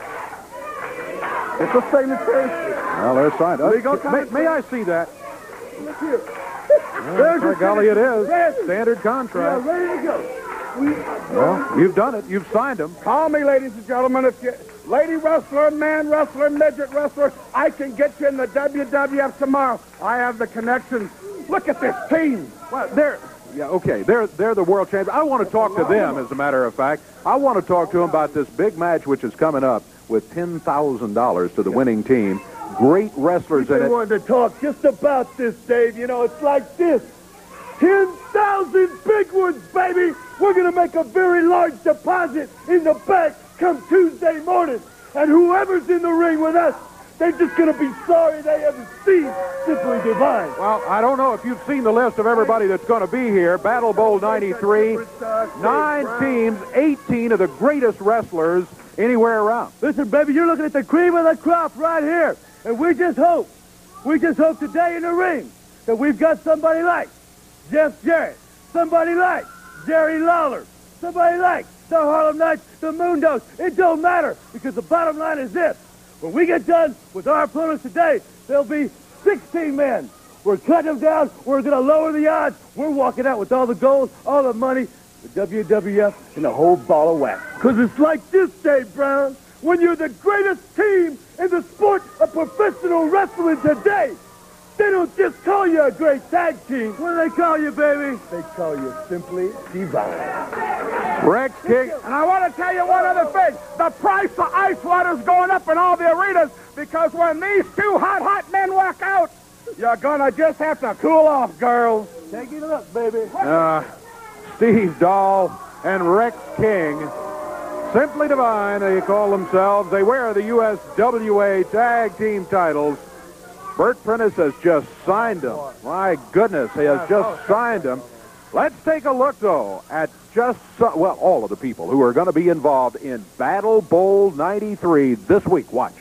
It's a signature. Well, they're signed. May I see that? Look here. By golly, it is. Standard contract. Yeah, ready to go. Well, you've done it. You've signed them. Call me, ladies and gentlemen. If you, lady wrestler, man wrestler, midget wrestler, I can get you in the WWF tomorrow. I have the connections. Look at this team. Well, they're Yeah, okay. They're the world champions. I want to talk to them, as a matter of fact. I want to talk to them about this big match which is coming up with $10,000 to the winning team. Great wrestlers in I it. wanted to talk just about this, Dave. You know, it's like this. 10,000 big ones, baby. We're going to make a very large deposit in the bank come Tuesday morning. And whoever's in the ring with us, they're just going to be sorry they ever seen Simply Divine. Well, I don't know if you've seen the list of everybody that's going to be here. Battle Bowl 93, 9 teams, 18 of the greatest wrestlers anywhere around. Listen, baby, you're looking at the cream of the crop right here. And we just hope today in the ring that we've got somebody like Jeff Jarrett, somebody like Jerry Lawler, somebody like the Harlem Knights, the Moondogs. It don't matter, because the bottom line is this. When we get done with our opponents today, there'll be 16 men. We're cutting them down. We're going to lower the odds. We're walking out with all the gold, all the money, the WWF, and the whole ball of wax. Because it's like this, Dave Brown. When you're the greatest team in the sport of professional wrestling today, they don't just call you a great tag team. What do they call you, baby? They call you Simply Divine. Rex King. And I want to tell you one other thing. The price of ice water's going up in all the arenas because when these two hot men walk out, you're going to just have to cool off, girls. Take it up, baby. Steve Dahl and Rex King. Simply Divine, they call themselves. They wear the USWA tag team titles. Bert Prentice has just signed them. My goodness, he has just signed them. Let's take a look, though, at all of the people who are going to be involved in Battle Bowl 93 this week. Watch.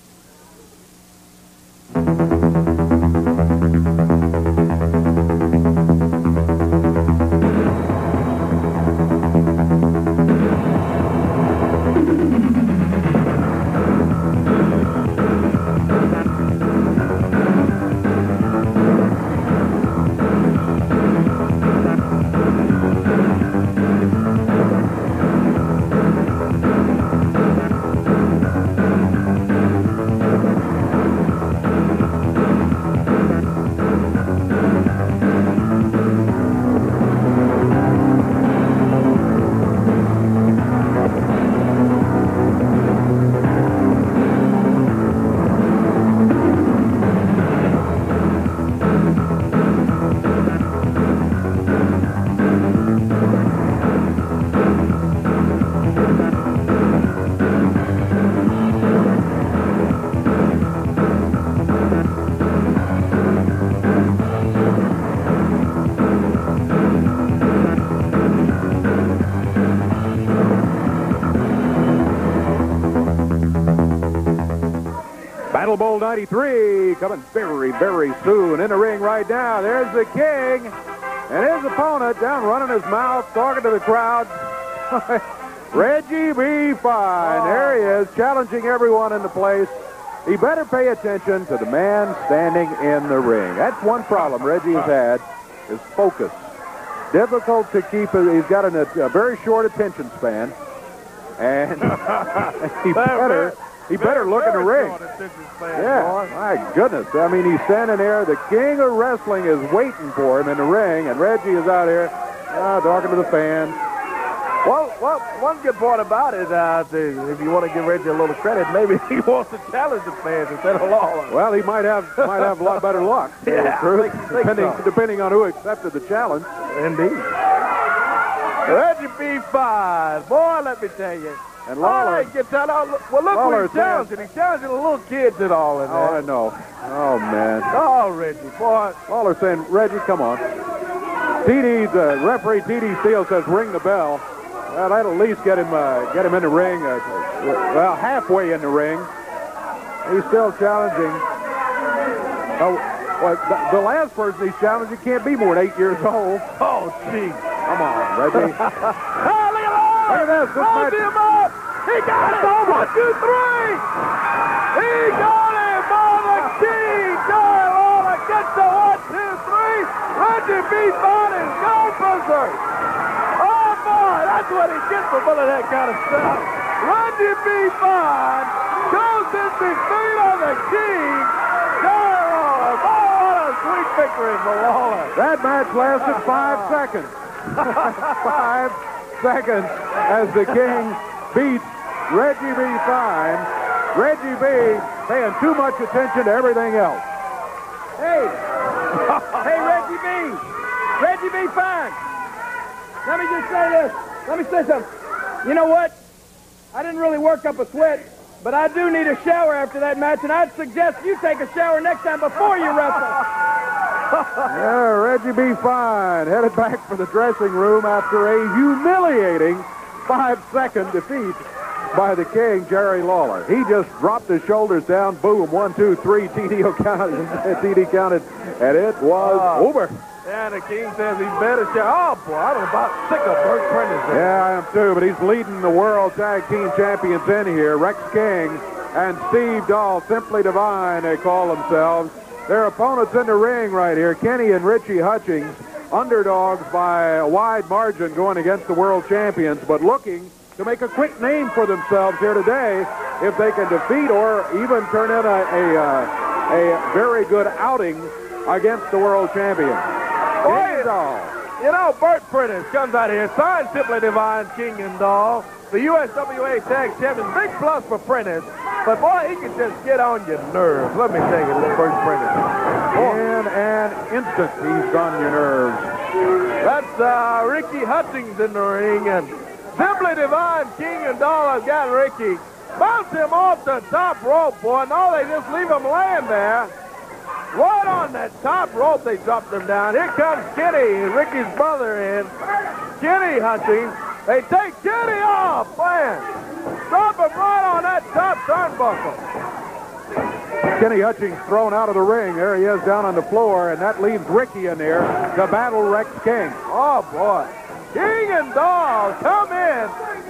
Battle Bowl 93 coming very, very soon. In the ring right now, there's the King and his opponent down running his mouth, talking to the crowd. Reggie B. Fine. There he is, challenging everyone in the place. He better pay attention to the man standing in the ring. That's one problem Reggie has had, is focus. Difficult to keep. He's got a very short attention span. And he better look in the ring. Yeah, my goodness. I mean, he's standing there. The king of wrestling is waiting for him in the ring, and Reggie is out here talking to the fans. Well, one good part about it, if you want to give Reggie a little credit, maybe he wants to challenge the fans instead of Lawler. Well, he might have a lot better luck. Yeah, depending on who accepted the challenge. Indeed. Reggie B5, boy, let me tell you. And Lawler, look who he's challenging. He's challenging the little kids and all in there. Oh, I know. Oh, man. Oh, Reggie, boy. Lawler saying, Reggie, come on. Referee T.D. Steele says, ring the bell. Well, that'll at least get him in the ring. Halfway in the ring. He's still challenging. The last person he's challenging can't be more than 8 years old. Oh, gee. Come on, Reggie. Oh, look at this. Hold him up. He got it. 1, 2, 3. He got him for the king. Joey Lawler gets the 1, 2, 3. Reggie B. is gone berserk. Oh, boy, that's what he gets for pulling that kind of stuff. Reggie B. goes in defeat of the king. Joey Lawler. Oh, what a sweet victory. victory for Lawler. That match lasted 5 seconds. 5 seconds as the King beats Reggie B. Fine. Reggie B. paying too much attention to everything else. Hey! Hey, Reggie B! Reggie B. Fine! Let me just say this. Let me say something. You know what? I didn't really work up a sweat, but I do need a shower after that match, and I'd suggest you take a shower next time before you wrestle. Yeah, Reggie B. Fine headed back for the dressing room after a humiliating 5-second defeat by the King, Jerry Lawler. He just dropped his shoulders down. Boom, 1, 2, 3. TD counted, and it was over. Yeah, the King says he better shower. Oh, boy, I'm about sick of Bert Prentice. Yeah, I am too, but he's leading the World Tag Team Champions in here. Rex King and Steve Dahl, Simply Divine, they call themselves. Their opponents in the ring right here, Kenny and Richie Hutchings, underdogs by a wide margin going against the world champions, but looking to make a quick name for themselves here today if they can defeat or even turn in a very good outing against the world champion. You know, Bert Prentice comes out here, signed Simply Divine, King and Dahl, the USWA Tag Champions. Big plus for Prentice, but boy, he can just get on your nerves. Let me tell you, Bert Prentice. In an instant, he's on your nerves. That's Ricky Hutchings in the ring, and Simply Divine, King and Dahl have got Ricky. Bounce him off the top rope, boy. No, they just leave him laying there. Right on that top rope, they dropped him down. Here comes Kenny, Ricky's brother in. Kenny Hutchings. They take Kenny off, man. Drop him right on that top turnbuckle. Kenny Hutchings thrown out of the ring. There he is down on the floor, and that leaves Ricky in there to battle Rex King. Oh, boy. King and Dahl come in.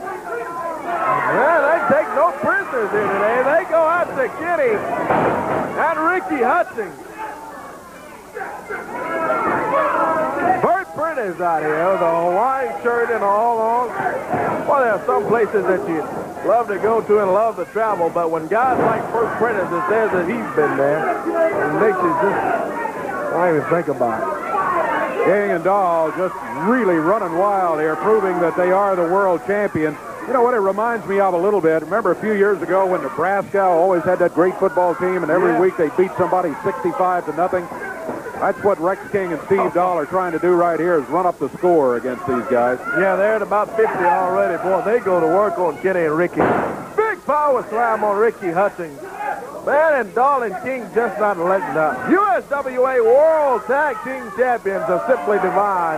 Yeah, they take no prisoners here today. They go out to Kenny and Ricky Hutchings. Bert Prentice out here with a Hawaiian shirt and all on. Well, there are some places that you love to go to and love to travel, but when guys like Bert Prentice that says that he's been there, it makes you just don't even think about it. King and Dahl just really running wild here, proving that they are the world champions. You know what it reminds me of a little bit? Remember a few years ago when Nebraska always had that great football team, and every week they beat somebody 65-0? That's what Rex King and Steve Dahl are trying to do right here, is run up the score against these guys. Yeah, they're at about 50 already. Boy, they go to work on Kenny and Ricky. Big power slam on Ricky Hutchings. Man, and Dahl and King just not letting up. USWA World Tag Team Champions are Simply Divine.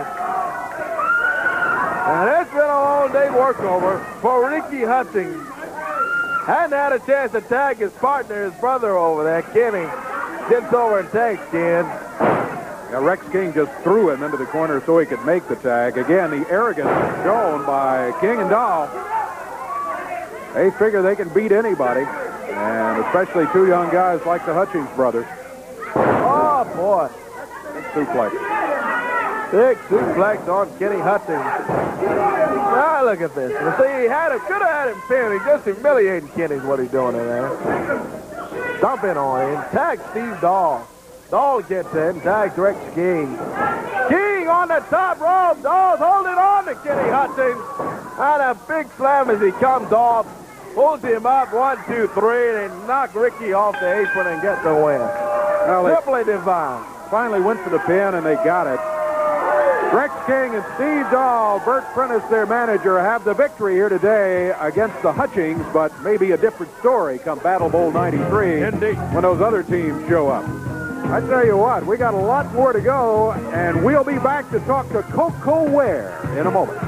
And it's been a long day workover for Ricky Hutchings. Hadn't had a chance to tag his partner, his brother over there, Kenny. Gets over and tags Ken. Yeah, Rex King just threw him into the corner so he could make the tag. Again, the arrogance shown by King and Dahl. They figure they can beat anybody, and especially two young guys like the Hutchings brothers. Oh, boy. Big suplex. Big suplex on Kenny Hutchings. Now look at this. You see, he could have had him pinned. He just humiliating Kenny's what he's doing in there. Dumping on him. Tag Steve Dahl. Dahl gets in. Tags Rex King. King on the top rope. Dahl's holding on to Kenny Hutchings. And a big slam as he comes off. Pulls him up. 1, 2, 3. And they knock Ricky off the apron and get the win. Well, Simply Divine. Finally went for the pin, and they got it. Rex King and Steve Dahl, Bert Prentice, their manager, have the victory here today against the Hutchings, but maybe a different story come Battle Bowl 93 Indeed. When those other teams show up. I tell you what, we got a lot more to go, and we'll be back to talk to Coco Ware in a moment.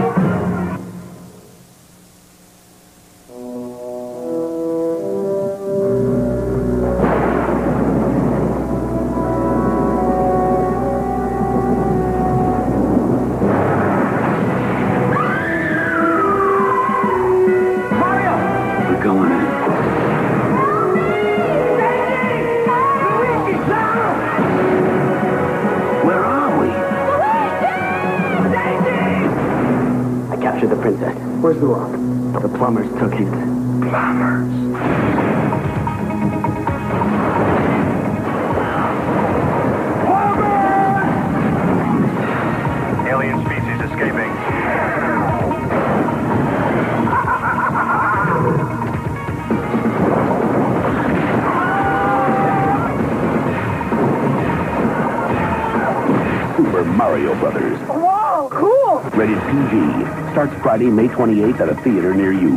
Where's the rock? The plumbers took it. Plumbers? Plumbers! Super Mario Brothers. Whoa, cool! Rated PG. Starts Friday, May 28th at a theater near you.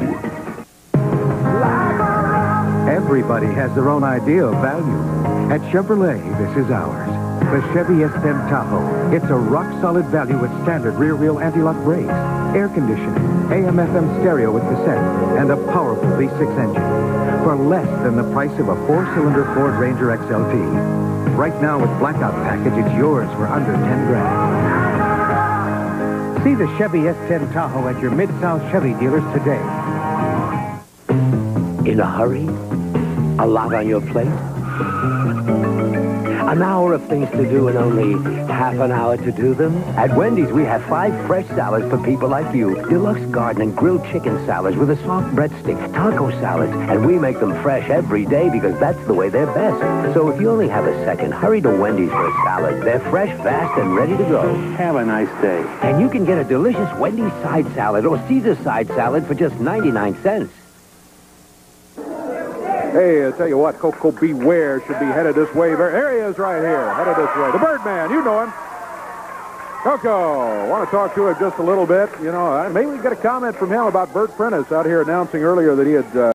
Everybody has their own idea of value. At Chevrolet, this is ours. The Chevy S10 Tahoe. It's a rock-solid value with standard rear-wheel anti-lock brakes, air conditioning, AM/FM stereo with cassette, and a powerful V6 engine. For less than the price of a 4-cylinder Ford Ranger XLT. Right now with Blackout Package, it's yours for under 10 grand. See the Chevy S10 Tahoe at your Mid-South Chevy dealers today. In a hurry? A lot on your plate? An hour of things to do and only half an hour to do them? At Wendy's, we have 5 fresh salads for people like you. Deluxe garden and grilled chicken salads with a soft breadstick, taco salads, and we make them fresh every day because that's the way they're best. So if you only have a second, hurry to Wendy's for a salad. They're fresh, fast, and ready to go. Have a nice day. And you can get a delicious Wendy's side salad or Caesar side salad for just 99 cents. Hey, I'll tell you what, Coco Beware should be headed this way. There he is right here, headed this way. The Birdman, you know him. Coco, want to talk to him just a little bit. You know, maybe we get a comment from him about Bert Prentice out here announcing earlier that he had...